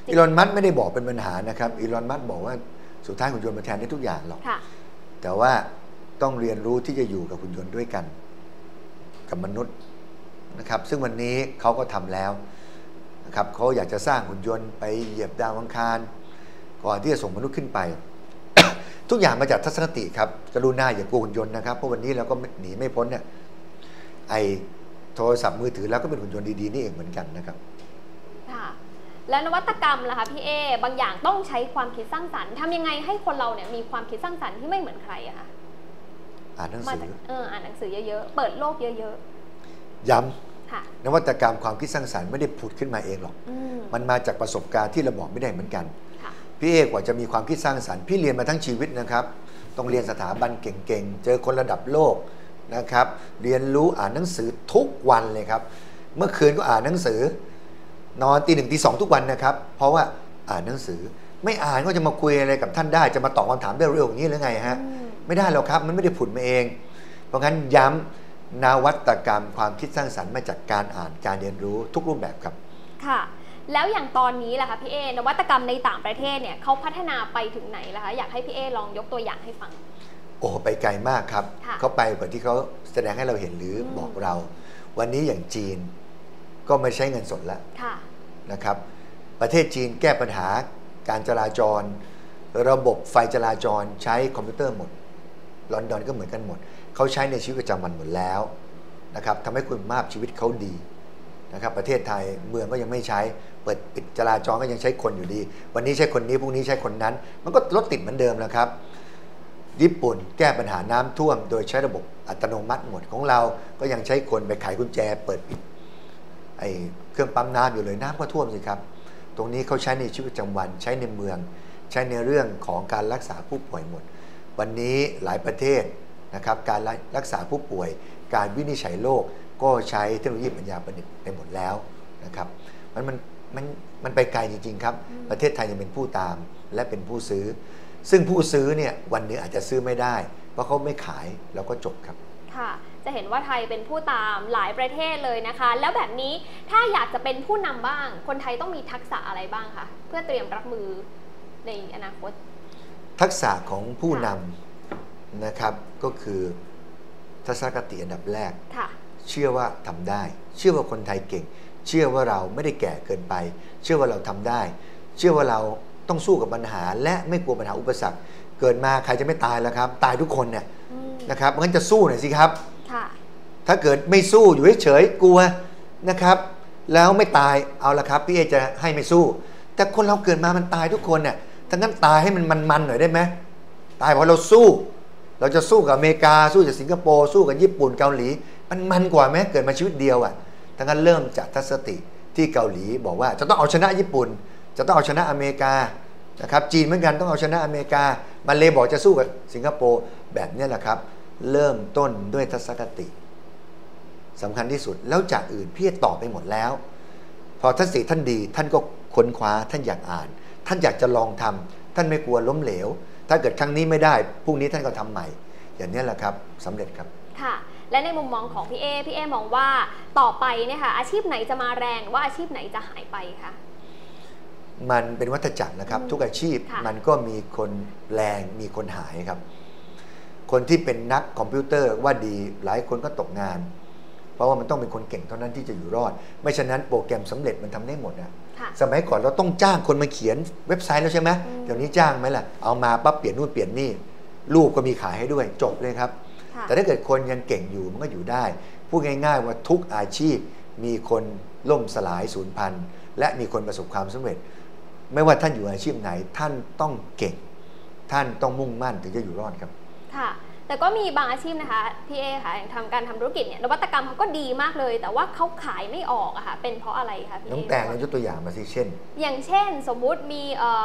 อีลอนมัสก์ไม่ได้บอกเป็นปัญหานะครับอีลอนมัสก์บอกว่าสุดท้ายหุ่นยนต์มาแทนได้ทุกอย่างหรอกแต่ว่าต้องเรียนรู้ที่จะอยู่กับหุ่นยนต์ด้วยกันกับมนุษย์นะครับซึ่งวันนี้เขาก็ทำแล้วนะครับเขาอยากจะสร้างหุ่นยนต์ไปเหยียบดาวอังคารก่อนที่จะส่งมนุษย์ขึ้นไป ทุกอย่างมาจากทัศนคติครับกรุณาอย่ากลัวหุ่นยนต์นะครับเพราะวันนี้เราก็หนีไม่พ้นเนี่ยไอโทรศัพท์มือถือแล้วก็เป็นหุ่นยนต์ดีๆนี่เองเหมือนกันนะครับค่ะและนวัตกรรมล่ะคะพี่บางอย่างต้องใช้ความคิดสร้างสรรค์ทำยังไงให้คนเราเนี่ยมีความคิดสร้างสรรค์ที่ไม่เหมือนใครอะคะอ่านหนังสืออ่านหนังสือเยอะๆเปิดโลกเยอะๆย้ำนวัตกรรมความคิดสร้างสรรค์ไม่ได้ผุดขึ้นมาเองหรอกมันมาจากประสบการณ์ที่เราบอกไม่ได้เหมือนกันพี่กว่าจะมีความคิดสร้างสรรค์พี่เรียนมาทั้งชีวิตนะครับต้องเรียนสถาบันเก่งๆเจอคนระดับโลกนะครับเรียนรู้อ่านหนังสือทุกวันเลยครับเมื่อคืนก็อ่านหนังสือนอนตี 1 ตี 2ทุกวันนะครับเพราะว่าอ่านหนังสือไม่อ่านก็จะมาคุยอะไรกับท่านได้จะมาตอบคำถามได้เร็วอย่างนี้หรือไงฮะไม่ได้หรอกครับมันไม่ได้ผุดมาเองเพราะงั้นย้ำนวัตกรรมความคิดสร้างสรรค์มาจากการอ่านการเรียนรู้ทุกรูปแบบครับค่ะแล้วอย่างตอนนี้ล่ะคะพี่นวัตกรรมในต่างประเทศเนี่ยเขาพัฒนาไปถึงไหนล่ะคะอยากให้พี่ลองยกตัวอย่างให้ฟังโอ้ไปไกลมากครับเขาไปกว่าที่เขาแสดงให้เราเห็นหรือบอกเราวันนี้อย่างจีนก็ไม่ใช้เงินสดแล้วนะครับประเทศจีนแก้ปัญหาการจราจรระบบไฟจราจรใช้คอมพิวเตอร์หมดลอนดอนก็เหมือนกันหมดเขาใช้ในชีวิตประจำวันหมดแล้วนะครับทำให้คุณภาพชีวิตเขาดีนะครับประเทศไทยเมืองก็ยังไม่ใช้เปิดปิดจราจรก็ยังใช้คนอยู่ดีวันนี้ใช้คนนี้พรุ่งนี้ใช้คนนั้นมันก็รถติดเหมือนเดิมแล้วครับญี่ปุ่นแก้ปัญหาน้ำท่วมโดยใช้ระบบอัตโนมัติหมดของเราก็ยังใช้คนไปไขกุญแจเปิดปิดไอ้เครื่องปั๊มน้ำอยู่เลยน้ำก็ท่วมสิครับตรงนี้เขาใช้ในชีวิตประจำวันใช้ในเมืองใช้ในเรื่องของการรักษาผู้ป่วยหมดวันนี้หลายประเทศนะครับการรักษาผู้ป่วยการวินิจฉัยโรคก็ใช้เทคโนโลยีปัญญาประดิษฐ์ไปหมดแล้วนะครับมันไปไกลจริงๆครับประเทศไทยยังเป็นผู้ตามและเป็นผู้ซื้อซึ่งผู้ซื้อเนี่ยวันนี้อาจจะซื้อไม่ได้เพราะเขาไม่ขายแล้วก็จบครับค่ะจะเห็นว่าไทยเป็นผู้ตามหลายประเทศเลยนะคะแล้วแบบนี้ถ้าอยากจะเป็นผู้นำบ้างคนไทยต้องมีทักษะอะไรบ้างคะเพื่อเตรียมรับมือในอนาคตทักษะของผู้นำนะครับก็คือทัศนคติอันดับแรกเชื่อว่าทำได้เชื่อว่าคนไทยเก่งเชื่อว่าเราไม่ได้แก่เกินไปเชื่อว่าเราทำได้เชื่อว่าเราต้องสู้กับปัญหาและไม่กลัวปัญหาอุปสรรคเกิดมาใครจะไม่ตายแล้วครับตายทุกคนเนี่ยนะครับงั้นจะสู้หน่อยสิครับถ้าเกิดไม่สู้อยู่เฉยๆกลัวนะครับแล้วไม่ตายเอาละครับพี่จะให้ไม่สู้แต่คนเราเกิดมามันตายทุกคนเนี่ยทั้งนั้นตายให้มันหน่อยได้ไหมตายเพราะเราสู้เราจะสู้กับอเมริกาสู้กับสิงคโปร์สู้กับญี่ปุ่นเกาหลีมันกว่าไหมเกิดมาชีวิตเดียวอ่ะทั้งนั้นเริ่มจากทัศนคติที่เกาหลีบอกว่าจะต้องเอาชนะญี่ปุ่นจะต้องเอาชนะอเมริกานะครับจีนเหมือนกันต้องเอาชนะอเมริกามาเลบอกจะสู้กับสิงคโปร์แบบนี้แหละครับเริ่มต้นด้วยทัศนคติสำคัญที่สุดแล้วจากอื่นพี่ตอบไปหมดแล้วพอทัศนคติท่านดีท่านก็ค้นคว้าท่านอยากอ่านท่านอยากจะลองทำท่านไม่กลัวล้มเหลวถ้าเกิดครั้งนี้ไม่ได้พรุ่งนี้ท่านก็ทำใหม่อย่างนี้แหละครับสำเร็จครับค่ะและในมุมมองของพี่เอมองว่าต่อไปเนี่ยค่ะอาชีพไหนจะมาแรงว่าอาชีพไหนจะหายไปคะมันเป็นวัฏจักรนะครับทุกอาชีพมันก็มีคนแรงมีคนหายครับคนที่เป็นนักคอมพิวเตอร์ว่าดีหลายคนก็ตกงานเพราะว่ามันต้องเป็นคนเก่งเท่านั้นที่จะอยู่รอดไม่ฉะนั้นโปรแกรมสำเร็จมันทำได้หมดนะสมัยก่อนเราต้องจ้างคนมาเขียนเว็บไซต์แล้วใช่ไหมเดี๋ยวนี้จ้างไหมล่ะเอามาปั๊บเปลี่ยนนู่นเปลี่ยนนี่รูปก็มีขายให้ด้วยจบเลยครับแต่ถ้าเกิดคนยังเก่งอยู่มันก็อยู่ได้พูดง่ายๆว่าทุกอาชีพมีคนล่มสลายสูญพันธุ์และมีคนประสบความสำเร็จไม่ว่าท่านอยู่อาชีพไหนท่านต้องเก่งท่านต้องมุ่งมั่นถึงจะอยู่รอดครับค่ะแต่ก็มีบางอาชีพนะคะพี่ค่ะอย่างการทำธุรกิจเนี่ยนวัตกรรมเขาก็ดีมากเลยแต่ว่าเขาขายไม่ออกอะค่ะเป็นเพราะอะไรคะพี่น้องแต่งยกตัวอย่างมาสิเช่นอย่างเช่นสมมุติมี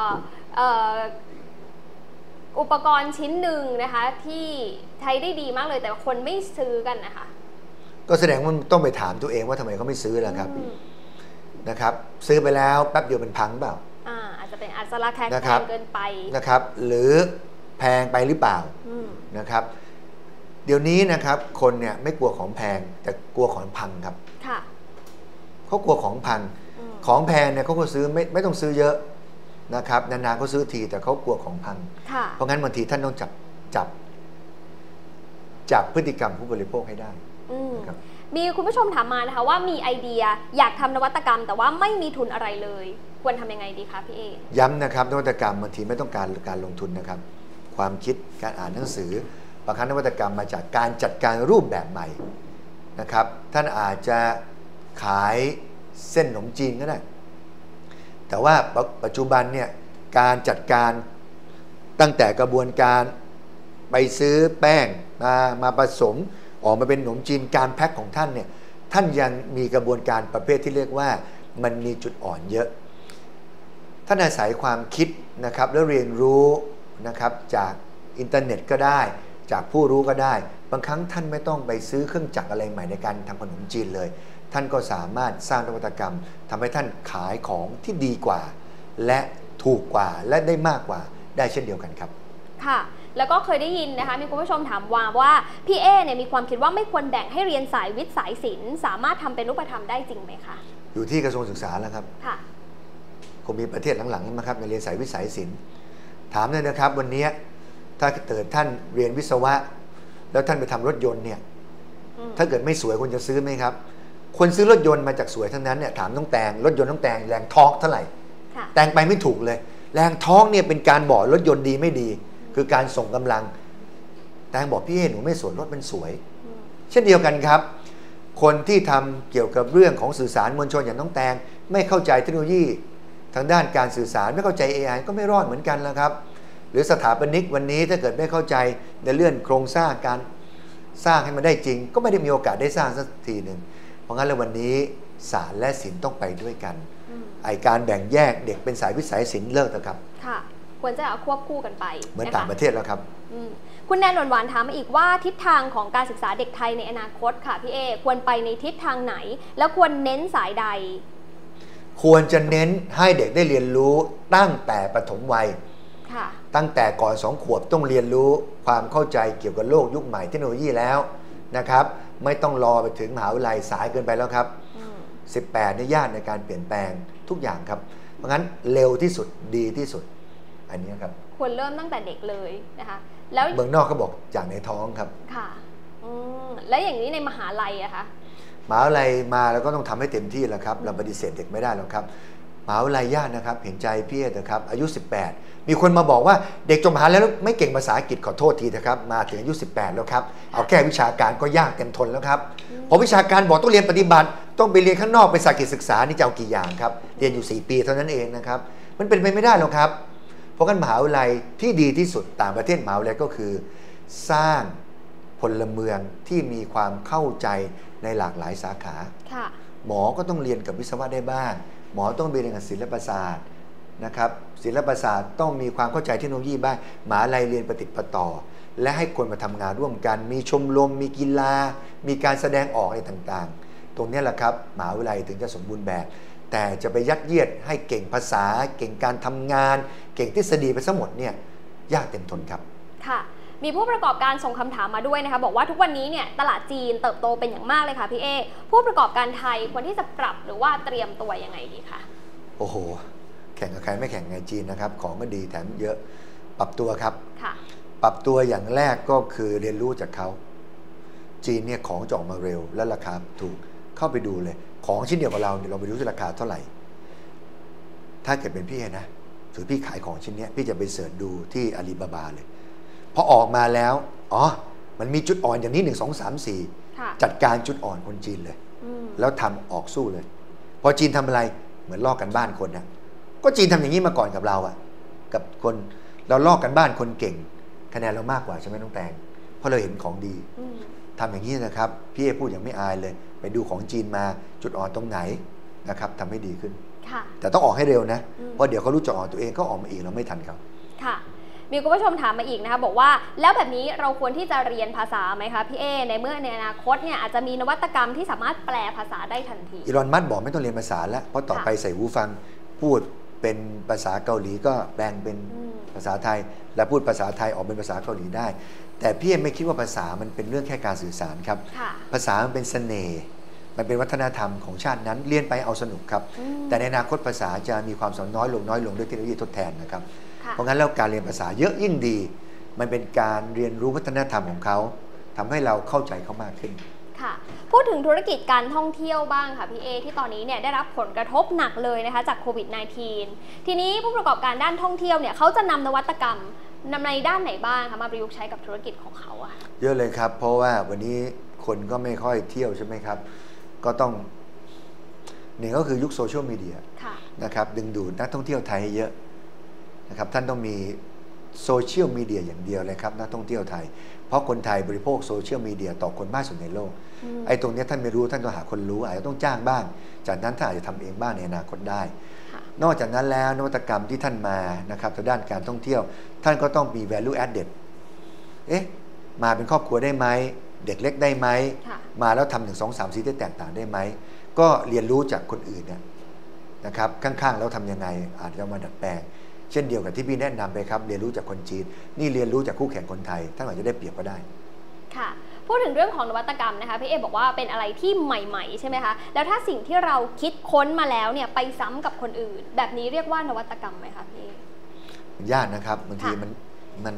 อุปกรณ์ชิ้นหนึ่งนะคะที่ใช้ได้ดีมากเลยแต่คนไม่ซื้อกันนะคะก็แสดงว่าต้องไปถามตัวเองว่าทำไมเขาไม่ซื้อล่ะครับนะครับซื้อไปแล้วแป๊บเดียวเป็นพังเปล่าอาจจะเป็นอาจจะราคาแพงเกินไปนะครับหรือแพงไปหรือเปล่านะครับเดี๋ยวนี้นะครับคนเนี่ยไม่กลัวของแพงแต่กลัวของพังครับเขากลัวของพังของแพงเนี่ยเขาก็ซื้อไม่ต้องซื้อเยอะนะครับนานๆเขาซื้อทีแต่เขากลัวของพังเพราะงั้นบางทีท่านต้องจับพฤติกรรมผู้บริโภคให้ได้นะครับมีคุณผู้ชมถามมานะคะว่ามีไอเดียอยากทำนวัตกรรมแต่ว่าไม่มีทุนอะไรเลยควรทำยังไงดีคะพี่เอย้ำนะครับนวัตกรรมบางทีไม่ต้องการลงทุนนะครับความคิดการอ่านหนังสือบางครั้งนวัตกรรมมาจากการจัดการรูปแบบใหม่นะครับท่านอาจจะขายเส้นขนมจีนก็ได้แต่ว่าปัจจุบันเนี่ยการจัดการตั้งแต่กระบวนการไปซื้อแป้งมาผสมออกมาเป็นขนมจีนการแพ็คของท่านเนี่ยท่านยังมีกระบวนการประเภทที่เรียกว่ามันมีจุดอ่อนเยอะท่านอาศัยความคิดนะครับแล้วเรียนรู้นะครับจากอินเทอร์เน็ตก็ได้จากผู้รู้ก็ได้บางครั้งท่านไม่ต้องไปซื้อเครื่องจักรอะไรใหม่ในการทำขนมจีนเลยท่านก็สามารถสร้างนวัตกรรมทำให้ท่านขายของที่ดีกว่าและถูกกว่าและได้มากกว่าได้เช่นเดียวกันครับค่ะแล้วก็เคยได้ยินนะคะมีคุณผู้ชมถามว่าพี่เอเนี่ยมีความคิดว่าไม่ควรแบ่งให้เรียนสายวิทย์สายศิลป์สามารถทำเป็นรูปธรรมได้จริงไหมคะอยู่ที่กระทรวงศึกษาแล้วครับค่ะคงมีประเทศหลังๆนะครับในเรียนสายวิทย์สายศิลป์ถามเลยนะครับวันนี้ถ้าเกิดท่านเรียนวิศวะแล้วท่านไปทำรถยนต์เนี่ยถ้าเกิดไม่สวยคุณจะซื้อไหมครับคนซื้อรถยนต์มาจากสวยทั้งนั้นเนี่ยถามน้องแตงรถยนต์น้องแตงแรงทอร์กเท่าไหร่แตงไปไม่ถูกเลยแรงทอร์กเนี่ยเป็นการบอกรถยนต์ดีไม่ดีคือการส่งกำลังแตงบอกพี่หนูไม่สวยรถมันสวยเช่นเดียวกันครับคนที่ทำเกี่ยวกับเรื่องของสื่อสารมวลชนอย่างน้องแตงไม่เข้าใจเทคโนโลยีทางด้านการสื่อสารไม่เข้าใจ AI ก็ไม่รอดเหมือนกันแล้วครับหรือสถาปนิกวันนี้ถ้าเกิดไม่เข้าใจในเรื่องโครงสร้างการสร้างให้มันได้จริงก็ไม่ได้มีโอกาสได้สร้างสักทีหนึ่งเพราะงั้นแล้ววันนี้ศาสตร์และศิลป์ต้องไปด้วยกันไอการแบ่งแยกเด็กเป็นสายวิทย์สายศิลป์เลิกนะครับค่ะควรจะเอาควบคู่กันไปเหมือนต่างประเทศแล้วครับคุณแนนหวานถามมาอีกว่าทิศทางของการศึกษาเด็กไทยในอนาคตค่ะพี่เอควรไปในทิศทางไหนแล้วควรเน้นสายใดควรจะเน้นให้เด็กได้เรียนรู้ตั้งแต่ปฐมวัยตั้งแต่ก่อน2 ขวบต้องเรียนรู้ความเข้าใจเกี่ยวกับโลกยุคใหม่เทคโนโลยีแล้วนะครับไม่ต้องรอไปถึงมหาวิทยาลัยสายเกินไปแล้วครับ18ในยากในการเปลี่ยนแปลงทุกอย่างครับเพราะงั้นเร็วที่สุดดีที่สุดอันนี้ครับควรเริ่มตั้งแต่เด็กเลยนะคะแล้วเมืองนอกเขาบอกจากในท้องครับค่ะแล้วอย่างนี้ในมหาลัยอะคะมหาวิทยาลัยมาแล้วก็ต้องทำให้เต็มที่แล้วครับเราปฏิเสธเด็กไม่ได้หรอกครับมหาวิทยาลัยยากนะครับเห็นใจพี่นะครับอายุ18มีคนมาบอกว่าเด็กจบมหาลัยแล้วไม่เก่งภาษาอังกฤษขอโทษทีนะครับมาถึงอายุ18แล้วครับเอาแค่วิชาการก็ยากเต็มทนแล้วครับพอวิชาการบอกต้องเรียนปฏิบัติต้องไปเรียนข้างนอกเป็นสายกิจศึกษานี่จะเอากี่อย่างครับเรียนอยู่4 ปีเท่านั้นเองนะครับมันเป็นไปไม่ได้หรอกครับเพราะงั้นมหาวิทยาลัยที่ดีที่สุดต่างประเทศมหาวิทยาลัยก็คือสร้างพลเมืองที่มีความเข้าใจในหลากหลายสาขาหมอก็ต้องเรียนกับวิศวะได้บ้างหมอต้องเรียนกับศิลปศาสตร์นะครับศิลปศาสตร์ต้องมีความเข้าใจเทคโนโลยีบ้างมหาวิทยาลัยเรียนประติดประต่อและให้คนมาทำงานร่วมกันมีชมรมมีกีฬามีการแสดงออกอะไรต่างๆตรงนี้แหละครับมหาวิทยาลัยถึงจะสมบูรณ์แบบแต่จะไปยัดเยียดให้เก่งภาษาเก่งการทำงานเก่งทฤษฎีไปทั้งหมดเนี่ยยากเต็มทนครับค่ะมีผู้ประกอบการส่งคำถามมาด้วยนะคะบอกว่าทุกวันนี้เนี่ยตลาดจีนเติบโตเป็นอย่างมากเลยค่ะพี่เอผู้ประกอบการไทยควรที่จะปรับหรือว่าเตรียมตัวยังไงดีคะโอ้โหแข่งกับใครไม่แข่งไงจีนนะครับของก็ดีแถมเยอะปรับตัวครับปรับตัวอย่างแรกก็คือเรียนรู้จากเขาจีนเนี่ยของจะออกมาเร็วและราคาถูกเข้าไปดูเลยของชิ้นเดียวกับเราเนี่ยเราไปดูที่ราคาเท่าไหร่ถ้าเกิดเป็นพี่นะถือพี่ขายของชิ้นนี้พี่จะไปเสิร์ชดูที่อาลีบาบาเลยพอออกมาแล้วอ๋อมันมีจุดอ่อนอย่างนี้1 2 3 4จัดการจุดอ่อนคนจีนเลยแล้วทำออกสู้เลยพอจีนทำอะไรเหมือนลอกกันบ้านคนนะก็จีนทำอย่างนี้มาก่อนกับเราอะกับคนเราลอกกันบ้านคนเก่งคะแนนเรามากกว่าใช่ไหมน้องแตงเพราะเราเห็นของดีทำอย่างนี้นะครับพี่เอพูดอย่างไม่อายเลยไปดูของจีนมาจุดอ่อนตรงไหนนะครับทำให้ดีขึ้นแต่ต้องออกให้เร็วนะเพราะเดี๋ยวเขารู้จุดอ่อนตัวเองก็ออกมาอีกเราไม่ทันเขาค่ะมีคุณผู้ชมถามมาอีกนะคะบอกว่าแล้วแบบนี้เราควรที่จะเรียนภาษาไหมคะพี่เอในเมื่อในอนาคตเนี่ยอาจจะมีนวัตกรรมที่สามารถแปลภาษาได้ทันทีอีลอนมัสก์บอกไม่ต้องเรียนภาษาแล้วเพราะต่อไปใส่หูฟังพูดเป็นภาษาเกาหลีก็แปลงเป็นภาษาไทยและพูดภาษาไทยออกเป็นภาษาเกาหลีได้แต่พี่ไม่คิดว่าภาษามันเป็นเรื่องแค่การสื่อสารครับภาษามันเป็นเสน่ห์ภมันเป็นวัฒนธรรมของชาตินั้นเรียนไปเอาสนุกครับแต่ในอนาคตภาษาจะมีความสอนน้อยลงด้วยเทคโนโลยีทดแทนนะครับเพราะงั้นแล้วการเรียนภาษาเยอะยิ่งดีมันเป็นการเรียนรู้วัฒนธรรมของเขาทำให้เราเข้าใจเขามากขึ้นค่ะพูดถึงธุรกิจการท่องเที่ยวบ้างค่ะพี่เอที่ตอนนี้เนี่ยได้รับผลกระทบหนักเลยนะคะจากโควิด -19 ทีนี้ผู้ประกอบการด้านท่องเที่ยวเนี่ยเขาจะนำนวัตกรรมนำในด้านไหนบ้างคะมาประยุกต์ใช้กับธุรกิจของเขาอะเยอะเลยครับเพราะว่าวันนี้คนก็ไม่ค่อยเที่ยวใช่ไหมครับก็ต้องหนึ่งก็คือยุคโซเชียลมีเดียนะครับดึงดูดนักท่องเที่ยวไทยเยอะนะครับท่านต้องมีโซเชียลมีเดียอย่างเดียวเลยครับนักท่องเที่ยวไทยเพราะคนไทยบริโภคโซเชียลมีเดียต่อคนมากสุดในโลกไอ้ตรงนี้ท่านไม่รู้ท่านต้องหาคนรู้อาจจะต้องจ้างบ้างจากนั้นท่านอาจจะทำเองบ้างในอนาคตได้นอกจากนั้นแล้วนวัตกรรมที่ท่านมานะครับทางด้านการท่องเที่ยวท่านก็ต้องมี value added มาเป็นครอบครัวได้ไหมเด็กเล็กได้ไหมมาแล้วทำ1 2 3 4ได้แตกต่างได้ไหมก็เรียนรู้จากคนอื่นเนี่ยนะครับข้างๆแล้วทำยังไงอาจจะมาดัดแปลงเช่นเดียวกับที่พี่แนะนำไปครับเรียนรู้จากคนจีนนี่เรียนรู้จากคู่แข่งคนไทยท่านอาจจะได้เปรียบก็ได้ค่ะพูดถึงเรื่องของนวัตกรรมนะคะพี่เอบอกว่าเป็นอะไรที่ใหม่ๆใช่ไหมคะแล้วถ้าสิ่งที่เราคิดค้นมาแล้วเนี่ยไปซ้ำกับคนอื่นแบบนี้เรียกว่านวัตกรรมไหมคะพี่ยากนะครับบางทีมัน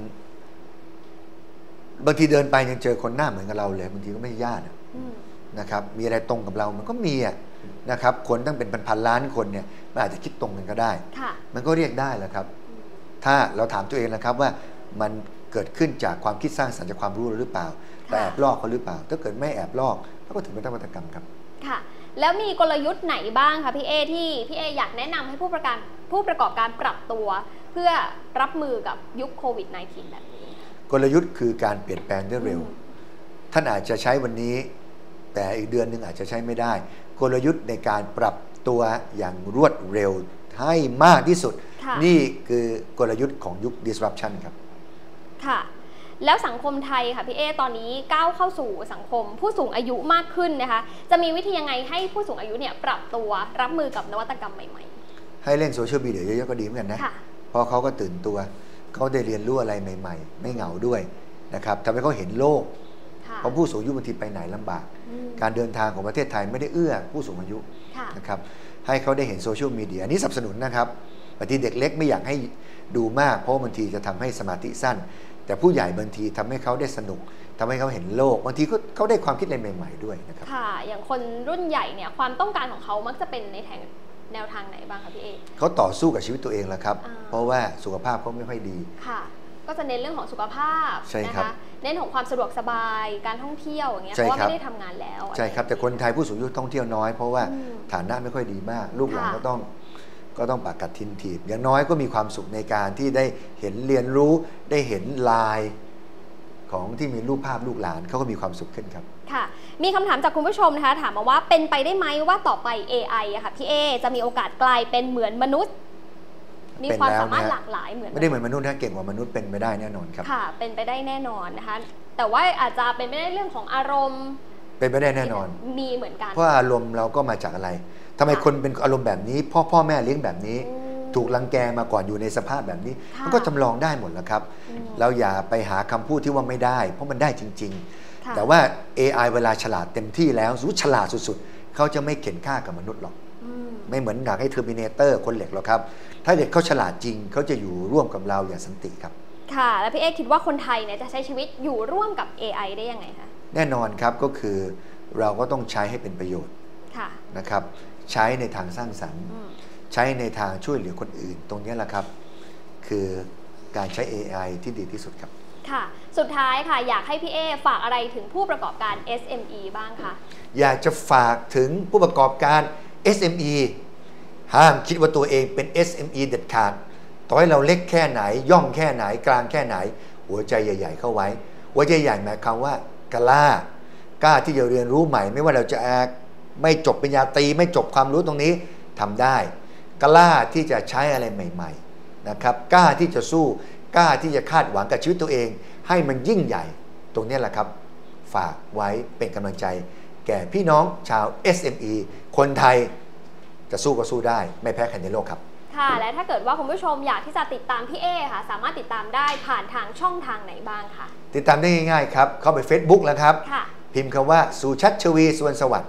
บางทีเดินไปยังเจอคนหน้าเหมือนกับเราเลยบางทีก็ไม่ยากนะครับมีอะไรตรงกับเรามันก็มีนะครับคนตั้งเป็นพันล้านคนเนี่ยมันอาจจะคิดตรงกันก็ได้มันก็เรียกได้แหละครับถ้าเราถามตัวเองนะครับว่ามันเกิดขึ้นจากความคิดสร้างสรรค์จากความรู้หรือเปล่าแต่แอบลอกเขาหรือเปล่าถ้าเกิดไม่แอบลอกก็ถือเป็นนวัตกรรมครับค่ะแล้วมีกลยุทธ์ไหนบ้างคะพี่เอที่พี่เออยากแนะนำให้ผู้ประกอบการปรับตัวเพื่อรับมือกับยุคโควิด -19 แบบนี้กลยุทธ์คือการเปลี่ยนแปลงได้เร็วท่านอาจจะใช้วันนี้แต่อีกเดือนหนึ่งอาจจะใช้ไม่ได้กลยุทธ์ในการปรับตัวอย่างรวดเร็วให้มากที่สุดนี่คือกลยุทธ์ของยุค disruption ครับค่ะแล้วสังคมไทยค่ะพี่เอตอนนี้ก้าวเข้าสู่สังคมผู้สูงอายุมากขึ้นนะคะจะมีวิธียังไงให้ผู้สูงอายุเนี่ยปรับตัวรับมือกับนวัตกรรมใหม่ๆให้เล่นโซเชียลมีเดียเยอะๆก็ดีเหมือนกันนะเพราะเขาก็ตื่นตัวเขาได้เรียนรู้อะไรใหม่ๆไม่เหงาด้วยนะครับทำให้เขาเห็นโลกเพราะผู้สูงอายุบางทีไปไหนลำบากการเดินทางของประเทศไทยไม่ได้เอื้อผู้สูงอายุนะครับให้เขาได้เห็นโซเชียลมีเดียนี้สนับสนุนนะครับบางทีเด็กเล็กไม่อยากให้ดูมากเพราะบางทีจะทำให้สมาธิสั้นแต่ผู้ใหญ่บางทีทำให้เขาได้สนุกทำให้เขาเห็นโลกบางทีเขาได้ความคิดอะไรใหม่ๆด้วยนะครับค่ะอย่างคนรุ่นใหญ่เนี่ยความต้องการของเขามักจะเป็นในแนวทางไหนบ้างคะพี่เอเขาต่อสู้กับชีวิตตัวเองแล้วครับเพราะว่าสุขภาพเขาไม่ค่อยดีค่ะก็จะเน้นเรื่องของสุขภาพนะคะเน้นของความสะดวกสบายการท่องเที่ยวอย่างเงี้ยเพราะว่าไม่ได้ทำงานแล้วใช่ครับแต่คนไทยผู้สูงอายุท่องเที่ยวน้อยเพราะว่าฐานะไม่ค่อยดีมากลูกหลานก็ต้องปากกัดทินถีบอย่างน้อยก็มีความสุขในการที่ได้เห็นเรียนรู้ได้เห็นลายของที่มีรูปภาพลูกหลานเขาก็มีความสุขขึ้นครับค่ะมีคำถามจากคุณผู้ชมนะคะถามมาว่าเป็นไปได้ไหมว่าต่อไป AI อะค่ะพี่เอจะมีโอกาสกลายเป็นเหมือนมนุษย์มีความสามารถหลากหลายเหมือนไม่ได้เหมือนมนุษย์นะเก่งกว่ามนุษย์เป็นไปได้แน่นอนครับค่ะเป็นไปได้แน่นอนนะคะแต่ว่าอาจจะเป็นไปได้เรื่องของอารมณ์เป็นไปได้แน่นอนมีเหมือนกันเพราะอารมณ์เราก็มาจากอะไรทำไมคนเป็นอารมณ์แบบนี้พ่อแม่เลี้ยงแบบนี้ถูกรังแกมาก่อนอยู่ในสภาพแบบนี้มันก็จำลองได้หมดแล้วครับเราอย่าไปหาคำพูดที่ว่าไม่ได้เพราะมันได้จริงๆแต่ว่า AI เวลาฉลาดเต็มที่แล้วฉลาดสุดๆเขาจะไม่เข็นฆ่ากับมนุษย์หรอกไม่เหมือนหนังให้ Terminator คนเหล็กหรอกครับถ้าเด็กเขาฉลาดจริงเขาจะอยู่ร่วมกับเราอย่างสันติครับค่ะแล้วพี่เอคิดว่าคนไทยเนี่ยจะใช้ชีวิตอยู่ร่วมกับ AI ได้ยังไงคะแน่นอนครับก็คือเราก็ต้องใช้ให้เป็นประโยชน์นะครับใช้ในทางสร้างสรรค์ใช้ในทางช่วยเหลือคนอื่นตรงนี้แหละครับคือการใช้ AI ที่ดีที่สุดครับค่ะสุดท้ายค่ะอยากให้พี่เอฝากอะไรถึงผู้ประกอบการ SME บ้างคะอยากจะฝากถึงผู้ประกอบการ SME ห้ามคิดว่าตัวเองเป็น SME เด็ดขาดต่อให้เราเล็กแค่ไหนย่อมแค่ไหนกลางแค่ไหนหัวใจใหญ่ๆเข้าไว้หัวใจใหญ่หมายความว่ากล้าที่จะเรียนรู้ใหม่ไม่ว่าเราจะไม่จบปริญญาตรีไม่จบความรู้ตรงนี้ทำได้กล้าที่จะใช้อะไรใหม่ๆนะครับกล้าที่จะสู้กล้าที่จะคาดหวังกับชีวิตตัวเองให้มันยิ่งใหญ่ตรงนี้แหละครับฝากไว้เป็นกำลังใจแก่พี่น้องชาว SME คนไทยจะสู้ก็สู้ได้ไม่แพ้ใครในโลกครับค่ะและถ้าเกิดว่าคุณผู้ชมอยากที่จะติดตามพี่เอค่ะสามารถติดตามได้ผ่านทางช่องทางไหนบ้างคะติดตามได้ง่ายๆครับเข้าไป Facebook แล้วครับพิมพ์คำว่าสุชัชวี สุวรรณสวัสดิ์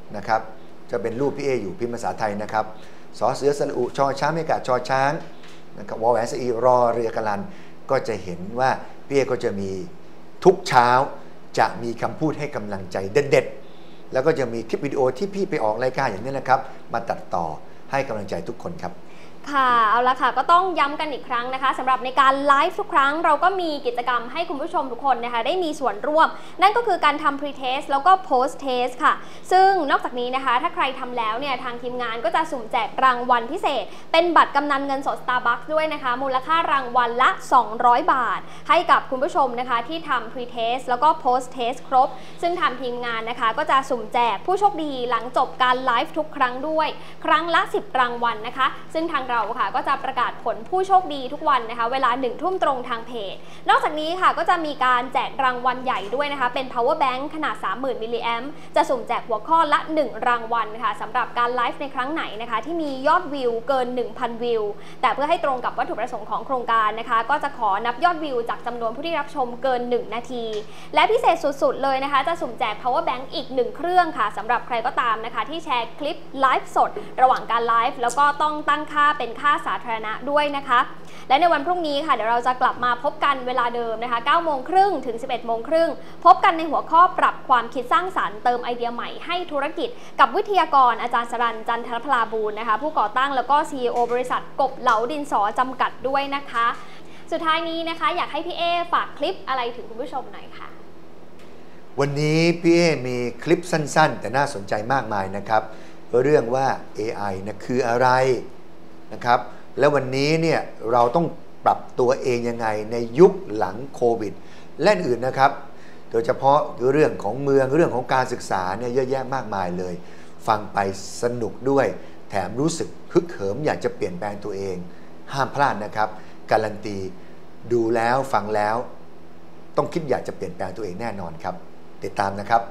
นะครับจะเป็นรูปพี่เออยู่พิมพ์ภาษาไทยนะครับสอเสือสระอุชอช้างไม่กะชอช้างนะครับวอแหวนสอีรอเรือกะลันก็จะเห็นว่าพี่เอก็จะมีทุกเช้าจะมีคำพูดให้กำลังใจเด็ดๆแล้วก็จะมีคลิปวิดีโอที่พี่ไปออกรายการอย่างนี้นะครับมาตัดต่อให้กำลังใจทุกคนครับค่ะเอาละค่ะก็ต้องย้ำกันอีกครั้งนะคะสำหรับในการไลฟ์ทุกครั้งเราก็มีกิจกรรมให้คุณผู้ชมทุกคนนะคะได้มีส่วนร่วมนั่นก็คือการทำ pre-test แล้วก็ post-test ค่ะซึ่งนอกจากนี้นะคะถ้าใครทำแล้วเนี่ยทางทีมงานก็จะสุ่มแจกรางวัลพิเศษเป็นบัตรกำนันเงินสด Starbucks ด้วยนะคะมูลค่ารางวัลละ200 บาทให้กับคุณผู้ชมนะคะที่ทำ pre-test แล้วก็ post-test ครบซึ่งทางทีมงานนะคะก็จะสุ่มแจกผู้โชคดีหลังจบการไลฟ์ทุกครั้งด้วยครั้งละ10รางวัลนะคะซึ่งทางเราค่ะก็จะประกาศผลผู้โชคดีทุกวันนะคะเวลา 1 ทุ่มตรงทางเพจนอกจากนี้ค่ะก็จะมีการแจกรางวัลใหญ่ด้วยนะคะเป็น power bank ขนาด 30,000 มิลลิแอมป์จะสุ่มแจกหัวข้อละ1รางวัลค่ะสำหรับการไลฟ์ในครั้งไหนนะคะที่มียอดวิวเกิน 1,000 วิวแต่เพื่อให้ตรงกับวัตถุประสงค์ของโครงการนะคะก็จะขอนับยอดวิวจากจำนวนผู้ที่รับชมเกิน1นาทีและพิเศษสุดๆเลยนะคะจะสุ่มแจก power bank อีก1เครื่องค่ะสำหรับใครก็ตามนะคะที่แชร์คลิปไลฟ์สดระหว่างการไลฟ์แล้วก็ต้องตั้งค่าเป็นค่าสาธารณะด้วยนะคะและในวันพรุ่งนี้ค่ะเดี๋ยวเราจะกลับมาพบกันเวลาเดิมนะคะ9:30 ถึง 11:30 พบกันในหัวข้อปรับความคิดสร้างสรรค์เติมไอเดียใหม่ให้ธุรกิจกับวิทยากรอาจารย์สรัญ จันทรพลาบูรณ์นะคะผู้ก่อตั้งแล้วก็ CEO บริษัทกบเหลาดินสอจำกัดด้วยนะคะสุดท้ายนี้นะคะอยากให้พี่เอฝากคลิปอะไรถึงคุณผู้ชมหน่อยค่ะวันนี้พี่เอมีคลิปสั้นๆแต่น่าสนใจมากมายนะครับเรื่องว่า AI นะคืออะไรนะครับแล้ววันนี้เนี่ยเราต้องปรับตัวเองยังไงในยุคหลังโควิดและอื่นนะครับโดยเฉพาะเรื่องของเมืองเรื่องของการศึกษาเนี่ยเยอะแยะมากมายเลยฟังไปสนุกด้วยแถมรู้สึกฮึกเหิมอยากจะเปลี่ยนแปลงตัวเองห้ามพลาดนะครับการันตีดูแล้วฟังแล้วต้องคิดอยากจะเปลี่ยนแปลงตัวเองแน่นอนครับติดตามนะครับ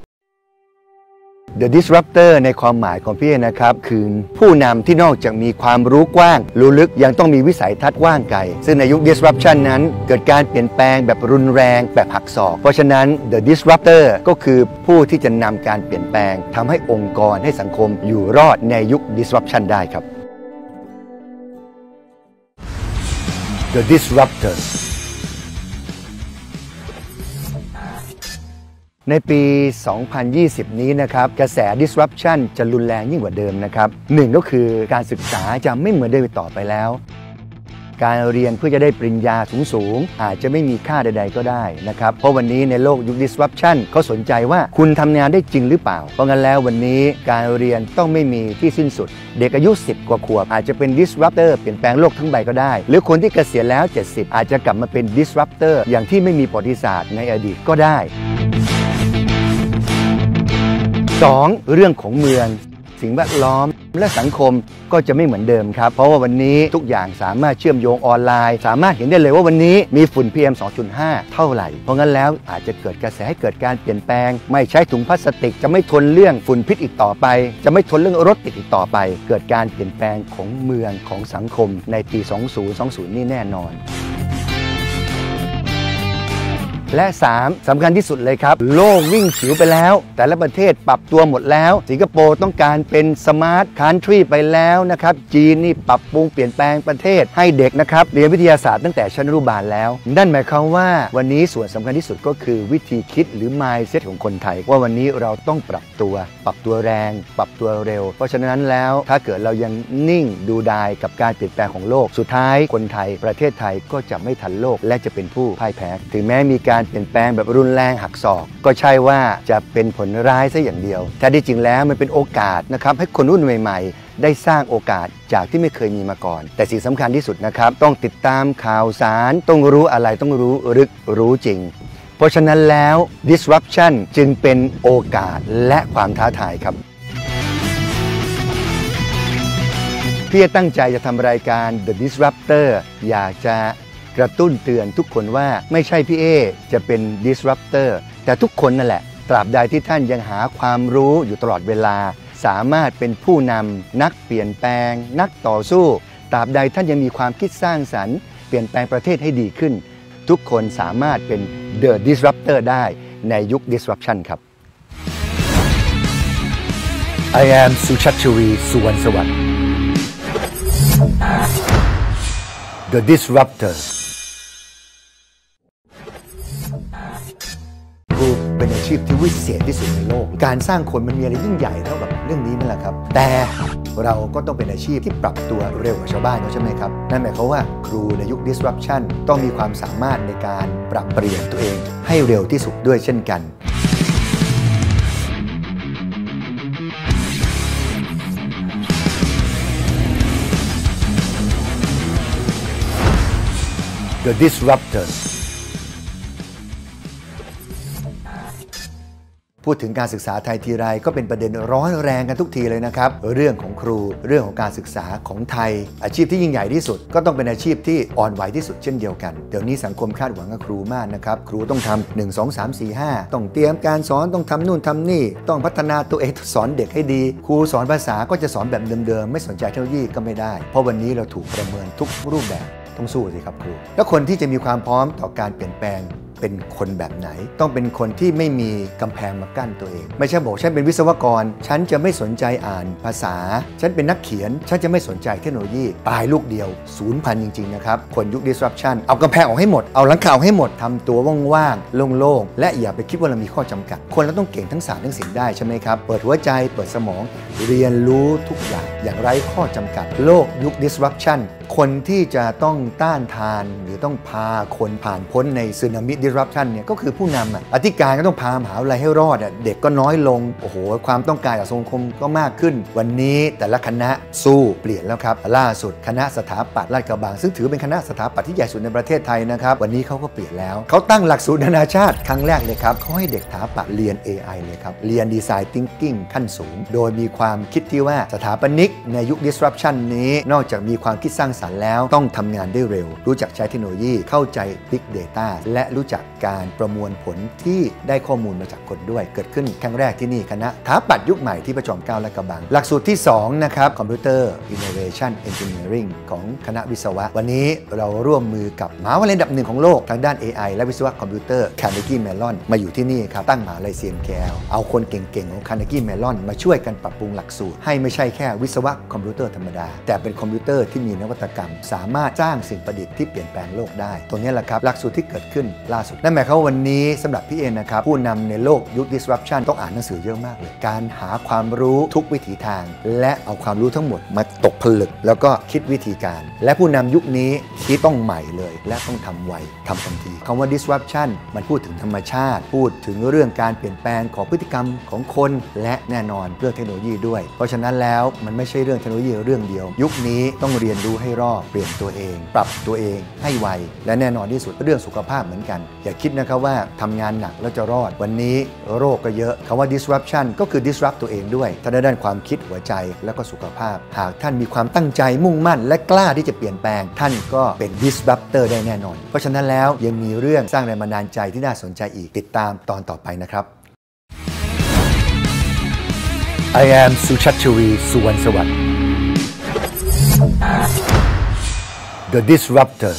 The Disruptor ในความหมายของพี่นะครับคือผู้นำที่นอกจากมีความรู้กว้างรู้ลึกยังต้องมีวิสัยทัศน์กว้างไกลซึ่งในยุค Disruption นั้นเกิดการเปลี่ยนแปลงแบบรุนแรงแบบหักศอกเพราะฉะนั้น The Disruptor ก็คือผู้ที่จะนำการเปลี่ยนแปลงทำให้องค์กรให้สังคมอยู่รอดในยุค Disruption ได้ครับ The Disruptorในปี 2020 นี้นะครับกระแส disruption จะรุนแรงยิ่งกว่าเดิมนะครับหนึ่งก็คือการศึกษาจะไม่เหมือนเดิมต่อไปแล้วการเรียนเพื่อจะได้ปริญญาสูงๆอาจจะไม่มีค่าใดๆก็ได้นะครับเพราะวันนี้ในโลกยุค disruption เขาสนใจว่าคุณทำงานได้จริงหรือเปล่าเพราะงั้นแล้ววันนี้การเรียนต้องไม่มีที่สิ้นสุดเด็กอายุ10 กว่าขวบอาจจะเป็น disruptor เปลี่ยนแปลงโลกทั้งใบก็ได้หรือคนที่เกษียณแล้ว70อาจจะกลับมาเป็น disruptor อย่างที่ไม่มีประวัติศาสตร์ในอดีตก็ได้2. เรื่องของเมืองสิ่งแวดล้อมและสังคมก็จะไม่เหมือนเดิมครับเพราะว่าวันนี้ทุกอย่างสามารถเชื่อมโยงออนไลน์สามารถเห็นได้เลยว่าวันนี้มีฝุ่น PM 2.5 เท่าไหร่เพราะงั้นแล้วอาจจะเกิดกระแสให้เกิดการเปลี่ยนแปลงไม่ใช้ถุงพลาสติกจะไม่ทนเรื่องฝุ่นพิษอีกต่อไปจะไม่ทนเรื่องรถติดอีกต่อไปเกิดการเปลี่ยนแปลงของเมืองของสังคมในปี 2020 นี่แน่นอนและ3สำคัญที่สุดเลยครับโลกวิ่งฉิวไปแล้วแต่ละประเทศปรับตัวหมดแล้วสิงคโปร์ต้องการเป็นสมาร์ทคันทรีไปแล้วนะครับจีนนี่ปรับปรุงเปลี่ยนแปลงประเทศให้เด็กนะครับเรียนวิทยาศาสตร์ตั้งแต่ชั้นอนุบาลแล้วนั่นหมายความว่าวันนี้ส่วนสำคัญที่สุดก็คือวิธีคิดหรือ mindset ของคนไทยว่าวันนี้เราต้องปรับตัวแรงปรับตัวเร็วเพราะฉะนั้นแล้วถ้าเกิดเรายังนิ่งดูดายกับการเปลี่ยนแปลงของโลกสุดท้ายคนไทยประเทศไทยก็จะไม่ทันโลกและจะเป็นผู้พ่ายแพ้ถึงแม้มีการเปลี่ยนแปลงแบบรุนแรงหักศอกก็ใช่ว่าจะเป็นผลร้ายซะอย่างเดียวแต่ที่จริงแล้วมันเป็นโอกาสนะครับให้คนรุ่นใหม่ๆได้สร้างโอกาสจากที่ไม่เคยมีมาก่อนแต่สิ่งสำคัญที่สุดนะครับต้องติดตามข่าวสารต้องรู้อะไรต้องรู้ลึกรู้จริงเพราะฉะนั้นแล้ว disruption จึงเป็นโอกาสและความท้าทายครับพี่ตั้งใจจะทำรายการ The Disruptor อยากจะกระตุ้นเตือนทุกคนว่าไม่ใช่พี่เอจะเป็น disruptor แต่ทุกคนนั่นแหละตราบใดที่ท่านยังหาความรู้อยู่ตลอดเวลาสามารถเป็นผู้นำนักเปลี่ยนแปลงนักต่อสู้ตราบใดท่านยังมีความคิดสร้างสรรค์เปลี่ยนแปลงประเทศให้ดีขึ้นทุกคนสามารถเป็น The Disruptor ได้ในยุค disruption ครับ I am Suchachari Suwansawat The Disruptor ครูเป็นอาชีพที่วิเศษที่สุดในโลกการสร้างคนมันมีอะไรยิ่งใหญ่เท่ากับเรื่องนี้นั่นแหละครับแต่เราก็ต้องเป็นอาชีพที่ปรับตัวเร็วกว่าชาวบ้านใช่ไหมครับนั่นหมายความว่าครูในยุค disruption ต้องมีความสามารถในการปรับเปลี่ยนตัวเองให้เร็วที่สุดด้วยเช่นกัน The Disruptor พูดถึงการศึกษาไทยทีไรก็เป็นประเด็นร้อนแรงกันทุกทีเลยนะครับเรื่องของครูเรื่องของการศึกษาของไทยอาชีพที่ยิ่งใหญ่ที่สุดก็ต้องเป็นอาชีพที่อ่อนไหวที่สุดเช่นเดียวกันเดี๋ยวนี้สังคมคาดหวังกับครูมากนะครับครูต้องทำ1 2 3 4 5ต้องเตรียมการสอนต้องทำนู่นทำนี่ต้องพัฒนาตัวเองสอนเด็กให้ดีครูสอนภาษาก็จะสอนแบบเดิมๆไม่สนใจเทคโนโลยีก็ไม่ได้เพราะวันนี้เราถูกประเมินทุกรูปแบบต้องสู้สิครับครูแล้วคนที่จะมีความพร้อมต่อการเปลี่ยนแปลงเป็นคนแบบไหนต้องเป็นคนที่ไม่มีกำแพงมากั้นตัวเองไม่ใช่บอกฉันเป็นวิศวกรฉันจะไม่สนใจอ่านภาษาฉันเป็นนักเขียนฉันจะไม่สนใจเทคโนโลยีตายลูกเดียวศูนย์พันจริงๆนะครับคนยุค disruption เอากำแพงออกให้หมดเอาหลังคาออกให้หมดทำตัวว่างๆโล่งๆและอย่าไปคิดว่าเรามีข้อจำกัดคนเราต้องเก่งทั้งศาสตร์ทั้งศิลป์ได้ใช่ไหมครับเปิดหัวใจเปิดสมองเรียนรู้ทุกอย่างไร้ข้อจำกัดโลกยุค disruption คนที่จะต้องต้านทานหรือต้องพาคนผ่านพ้นในสึนามิ disruption เนี่ยก็คือผู้นำอธิการก็ต้องพามหาวิทยาลัยให้รอดเด็กก็น้อยลงโอ้โหความต้องการจากสังคมก็มากขึ้นวันนี้แต่ละคณะสู้เปลี่ยนแล้วครับล่าสุดคณะสถาปัตย์ลาดกระบังซึ่งถือเป็นคณะสถาปัตย์ที่ใหญ่สุดในประเทศไทยนะครับวันนี้เขาก็เปลี่ยนแล้วเขาตั้งหลักสูตรนานาชาติครั้งแรกเลยครับเขาให้เด็กสถาปัตย์เรียน AI เลยครับเรียน Design Thinking ขั้นสูงโดยมีความคิดที่ว่าสถาปนิกในยุค disruption นี้นอกจากมีความคิดสร้างสรรค์แล้วต้องทำงานได้เร็วรู้จักใช้เทคโนโลยีเข้าใจ Big Data และรู้จักการประมวลผลที่ได้ข้อมูลมาจากคนด้วยเกิดขึ้นครั้งแรกที่นี่คณะสถาปัตย์ยุคใหม่ที่ประจอมเกล้าและกระบังหลักสูตรที่2นะครับ Computer Innovation Engineering ของคณะวิศวะวันนี้เราร่วมมือกับมหาวิทยาลัยอันดับ1ของโลกทางด้าน AI และวิศวะคอมพิวเตอร์ Carnegie Mellon มาอยู่ที่นี่ครับตั้งมหาวิทยาลัย CNKL เอาคนเก่งๆของ Carnegie Mellon มาช่วยกันปรับปรุงหลักสูตรให้ไม่ใช่แค่วิศวะคอมพิวเตอร์ธรรมดาแต่เป็นคอมพิวเตอร์ที่มีนวัตกรรมสามารถสร้างสิ่งประดิษฐ์ที่เปลี่ยนแปลงโลกได้ตรงนี้แหละครับหลักสูตรที่เกิดขึ้นล่าสุดนั่นหมายความว่าวันนี้สำหรับพี่เองนะครับผู้นำในโลกยุค disruption ต้องอ่านหนังสือเยอะมากเลยการหาความรู้ทุกวิถีทางและเอาความรู้ทั้งหมดมาตกผลึกแล้วก็คิดวิธีการและผู้นำยุคนี้คิดต้องใหม่เลยและต้องทำไวทำทันทีคำว่า disruption มันพูดถึงธรรมชาติพูดถึงเรื่องการเปลี่ยนแปลงของพฤติกรรมของคนและแน่นอนเรื่องเทคโนโลยีด้วยเพราะฉะนั้นแล้วมันไม่ใช่เรื่องเทคโนโลยีเรื่องเดียวยุคนี้ต้องเรียนรู้ให้รอบเปลี่ยนตัวเองปรับตัวเองให้ไวและแน่นอนที่สุดเรื่องสุขภาพเหมือนกันอย่าคิดนะครับว่าทำงานหนักแล้วจะรอดวันนี้โรคก็เยอะคำว่า disruption ก็คือ disrupt ตัวเองด้วยทั้งด้านความคิดหัวใจและก็สุขภาพหากท่านมีความตั้งใจมุ่งมั่นและกล้าที่จะเปลี่ยนแปลงท่านก็เป็น disruptor ได้แน่นอนเพราะฉะนั้นแล้วยังมีเรื่องสร้างแรงบันดาลใจที่น่าสนใจอีกติดตามตอนต่อไปนะครับ I am Suchachari Suwansawat The Disruptor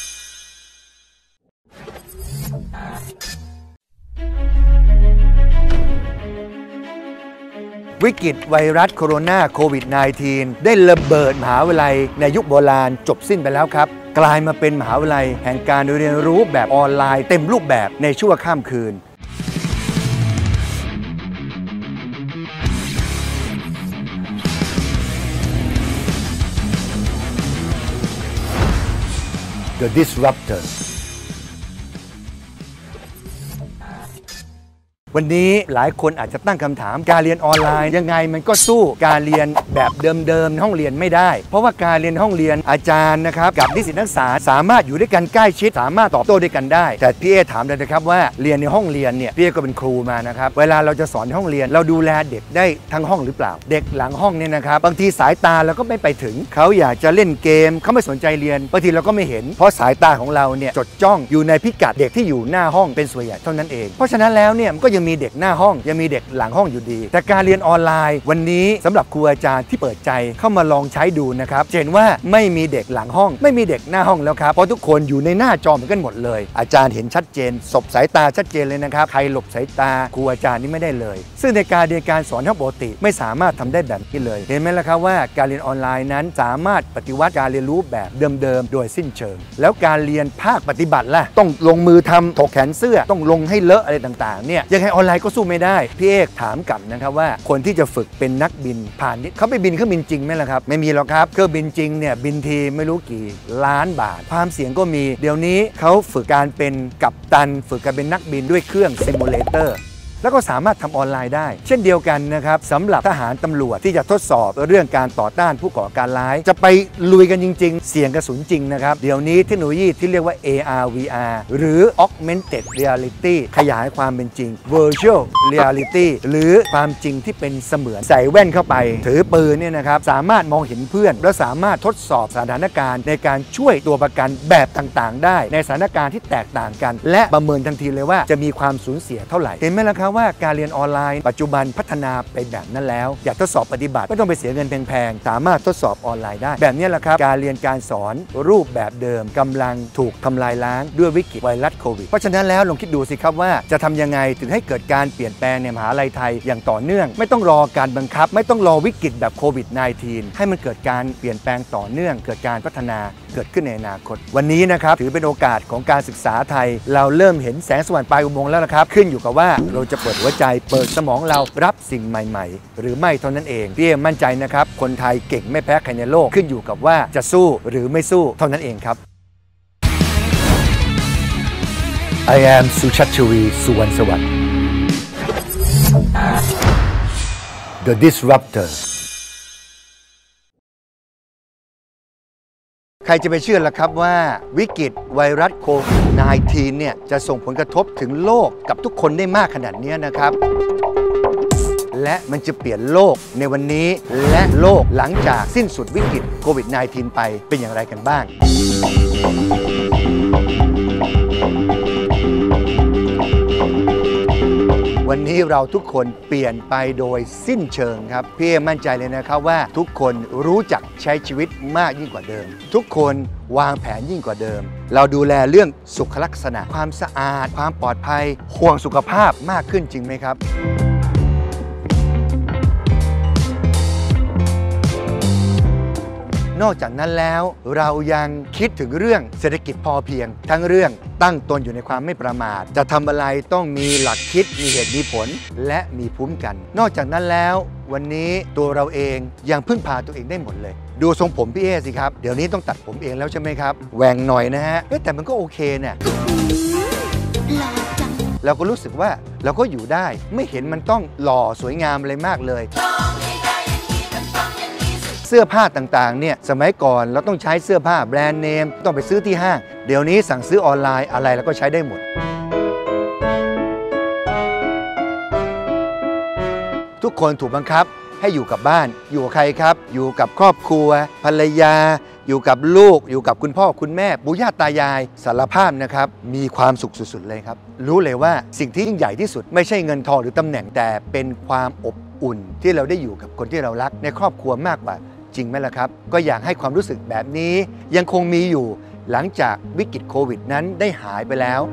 วิกฤตไวรัสโคโรนาโควิด -19 ได้ระเบิดมหาวิทยาลัยในยุคโบราณจบสิ้นไปแล้วครับกลายมาเป็นมหาวิทยาลัยแห่งการเรียนรู้แบบออนไลน์เต็มรูปแบบในชั่วข้ามคืนThe Disruptorวันนี้หลายคนอาจจะตั้งคำถามการเรียนออนไลน์ยังไงมันก็สู้การเรียนแบบเดิมๆในห้องเรียนไม่ได้เพราะว่าการเรียนห้องเรียนอาจารย์นะครับกับนิสิตนักศึกษาสามารถอยู่ด้วยกันใกล้ชิดสามารถตอบโต้ด้วยกันได้แต่พี่เอถามเลยนะครับว่าเรียนในห้องเรียนเนี่ยพี่เอก็เป็นครูมานะครับเวลาเราจะสอนในห้องเรียนเราดูแลเด็กได้ทั้งห้องหรือเปล่าเด็กหลังห้องเนี่ยนะครับบางทีสายตาเราก็ไม่ไปถึงเขาอยากจะเล่นเกมเขาไม่สนใจเรียนบางทีเราก็ไม่เห็นเพราะสายตาของเราเนี่ยจดจ้องอยู่ในพิกัดเด็กที่อยู่หน้าห้องเป็นส่วนใหญ่เท่านั้นเองเพราะฉะนั้นแล้วเนี่ยมันก็ยังยังมีเด็กหน้าห้องยังมีเด็กหลังห้องอยู่ดีแต่การเรียนออนไลน์วันนี้สำหรับครูอาจารย์ที่เปิดใจเข้ามาลองใช้ดูนะครับเห็นว่าไม่มีเด็กหลังห้องไม่มีเด็กหน้าห้องแล้วครับเพราะทุกคนอยู่ในหน้าจอเหมือนกันหมดเลยอาจารย์เห็นชัดเจนสบสายตาชัดเจนเลยนะครับใครหลบสายตาครูอาจารย์นี่ไม่ได้เลยซึ่งในการเรียนการสอนทั้งปกติไม่สามารถทำได้แบบนี้เลยเห็นไหมล่ะครับว่าการเรียนออนไลน์นั้นสามารถปฏิวัติการเรียนรู้แบบเดิมๆโดยสิ้นเชิงแล้วการเรียนภาคปฏิบัติล่ะต้องลงมือทำถกแขนเสื้อต้องลงให้เลอะอะไรต่างๆเนี่ยยังไงออนไลน์ก็สู้ไม่ได้พี่เอกถามกลับนะครับว่าคนที่จะฝึกเป็นนักบินผ่านนี้เขาไปบินเครื่องบินจริงไหมล่ะครับไม่มีหรอกครับเครื่องบินจริงเนี่ยบินทีไม่รู้กี่ล้านบาทความเสี่ยงก็มีเดี๋ยวนี้เขาฝึกการเป็นกัปตันฝึกการเป็นนักบินด้วยเครื่องซิมูเลเตอร์แล้วก็สามารถทำออนไลน์ได้เช่นเดียวกันนะครับสำหรับทหารตำรวจที่จะทดสอบเรื่องการต่อต้านผู้ก่อการร้ายจะไปลุยกันจริงๆเสี่ยงกระสุนจริงนะครับเดี๋ยวนี้เทคโนโลยีที่เรียกว่า AR VR หรือ Augmented Reality ขยายความเป็นจริง Virtual Reality หรือความจริงที่เป็นเสมือนใส่แว่นเข้าไปถือปืนเนี่ยนะครับสามารถมองเห็นเพื่อนและสามารถทดสอบสถานการณ์ในการช่วยตัวประกันแบบต่างๆได้ในสถานการณ์ที่แตกต่างกันและประเมินทันทีเลยว่าจะมีความสูญเสียเท่าไหร่เห็นไหมล่ะครับว่าการเรียนออนไลน์ปัจจุบันพัฒนาไปแบบนั้นแล้วอยากทดสอบปฏิบัติไม่ต้องไปเสียเงินแพงๆสามารถทดสอบออนไลน์ได้แบบนี้แหละครับการเรียนการสอนรูปแบบเดิมกำลังถูกทำลายล้างด้วยวิกฤตไวรัสโควิดเพราะฉะนั้นแล้วลองคิดดูสิครับว่าจะทำยังไงถึงให้เกิดการเปลี่ยนแปลงในมหาลัยไทยอย่างต่อเนื่องไม่ต้องรอการบังคับไม่ต้องรอวิกฤตแบบโควิด -19 ให้มันเกิดการเปลี่ยนแปลงต่อเนื่องเกิดการพัฒนาเกิดขึ้นในอนาคตวันนี้นะครับถือเป็นโอกาสของการศึกษาไทยเราเริ่มเห็นแสงสว่างปลายอุโมงค์แล้วนะครับขึ้นอยู่กับว่าเราจะเปิดหัวใจเปิดสมองเรารับสิ่งใหม่ๆหรือไม่เท่านั้นเองพี่มั่นใจนะครับคนไทยเก่งไม่แพ้ใครในโลกขึ้นอยู่กับว่าจะสู้หรือไม่สู้เท่านั้นเองครับ I am สุชัชวีสุวรรณสวัสดิ์ The Disruptorใครจะไปเชื่อล่ะครับว่าวิกฤตไวรัสโควิด -19 เนี่ยจะส่งผลกระทบถึงโลกกับทุกคนได้มากขนาดนี้นะครับและมันจะเปลี่ยนโลกในวันนี้และโลกหลังจากสิ้นสุดวิกฤตโควิด -19 ไปเป็นอย่างไรกันบ้างวันนี้เราทุกคนเปลี่ยนไปโดยสิ้นเชิงครับพี่มั่นใจเลยนะครับว่าทุกคนรู้จักใช้ชีวิตมากยิ่งกว่าเดิมทุกคนวางแผนยิ่งกว่าเดิมเราดูแลเรื่องสุขลักษณะความสะอาดความปลอดภัยห่วงสุขภาพมากขึ้นจริงไหมครับนอกจากนั้นแล้วเรายังคิดถึงเรื่องเศรษฐกิจพอเพียงทั้งเรื่องตั้งตนอยู่ในความไม่ประมาทจะทำอะไรต้องมีหลักคิดมีเหตุมีผลและมีภูมิกันนอกจากนั้นแล้ววันนี้ตัวเราเองยังพึ่งพาตัวเองได้หมดเลยดูทรงผมพี่เอสิครับเดี๋ยวนี้ต้องตัดผมเองแล้วใช่ไหมครับแหว่งหน่อยนะฮะแต่มันก็โอเคเนี่ยเราก็รู้สึกว่าเราก็อยู่ได้ไม่เห็นมันต้องหล่อสวยงามอะไรมากเลยเสื้อผ้าต่างๆเนี่ยสมัยก่อนเราต้องใช้เสื้อผ้าแบรนด์เนมต้องไปซื้อที่ห้างเดี๋ยวนี้สั่งซื้อออนไลน์อะไรเราก็ใช้ได้หมดทุกคนถูกบังคับให้อยู่กับบ้านอยู่กับใครครับอยู่กับครอบครัวภรรยาอยู่กับลูกอยู่กับคุณพ่อคุณแม่ปู่ย่าตายายสารภาพนะครับมีความสุขสุดๆเลยครับรู้เลยว่าสิ่งที่ยิ่งใหญ่ที่สุดไม่ใช่เงินทองหรือตำแหน่งแต่เป็นความอบอุ่นที่เราได้อยู่กับคนที่เรารักในครอบครัวมากกว่าจริงไหมล่ะครับก็อยากให้ความรู้สึกแบบนี้ยังคงมีอยู่หลังจากวิกฤตโควิดนั้นได้หายไปแล้ว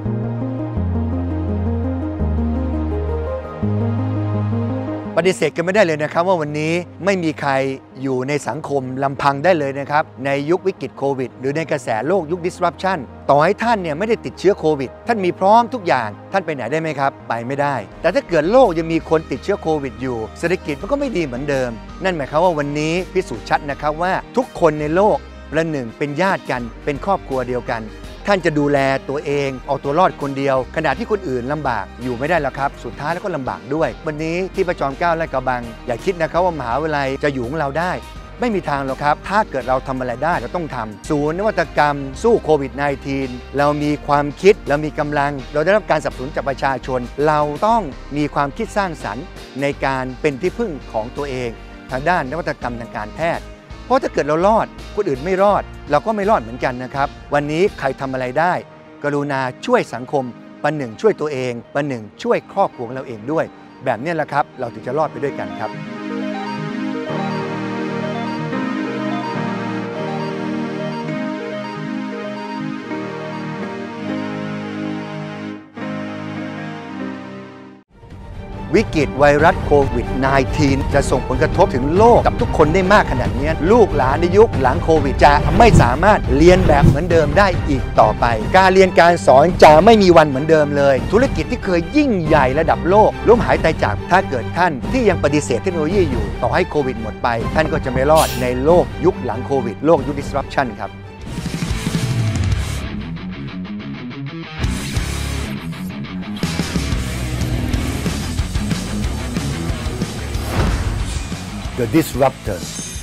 ปฏิเสธกันไม่ได้เลยนะครับว่าวันนี้ไม่มีใครอยู่ในสังคมลำพังได้เลยนะครับในยุควิกฤตโควิดหรือในกระแสโลกยุค disruption ต่อให้ท่านเนี่ยไม่ได้ติดเชื้อโควิดท่านมีพร้อมทุกอย่างท่านไปไหนได้ไหมครับไปไม่ได้แต่ถ้าเกิดโลกยังมีคนติดเชื้อโควิดอยู่เศรษฐกิจมันก็ไม่ดีเหมือนเดิมนั่นหมายความว่าวันนี้พิสูจน์ชัดนะครับว่าทุกคนในโลกประหนึ่งเป็นญาติกันเป็นครอบครัวเดียวกันท่านจะดูแลตัวเองเอาตัวรอดคนเดียวขณะที่คนอื่นลำบากอยู่ไม่ได้แล้วครับสุดท้ายแล้วก็ลำบากด้วยวันนี้ที่พระจอมเกล้าและกระบังอย่าคิดนะครับว่ามหาวิทยาลัยจะอยู่ของเราได้ไม่มีทางหรอกครับถ้าเกิดเราทำอะไรได้เราต้องทำศูนย์นวัตกรรมสู้โควิด -19 เรามีความคิดเรามีกำลังเราได้รับการสนับสนุนจากประชาชนเราต้องมีความคิดสร้างสรรค์ในการเป็นที่พึ่งของตัวเองทางด้านนวัตกรรมทางการแพทย์เพราะถ้าเกิดเรารอดคนอื่นไม่รอดเราก็ไม่รอดเหมือนกันนะครับวันนี้ใครทำอะไรได้กรุณาช่วยสังคมประหนึ่งช่วยตัวเองประหนึ่งช่วยครอบครัวของเราเองด้วยแบบนี้แหละครับเราถึงจะรอดไปด้วยกันครับวิกฤตไวรัสโควิด -19 จะส่งผลกระทบถึงโลกกับทุกคนได้มากขนาดนี้ลูกหลานในยุคหลังโควิดจะไม่สามารถเรียนแบบเหมือนเดิมได้อีกต่อไปการเรียนการสอนจะไม่มีวันเหมือนเดิมเลยธุรกิจที่เคยยิ่งใหญ่ระดับโลกล้มหายตายจากถ้าเกิดท่านที่ยังปฏิเสธเทคโนโลยีอยู่ต่อให้โควิดหมดไปท่านก็จะไม่รอดในโลกยุคหลังโควิดโลกยุค disruption ครับThe Disruptor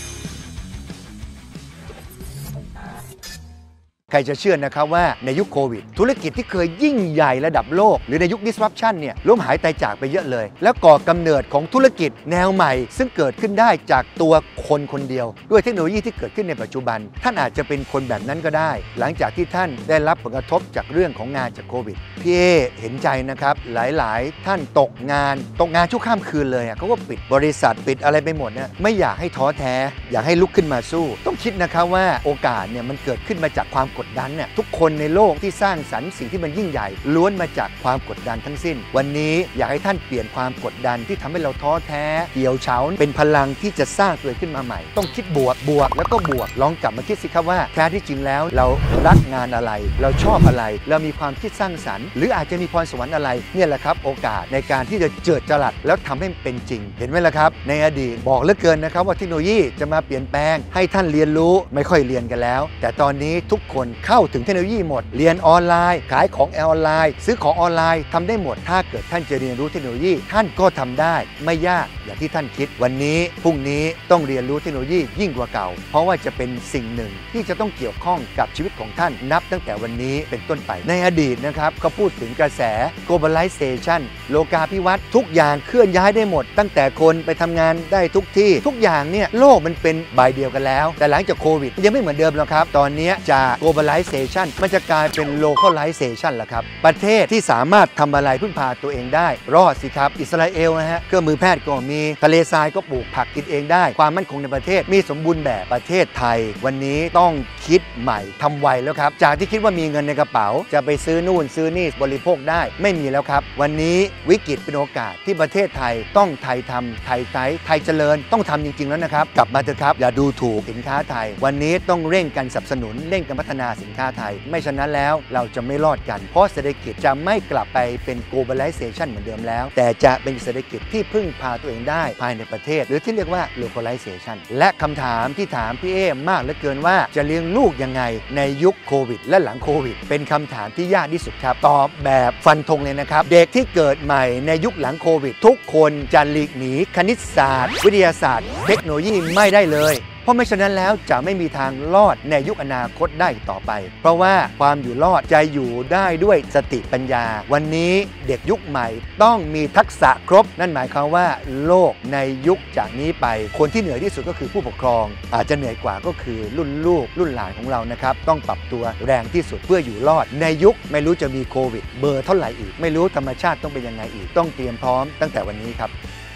ใครจะเชื่อนะครับว่าในยุคโควิดธุรกิจที่เคยยิ่งใหญ่ระดับโลกหรือในยุค disruption เนี่ยล้มหายตายจากไปเยอะเลยแล้วก่อกำเนิดของธุรกิจแนวใหม่ซึ่งเกิดขึ้นได้จากตัวคนคนเดียวด้วยเทคโนโลยีที่เกิดขึ้นในปัจจุบันท่านอาจจะเป็นคนแบบนั้นก็ได้หลังจากที่ท่านได้รับผลกระทบจากเรื่องของงานจากโควิดพี่เอเห็นใจนะครับหลายๆท่านตกงานชั่วข้ามคืนเลยเขาก็ปิดบริษัทปิดอะไรไปหมดเนี่ยไม่อยากให้ท้อแท้อยากให้ลุกขึ้นมาสู้ต้องคิดนะครับว่าโอกาสเนี่ยมันเกิดขึ้นมาจากความกดดันเนี่ยทุกคนในโลกที่สร้างสรรค์สิ่งที่มันยิ่งใหญ่ล้วนมาจากความกดดันทั้งสิ้นวันนี้อยากให้ท่านเปลี่ยนความกดดันที่ทำให้เราท้อแท้เหี่ยวเฉาเป็นพลังที่จะสร้างตัวขึ้นมาใหม่ต้องคิดบวกแล้วก็บวกลองกลับมาคิดสิครับว่าแท้ที่จริงแล้วเรารักงานอะไรเราชอบอะไรเรามีความคิดสร้างสรรค์หรืออาจจะมีพรสวรรค์อะไรเนี่ยแหละครับโอกาสในการที่จะเจิดจรัสแล้วทำให้เป็นจริงเห็นไหมล่ะครับในอดีตบอกเหลือเกินนะครับว่าเทคโนโลยีจะมาเปลี่ยนแปลงให้ท่านเรียนรู้ไม่ค่อยเรียนกันแล้วแต่ตอนนี้ทุกคนเข้าถึงเทคโนโลยีหมดเรียนออนไลน์ขายของออนไลน์ซื้อของออนไลน์ทำได้หมดถ้าเกิดท่านจะเรียนรู้เทคโนโลยีท่านก็ทำได้ไม่ยากอย่างที่ท่านคิดวันนี้พรุ่งนี้ต้องเรียนรู้เทคโนโลยียิ่งกว่าเก่าเพราะว่าจะเป็นสิ่งหนึ่งที่จะต้องเกี่ยวข้องกับชีวิตของท่านนับตั้งแต่วันนี้เป็นต้นไปในอดีตนะครับเขาพูดถึงกระแส globalization โลกาภิวัตน์ทุกอย่างเคลื่อนย้ายได้หมดตั้งแต่คนไปทำงานได้ทุกที่ทุกอย่างเนี่ยโลกมันเป็นใบเดียวกันแล้วแต่หลังจากโควิดยังไม่เหมือนเดิมแล้วครับตอนนี้จาก globalization มันจะกลายเป็น localization แล้วครับประเทศที่สามารถทำอะไรพึ่งพาตัวเองได้รอดสิครับอิสราเอลนะฮะเครื่องมือแพทย์ก็มีทะเลทรายก็ปลูกผักกินเองได้ความมั่นคงในประเทศมีสมบูรณ์แบบประเทศไทยวันนี้ต้องคิดใหม่ทำไวแล้วครับจากที่คิดว่ามีเงินในกระเป๋าจะไปซื้อนู่นซื้อนี่บริโภคได้ไม่มีแล้วครับวันนี้วิกฤตเป็นโอกาสที่ประเทศไทยต้องไทยทำไทยใช้ไทยเจริญต้องทำจริงๆแล้วนะครับกลับมาเถอะครับอย่าดูถูกสินค้าไทยวันนี้ต้องเร่งกันสนับสนุนเร่งกันพัฒนาสินค้าไทยไม่ฉะนั้นแล้วเราจะไม่รอดกันเพราะเศรษฐกิจจะไม่กลับไปเป็น globalization เหมือนเดิมแล้วแต่จะเป็นเศรษฐกิจที่พึ่งพาตัวเองได้ภายในประเทศหรือที่เรียกว่า localization และคำถามที่ถามพี่เอมากเหลือเกินว่าจะเลี้ยงลูกยังไงในยุคโควิดและหลังโควิดเป็นคำถามที่ยากที่สุดครับตอบแบบฟันธงเลยนะครับเด็กที่เกิดใหม่ในยุคหลังโควิดทุกคนจะหลีกหนีคณิตศาสตร์วิทยาศาสตร์เทคโนโลยีไม่ได้เลยเพราะไม่ฉะนั้นแล้วจะไม่มีทางรอดในยุคอนาคตได้ต่อไปเพราะว่าความอยู่รอดจะอยู่ได้ด้วยสติปัญญาวันนี้เด็กยุคใหม่ต้องมีทักษะครบนั่นหมายความว่าโลกในยุคจากนี้ไปคนที่เหนื่อยที่สุดก็คือผู้ปกครองอาจจะเหนื่อยกว่าก็คือรุ่นลูกรุ่นหลานของเรานะครับต้องปรับตัวแรงที่สุดเพื่ออยู่รอดในยุคไม่รู้จะมีโควิดเบอร์เท่าไหร่อีกไม่รู้ธรรมชาติต้องเป็นยังไงอีกต้องเตรียมพร้อมตั้งแต่วันนี้ครับ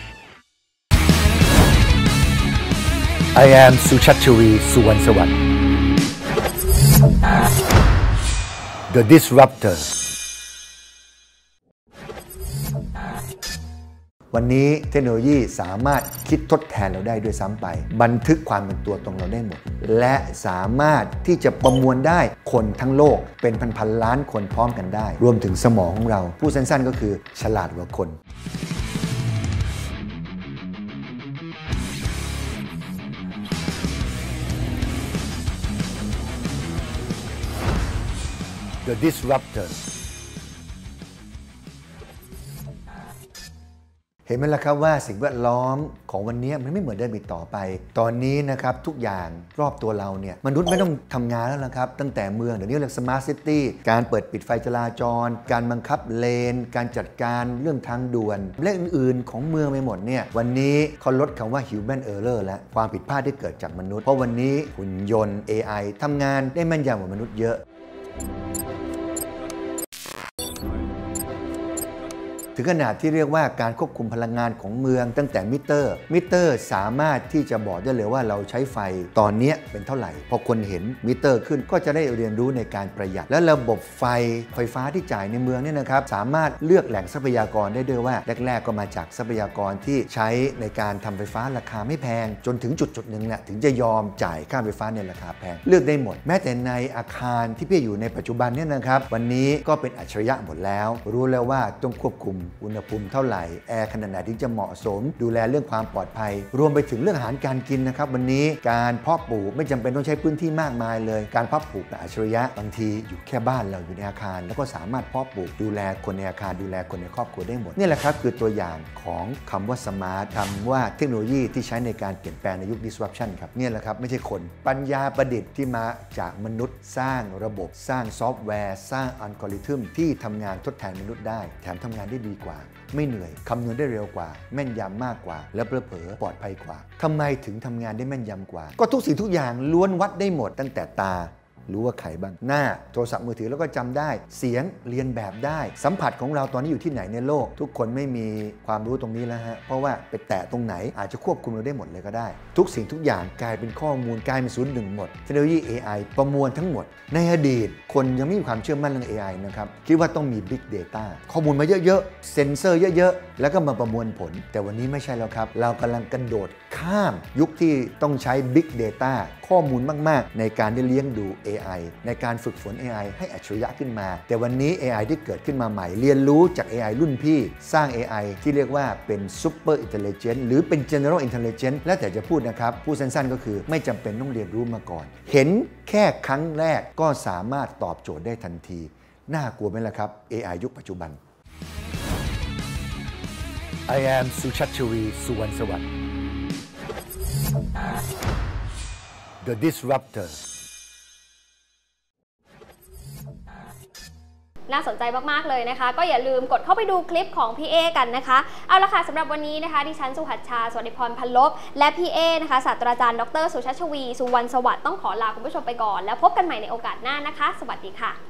I am สุชัชวี สุวรรณสวัสดิ์ The Disruptor วันนี้เทคโนโลยีสามารถคิดทดแทนเราได้ด้วยซ้ำไปบันทึกความเป็นตัวตนเราได้หมดและสามารถที่จะประมวลได้คนทั้งโลกเป็นพันๆล้านคนพร้อมกันได้รวมถึงสมองของเราพูดสั้นๆก็คือฉลาดกว่าคน The Disruptor เห็นไหมล่ะครับว่าสิ่งแวดล้อมของวันนี้มันไม่เหมือนเดิมอีกต่อไปตอนนี้นะครับทุกอย่างรอบตัวเราเนี่ยมนุษย์ไม่ต้องทำงานแล้วนะครับตั้งแต่เมืองเดี๋ยวนี้เรียก Smart City การเปิดปิดไฟจราจรการบังคับเลนการจัดการเรื่องทางด่วนและอื่นๆของเมืองไปหมดเนี่ยวันนี้เขาลดคำว่า Human Error และความผิดพลาดที่เกิดจากมนุษย์เพราะวันนี้หุ่นยนต์ AI ทำงานได้แม่นยำกว่ามนุษย์เยอะถึงขนาดที่เรียกว่าการควบคุมพลังงานของเมืองตั้งแต่มิเตอร์สามารถที่จะบอกได้เลยว่าเราใช้ไฟตอนนี้เป็นเท่าไหร่พอคนเห็นมิเตอร์ขึ้นก็จะได้เรียนรู้ในการประหยัดและระบบไฟฟ้าที่จ่ายในเมืองเนี่ยนะครับสามารถเลือกแหล่งทรัพยากรได้ด้วยว่าแรกๆก็มาจากทรัพยากรที่ใช้ในการทำไฟฟ้าราคาไม่แพงจนถึงจุดหนึ่งเนี่ยถึงจะยอมจ่ายค่าไฟฟ้าในราคาแพงเลือกได้หมดแม้แต่ในอาคารที่พี่อยู่ในปัจจุบันเนี่ยนะครับวันนี้ก็เป็นอัจฉริยะหมดแล้วรู้แล้วว่าต้องควบคุมอุณหภูมิเท่าไหร่แอร์ขนาดไหนถึงจะเหมาะสมดูแลเรื่องความปลอดภัยรวมไปถึงเรื่องอาหารการกินนะครับวันนี้การเพาะปลูกไม่จำเป็นต้องใช้พื้นที่มากมายเลยการเพาะปลูกแบบอัจฉริยะบางทีอยู่แค่บ้านเราอยู่ในอาคารแล้วก็สามารถเพาะปลูกดูแลคนในอาคารดูแลคนในครอบครัวได้หมดนี่แหละครับคือตัวอย่างของคำว่าสมาร์ทคำว่าเทคโนโลยีที่ใช้ในการเปลี่ยนแปลงในยุค disruption ครับนี่แหละครับไม่ใช่คนปัญญาประดิษฐ์ที่มาจากมนุษย์สร้างระบบสร้างซอฟต์แวร์สร้างอัลกอริทึมที่ทำงานทดแทนมนุษย์ได้แถมทำงานได้ดีกว่าไม่เหนื่อยคำนวณได้เร็วกว่าแม่นยำมากกว่าและเผลอๆปลอดภัยกว่าทำไมถึงทำงานได้แม่นยำกว่าก็ทุกสิ่งทุกอย่างล้วนวัดได้หมดตั้งแต่ตารู้ว่าใครบ้างหน้าโทรศัพท์มือถือแล้วก็จำได้เสียงเรียนแบบได้สัมผัสของเราตอนนี้อยู่ที่ไหนในโลกทุกคนไม่มีความรู้ตรงนี้แล้วฮะเพราะว่าไปแตะตรงไหนอาจจะควบคุมเราได้หมดเลยก็ได้ทุกสิ่งทุกอย่างกลายเป็นข้อมูลกลายเป็นศูนย์หนึ่งหมดเทคโนโลยี AI ประมวลทั้งหมดในอดีตคนยังไม่มีความเชื่อมั่นเรื่อง AI นะครับคิดว่าต้องมี Big Data ข้อมูลมาเยอะๆเซ็นเซอร์เยอะๆแล้วก็มาประมวลผลแต่วันนี้ไม่ใช่แล้วครับเรากำลังกระโดดข้ามยุคที่ต้องใช้ Big Data ข้อมูลมากๆในการได้เลี้ยงดู AI ในการฝึกฝน AI ให้อัจฉริยะขึ้นมาแต่วันนี้ AI ที่เกิดขึ้นมาใหม่เรียนรู้จาก AI รุ่นพี่สร้าง AI ที่เรียกว่าเป็น Super Intelligent หรือเป็น General Intelligent และแต่จะพูดนะครับพูดสั้นๆก็คือไม่จำเป็นต้องเรียนรู้มาก่อนเห็นแค่ครั้งแรกก็สามารถตอบโจทย์ได้ทันทีน่ากลัวไหมล่ะครับ AI ยุคปัจจุบัน I am สุชัชวี สุวรรณสวัสดิ์ The Disruptor น่าสนใจมากๆเลยนะคะก็อย่าลืมกดเข้าไปดูคลิปของพี่เอกันนะคะเอาละค่ะสำหรับวันนี้นะคะดิฉันสุหัชชาสวัสดิพรพันลบและพี่เอนะคะศาสตราจารย์ดร.สุชัชวี สุวรรณสวัสดิ์ต้องขอลาคุณผู้ชมไปก่อนแล้วพบกันใหม่ในโอกาสหน้านะคะสวัสดีค่ะ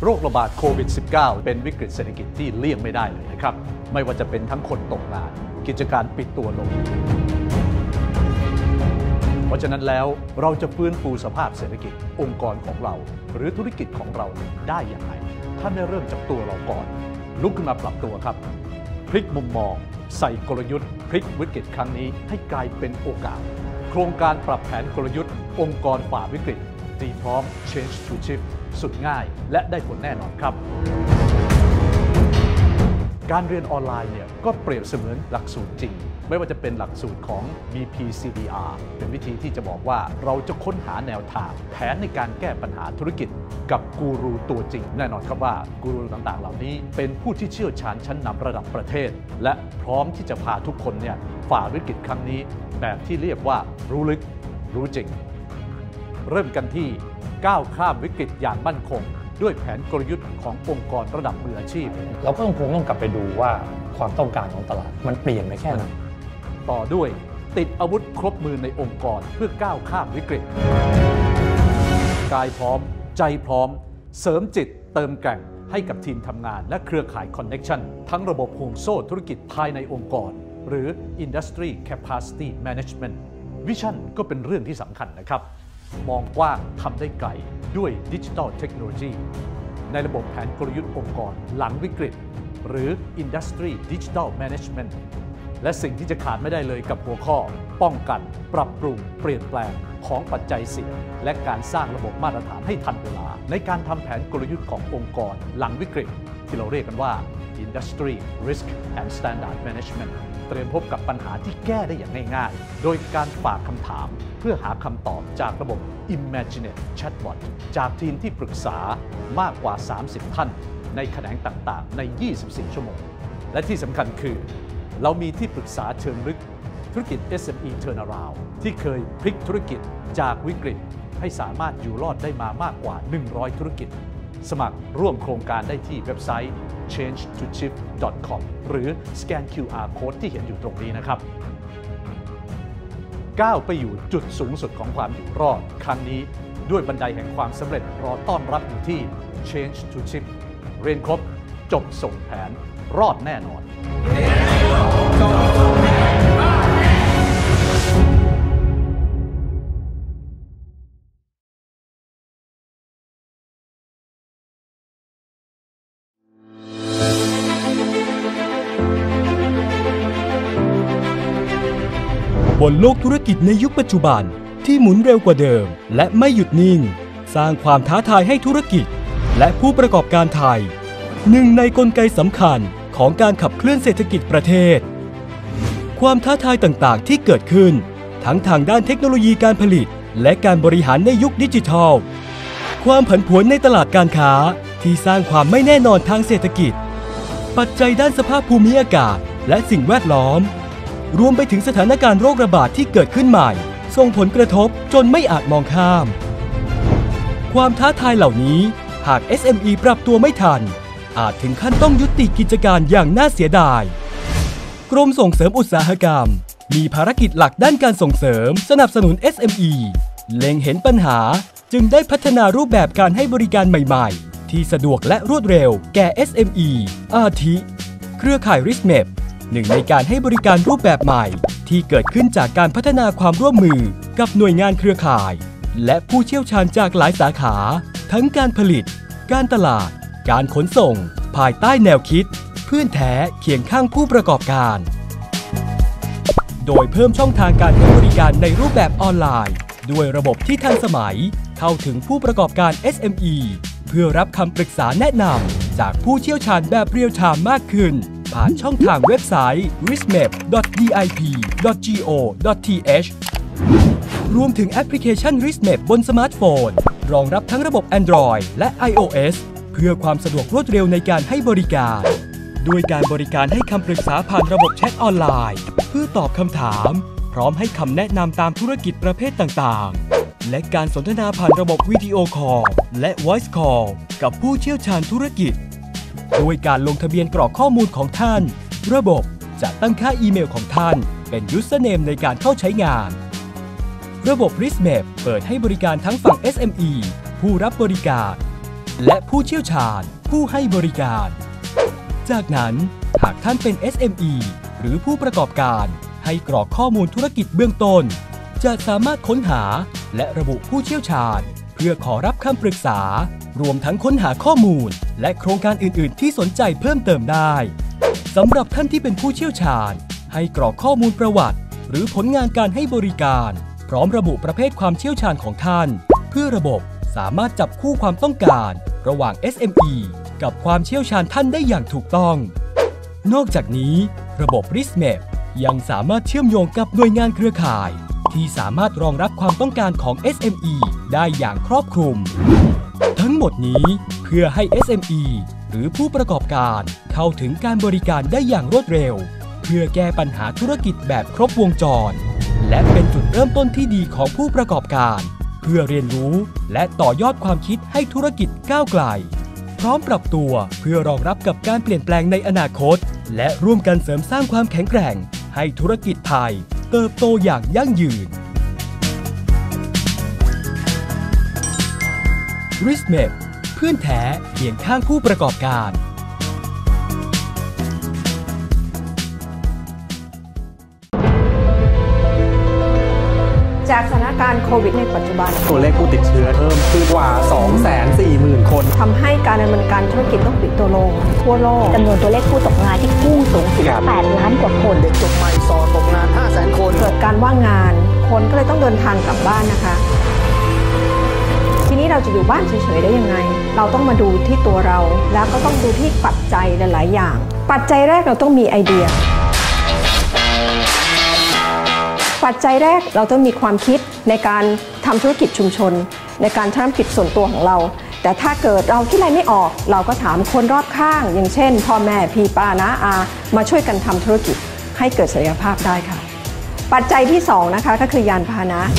โรคระบาดโควิด -19 เป็นวิกฤตเศรษฐกิจที่เลี่ยงไม่ได้เลยนะครับไม่ว่าจะเป็นทั้งคนตกงานกิจการปิดตัวลงเพราะฉะนั้นแล้วเราจะฟื้นฟูสภาพเศรษฐกิจองค์กรของเราหรือธุรกิจของเราได้อย่างไรท่านได้เริ่มจากตัวเราก่อนลุกขึ้นมาปรับตัวครับพลิกมุมมองใส่กลยุทธ์พลิกวิกฤตครั้งนี้ให้กลายเป็นโอกาสโครงการปรับแผนกลยุทธ์องค์กรฝ่าวิกฤตตีพร้อม Change to Shift สุดง่ายและได้ผลแน่นอนครับการเรียนออนไลน์เนี่ยก็เปรียบเสมือนหลักสูตรจริงไม่ว่าจะเป็นหลักสูตรของ BPCDR เป็นวิธีที่จะบอกว่าเราจะค้นหาแนวทางแผนในการแก้ปัญหาธุรกิจกับกูรูตัวจริงแน่นอนครับว่ากูรูต่างๆเหล่านี้เป็นผู้ที่เชี่ยวชาญชั้นนำระดับประเทศและพร้อมที่จะพาทุกคนเนี่ยฝ่าวิกฤตครั้งนี้แบบที่เรียกว่ารู้ลึกรู้จริงเริ่มกันที่ก้าวข้ามวิกฤตอย่างมั่นคงด้วยแผนกลยุทธ์ขององค์กรระดับมืออาชีพเราก็คงต้องกลับไปดูว่าความต้องการของตลาดมันเปลี่ยนไปแค่ไหนต่อด้วยติดอาวุธครบมือในองค์กรเพื่อก้าวข้ามวิกฤตกายพร้อมใจพร้อมเสริมจิตเติมแกร่งให้กับทีมทำงานและเครือข่ายคอนเน็กชันทั้งระบบห่วงโซ่ธุรกิจภายในองค์กรหรือ Industry Capacity Management วิชั่นก็เป็นเรื่องที่สำคัญนะครับมองกว้างทำได้ไกลด้วยดิจิทัลเทคโนโลยีในระบบแผนกลยุทธ์องค์กรหลังวิกฤตหรือ Industry Digital Management และสิ่งที่จะขาดไม่ได้เลยกับหัวข้อป้องกันปรับปรุงเปลี่ยนแปลงของปัจจัยเสี่ยงและการสร้างระบบมาตรฐานให้ทันเวลาในการทำแผนกลยุทธ์ขององค์กรหลังวิกฤตที่เราเรียกกันว่า Industry Risk and Standard Management เตรียมพบกับปัญหาที่แก้ได้อย่างง่ายๆโดยการฝากคำถามเพื่อหาคำตอบจากระบบ Imaginate Chatbot จากทีมที่ปรึกษามากกว่า30ท่านในแขนงต่างๆใน24ชั่วโมงและที่สำคัญคือเรามีที่ปรึกษาเชิงลึกธุรกิจ SME Turnaround ที่เคยพลิกธุรกิจจากวิกฤตให้สามารถอยู่รอดได้มามากกว่า100ธุรกิจสมัครร่วมโครงการได้ที่เว็บไซต์ change2shift.com หรือสแกน QR Code ที่เห็นอยู่ตรงนี้นะครับก้าวไปอยู่จุดสูงสุดของความอยู่รอดครั้งนี้ด้วยบันไดแห่งความสำเร็จรอต้อนรับอยู่ที่ Change to Shift เรียนครบจบส่งแผนรอดแน่นอนบนโลกธุรกิจในยุคปัจจุบันที่หมุนเร็วกว่าเดิมและไม่หยุดนิ่งสร้างความท้าทายให้ธุรกิจและผู้ประกอบการไทยหนึ่งในกลไกสำคัญของการขับเคลื่อนเศรษฐกิจประเทศความท้าทายต่างๆที่เกิดขึ้นทั้งทางด้านเทคโนโลยีการผลิตและการบริหารในยุคดิจิทัลความผันผวนในตลาดการค้าที่สร้างความไม่แน่นอนทางเศรษฐกิจปัจจัยด้านสภาพภูมิอากาศและสิ่งแวดล้อมรวมไปถึงสถานการณ์โรคระบาดที่เกิดขึ้นใหม่ส่งผลกระทบจนไม่อาจมองข้ามความท้าทายเหล่านี้หาก SME ปรับตัวไม่ทันอาจถึงขั้นต้องยุติกิจการอย่างน่าเสียดายกรมส่งเสริมอุตสาหกรรมมีภารกิจหลักด้านการส่งเสริมสนับสนุน SME เล็งเห็นปัญหาจึงได้พัฒนารูปแบบการให้บริการใหม่ๆที่สะดวกและรวดเร็วแก่ SME อาทิเครือข่าย RiskMapหนึ่งในการให้บริการรูปแบบใหม่ที่เกิดขึ้นจากการพัฒนาความร่วมมือกับหน่วยงานเครือข่ายและผู้เชี่ยวชาญจากหลายสาขาทั้งการผลิตการตลาดการขนส่งภายใต้แนวคิดเพื่อนแท้เคียงข้างผู้ประกอบการโดยเพิ่มช่องทางการให้บริการในรูปแบบออนไลน์ด้วยระบบที่ทันสมัยเข้าถึงผู้ประกอบการ SME เพื่อรับคำปรึกษาแนะนำจากผู้เชี่ยวชาญแบบเรียลไทม์มากขึ้นผ่านช่องทางเว็บไซต์ riskmap.dip.go.th รวมถึงแอปพลิเคชัน RiskMap บนสมาร์ทโฟนรองรับทั้งระบบ Android และ iOS เพื่อความสะดวกรวดเร็วในการให้บริการด้วยการบริการให้คำปรึกษาผ่านระบบแชทออนไลน์เพื่อตอบคำถามพร้อมให้คำแนะนำตามธุรกิจประเภทต่างๆและการสนทนาผ่านระบบวิดีโอคอลและ Voice Call กับผู้เชี่ยวชาญธุรกิจด้วยการลงทะเบียนกรอกข้อมูลของท่านระบบจะตั้งค่าอีเมลของท่านเป็น Username ในการเข้าใช้งานระบบ RiskMap เปิดให้บริการทั้งฝั่ง SME ผู้รับบริการและผู้เชี่ยวชาญผู้ให้บริการจากนั้นหากท่านเป็น SME หรือผู้ประกอบการให้กรอกข้อมูลธุรกิจเบื้องต้นจะสามารถค้นหาและระบุผู้เชี่ยวชาญเพื่อขอรับคำปรึกษารวมทั้งค้นหาข้อมูลและโครงการอื่นๆที่สนใจเพิ่มเติมได้สำหรับท่านที่เป็นผู้เชี่ยวชาญให้กรอกข้อมูลประวัติหรือผลงานการให้บริการพร้อมระบุประเภทความเชี่ยวชาญของท่านเพื่อระบบสามารถจับคู่ความต้องการระหว่าง SME กับความเชี่ยวชาญท่านได้อย่างถูกต้องนอกจากนี้ระบบ RISMAP ยังสามารถเชื่อมโยงกับหน่วยงานเครือข่ายที่สามารถรองรับความต้องการของ SME ได้อย่างครอบคลุมทั้งหมดนี้เพื่อให้ SME หรือผู้ประกอบการเข้าถึงการบริการได้อย่างรวดเร็วเพื่อแก้ปัญหาธุรกิจแบบครบวงจรและเป็นจุดเริ่มต้นที่ดีของผู้ประกอบการเพื่อเรียนรู้และต่อยอดความคิดให้ธุรกิจก้าวไกลพร้อมปรับตัวเพื่อรองรับกับการเปลี่ยนแปลงในอนาคตและร่วมกันเสริมสร้างความแข็งแกร่งให้ธุรกิจไทยเติบโตอย่างยั่งยืน RISMAP เพื่อนแท้เคียงข้างผู้ประกอบการจากสถานการณ์โควิดในปัจจุบันตัวเลขผู้ติดเชื้อเพิ่มขึ้นกว่า 240,000 คนทำให้การดำเนินการธุรกิจต้องปิดตัวลงทั่วโลกจำนวนตัวเลขผู้ตกงานที่พุ่งสูงถึง8 ล้านกว่าคนเด็กจบใหม่สอบตกงาน 500,000 คนเกิดการว่างงานคนก็เลยต้องเดินทางกลับบ้านนะคะทีนี้เราจะอยู่บ้านเฉยๆได้ยังไงเราต้องมาดูที่ตัวเราแล้วก็ต้องดูที่ปัจจัยหลายๆอย่างปัจจัยแรกเราต้องมีไอเดียปัจจัยแรกเราต้องมีความคิดในการทำธุรกิจชุมชนในการทำธุรกิจส่วนตัวของเราแต่ถ้าเกิดเราคิดอะไรไม่ออกเราก็ถามคนรอบข้างอย่างเช่นพ่อแม่พี่ป้าน้าอามาช่วยกันทำธุรกิจให้เกิดศักยภาพได้ค่ะปัจจัยที่2นะคะก็คือยานพาหนะ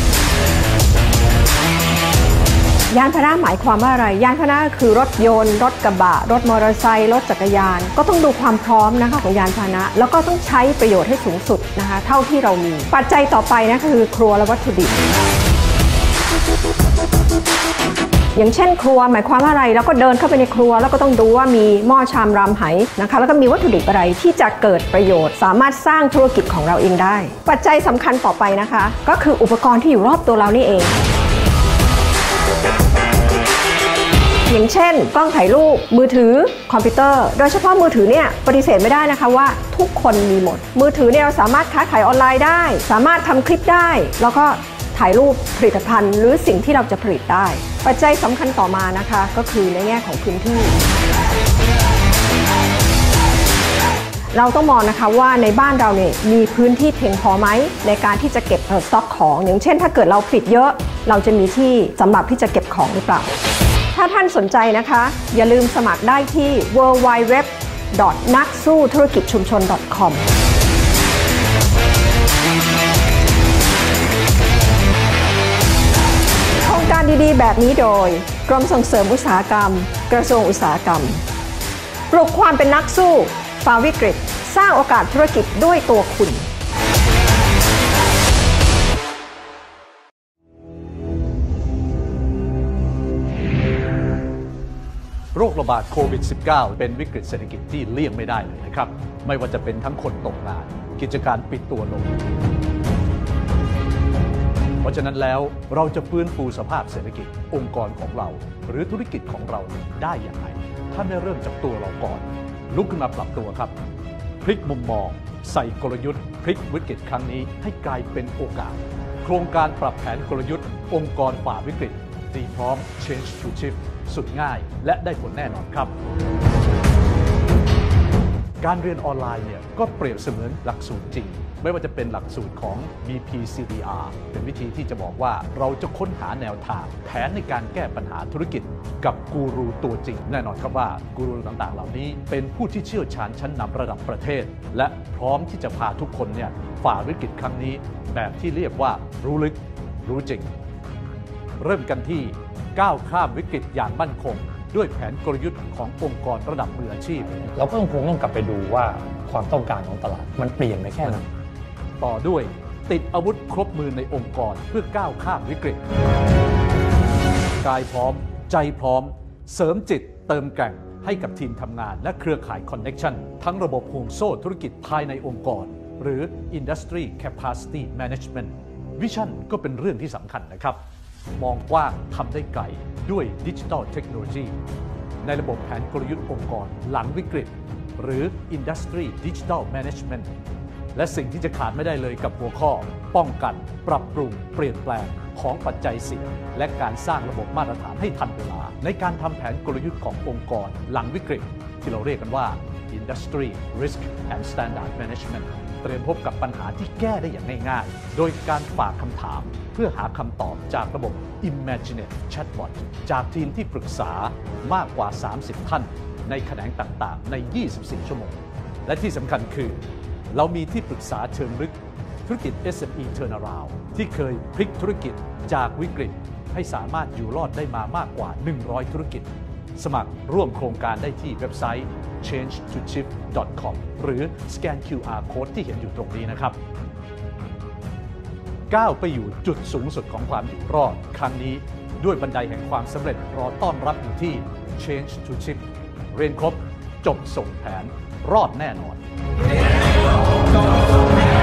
ยานพาหนะหมายความว่าอะไรยานพาหนะคือรถยนต์รถกระบะรถมอเตอร์ไซค์รถจักรยานก็ต้องดูความพร้อมนะคะของยานพาหนะแล้วก็ต้องใช้ประโยชน์ให้สูงสุดนะคะเท่าที่เรามีปัจจัยต่อไปนะคือครัวและวัตถุดิบอย่างเช่นครัวหมายความว่าอะไรแล้วก็เดินเข้าไปในครัวแล้วก็ต้องดูว่ามีหม้อชามรามไหนะคะแล้วก็มีวัตถุดิบอะไรที่จะเกิดประโยชน์สามารถสร้างธุรกิจของเราเองได้ปัจจัยสำคัญต่อไปนะคะก็คืออุปกรณ์ที่อยู่รอบตัวเรานี่เองอย่างเช่นกล้องถ่ายรูปมือถือคอมพิวเตอร์โดยเฉพาะมือถือเนี่ยปฏิเสธไม่ได้นะคะว่าทุกคนมีหมดมือถือเนี่ยเราสามารถค้าขายออนไลน์ได้สามารถทำคลิปได้แล้วก็ถ่ายรูปผลิตภัณฑ์หรือสิ่งที่เราจะผลิตได้ปัจจัยสำคัญต่อมานะคะก็คือในแง่ของพื้นที่เราต้องมองนะคะว่าในบ้านเราเนี่ยมีพื้นที่เพียงพอไหมในการที่จะเก็บสต็อกของอย่างเช่นถ้าเกิดเราผลิตเยอะเราจะมีที่สำหรับที่จะเก็บของหรือเปล่าถ้าท่านสนใจนะคะอย่าลืมสมัครได้ที่ www.naksuuthurakitchumpchon.com โครงการดีๆแบบนี้โดยกรมส่งเสริมอุตสาหกรรมกระทรวงอุตสาหกรรมปลุกความเป็นนักสู้ฝ่าวิกฤตสร้างโอกาสธุรกิจด้วยตัวคุณโรคระบาดโควิด -19 เป็นวิกฤตเศรษฐกิจที่เลี่ยงไม่ได้เลยนะครับไม่ว่าจะเป็นทั้งคนตกงานกิจการปิดตัวลงเพราะฉะนั้นแล้วเราจะฟื้นฟูสภาพเศรษฐกิจองค์กรของเราหรือธุรกิจของเราได้อย่างไรถ้าไม่เริ่มจากตัวเราก่อนลุกขึ้นมาปรับตัวครับพลิกมุมมองใส่กลยุทธ์พลิกวิกฤตครั้งนี้ให้กลายเป็นโอกาสโครงการปรับแผนกลยุทธ์องค์กรฝ่าวิกฤตตีพร้อม Change to Shift สุดง่ายและได้ผลแน่นอนครับการเรียนออนไลน์เนี่ยก็เปรียบเสมือนหลักสูตรจริงไม่ว่าจะเป็นหลักสูตรของ BPCDR เป็นวิธีที่จะบอกว่าเราจะค้นหาแนวทางแผนในการแก้ปัญหาธุรกิจกับกูรูตัวจริงแน่นอนครับว่ากูรูต่างๆเหล่านี้เป็นผู้ที่เชี่ยวชาญชั้นนำระดับประเทศและพร้อมที่จะพาทุกคนเนี่ยฝ่าวิกฤตครั้งนี้แบบที่เรียกว่ารู้ลึกรู้จริงเริ่มกันที่ก้าวข้ามวิกฤตอย่างมั่นคงด้วยแผนกลยุทธ์ขององค์กรระดับมืออาชีพเราก็คงต้องกลับไปดูว่าความต้องการของตลาดมันเปลี่ยนไปแค่ไหนต่อด้วยติดอาวุธครบมือในองค์กรเพื่อก้าวข้ามวิกฤตกายพร้อมใจพร้อมเสริมจิตเติมแกร่งให้กับทีมทำงานและเครือข่ายคอนเน็กชันทั้งระบบห่วงโซ่ธุรกิจภายในองค์กรหรือ Industry Capacity Management วิชั่นก็เป็นเรื่องที่สำคัญนะครับมองกว้างทำได้ไกลด้วยดิจิทัลเทคโนโลยีในระบบแผนกลยุทธ์องค์กรหลังวิกฤตหรือ Industry Digital Management และสิ่งที่จะขาดไม่ได้เลยกับหัวข้อป้องกันปรับปรุงเปลี่ยนแปลงของปัจจัยเสี่ยงและการสร้างระบบมาตรฐานให้ทันเวลาในการทำแผนกลยุทธ์ขององค์กรหลังวิกฤตที่เราเรียกกันว่า Industry Risk and Standard Management เตรียมพบกับปัญหาที่แก้ได้อย่างง่ายๆโดยการฝากคำถามเพื่อหาคำตอบจากระบบ Imaginate Chatbot จากทีมที่ปรึกษามากกว่า 30 ท่านในแขนงต่างๆใน24 ชั่วโมงและที่สำคัญคือเรามีที่ปรึกษาเชิงลึกธุรกิจ SME Turnaround ที่เคยพลิกธุรกิจจากวิกฤตให้สามารถอยู่รอดได้มามากกว่า 100 ธุรกิจสมัครร่วมโครงการได้ที่เว็บไซต์ change2shift.com หรือสแกน QR Code ที่เห็นอยู่ตรงนี้นะครับก้าวไปอยู่จุดสูงสุดของความอยู่รอดครั้งนี้ด้วยบันไดแห่งความสำเร็จรอต้อนรับอยู่ที่ Change2Shift เรียนครบจบส่งแผนรอดแน่นอน